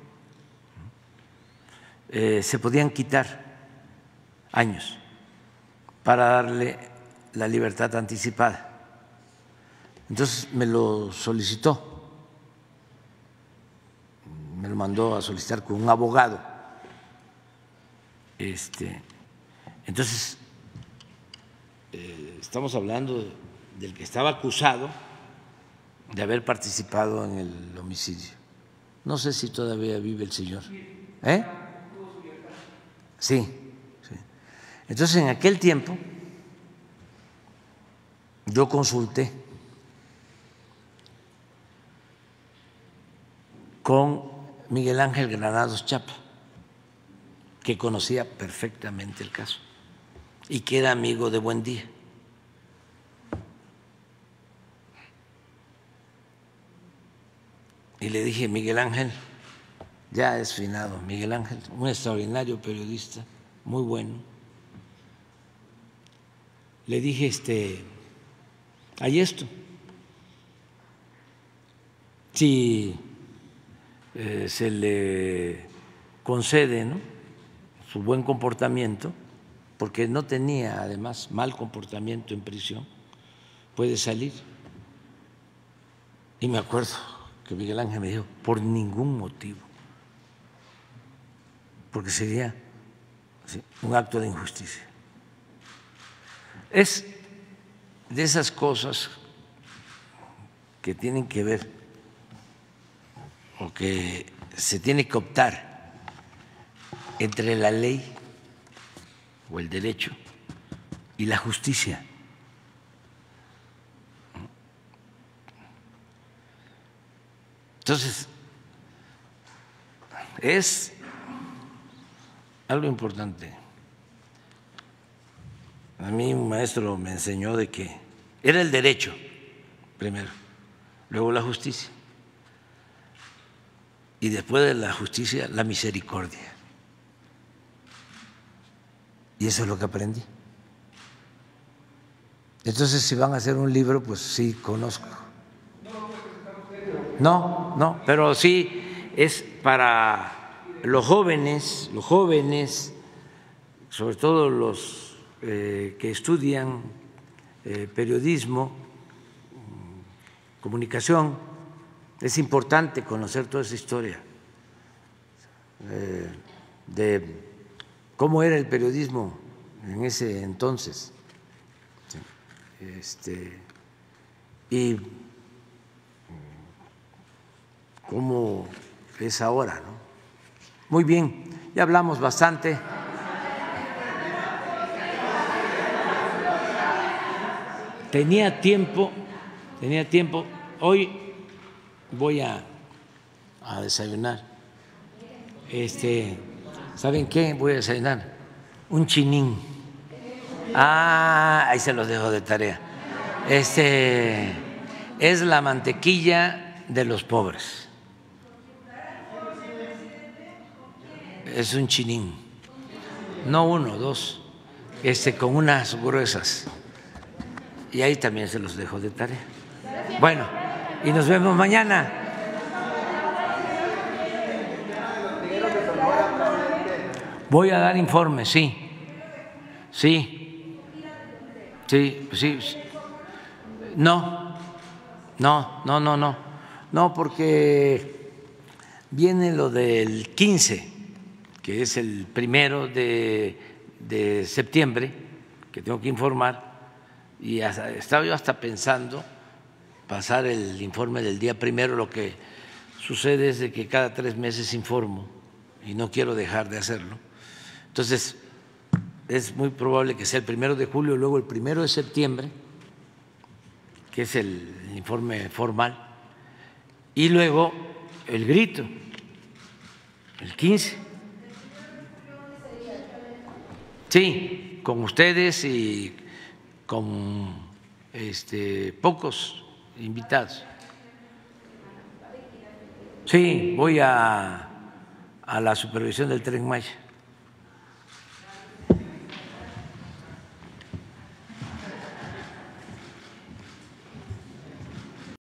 eh, se podían quitar años para darle la libertad anticipada. Entonces me lo solicitó, me lo mandó a solicitar con un abogado. Este, entonces, eh, estamos hablando del que estaba acusado de haber participado en el homicidio. No sé si todavía vive el señor. ¿Eh? Sí, sí. Entonces, en aquel tiempo, yo consulté con Miguel Ángel Granados Chapa, que conocía perfectamente el caso y que era amigo de Buendía. Y le dije, Miguel Ángel, ya es finado, Miguel Ángel, un extraordinario periodista, muy bueno. Le dije, este, hay esto. Si eh, se le concede, ¿no?, su buen comportamiento, porque no tenía además mal comportamiento en prisión, puede salir. Y me acuerdo que Miguel Ángel me dijo, por ningún motivo, porque sería, sí, un acto de injusticia. Es de esas cosas que tienen que ver o que se tiene que optar entre la ley o el derecho y la justicia. Entonces, es algo importante. A mí un maestro me enseñó de que era el derecho primero, luego la justicia y después de la justicia la misericordia. Y eso es lo que aprendí. Entonces, si van a hacer un libro, pues sí, conozco. No, no, pero sí es para los jóvenes, los jóvenes, sobre todo los eh, que estudian eh, periodismo, comunicación, es importante conocer toda esa historia eh, de cómo era el periodismo en ese entonces. Este, y cómo es ahora, ¿no? Muy bien, ya hablamos bastante. Tenía tiempo, tenía tiempo. Hoy voy a, a desayunar. Este, ¿saben qué? Voy a desayunar un chinín. Ah, ahí se los dejo de tarea. Este es la mantequilla de los pobres. Es un chinín, no uno, dos, este con unas gruesas. Y ahí también se los dejo de tarea. Bueno, y nos vemos mañana. Voy a dar informes, sí, sí, sí, sí. No, no, no, no, no, no, porque viene lo del quince, que es el primero de, de septiembre, que tengo que informar. Y hasta, estaba yo hasta pensando pasar el informe del día primero. Lo que sucede es de que cada tres meses informo y no quiero dejar de hacerlo. Entonces, es muy probable que sea el primero de julio, luego el primero de septiembre, que es el, el informe formal, y luego el grito, el quince. Sí, con ustedes y con este, pocos invitados. Sí, voy a, a la supervisión del Tren Maya.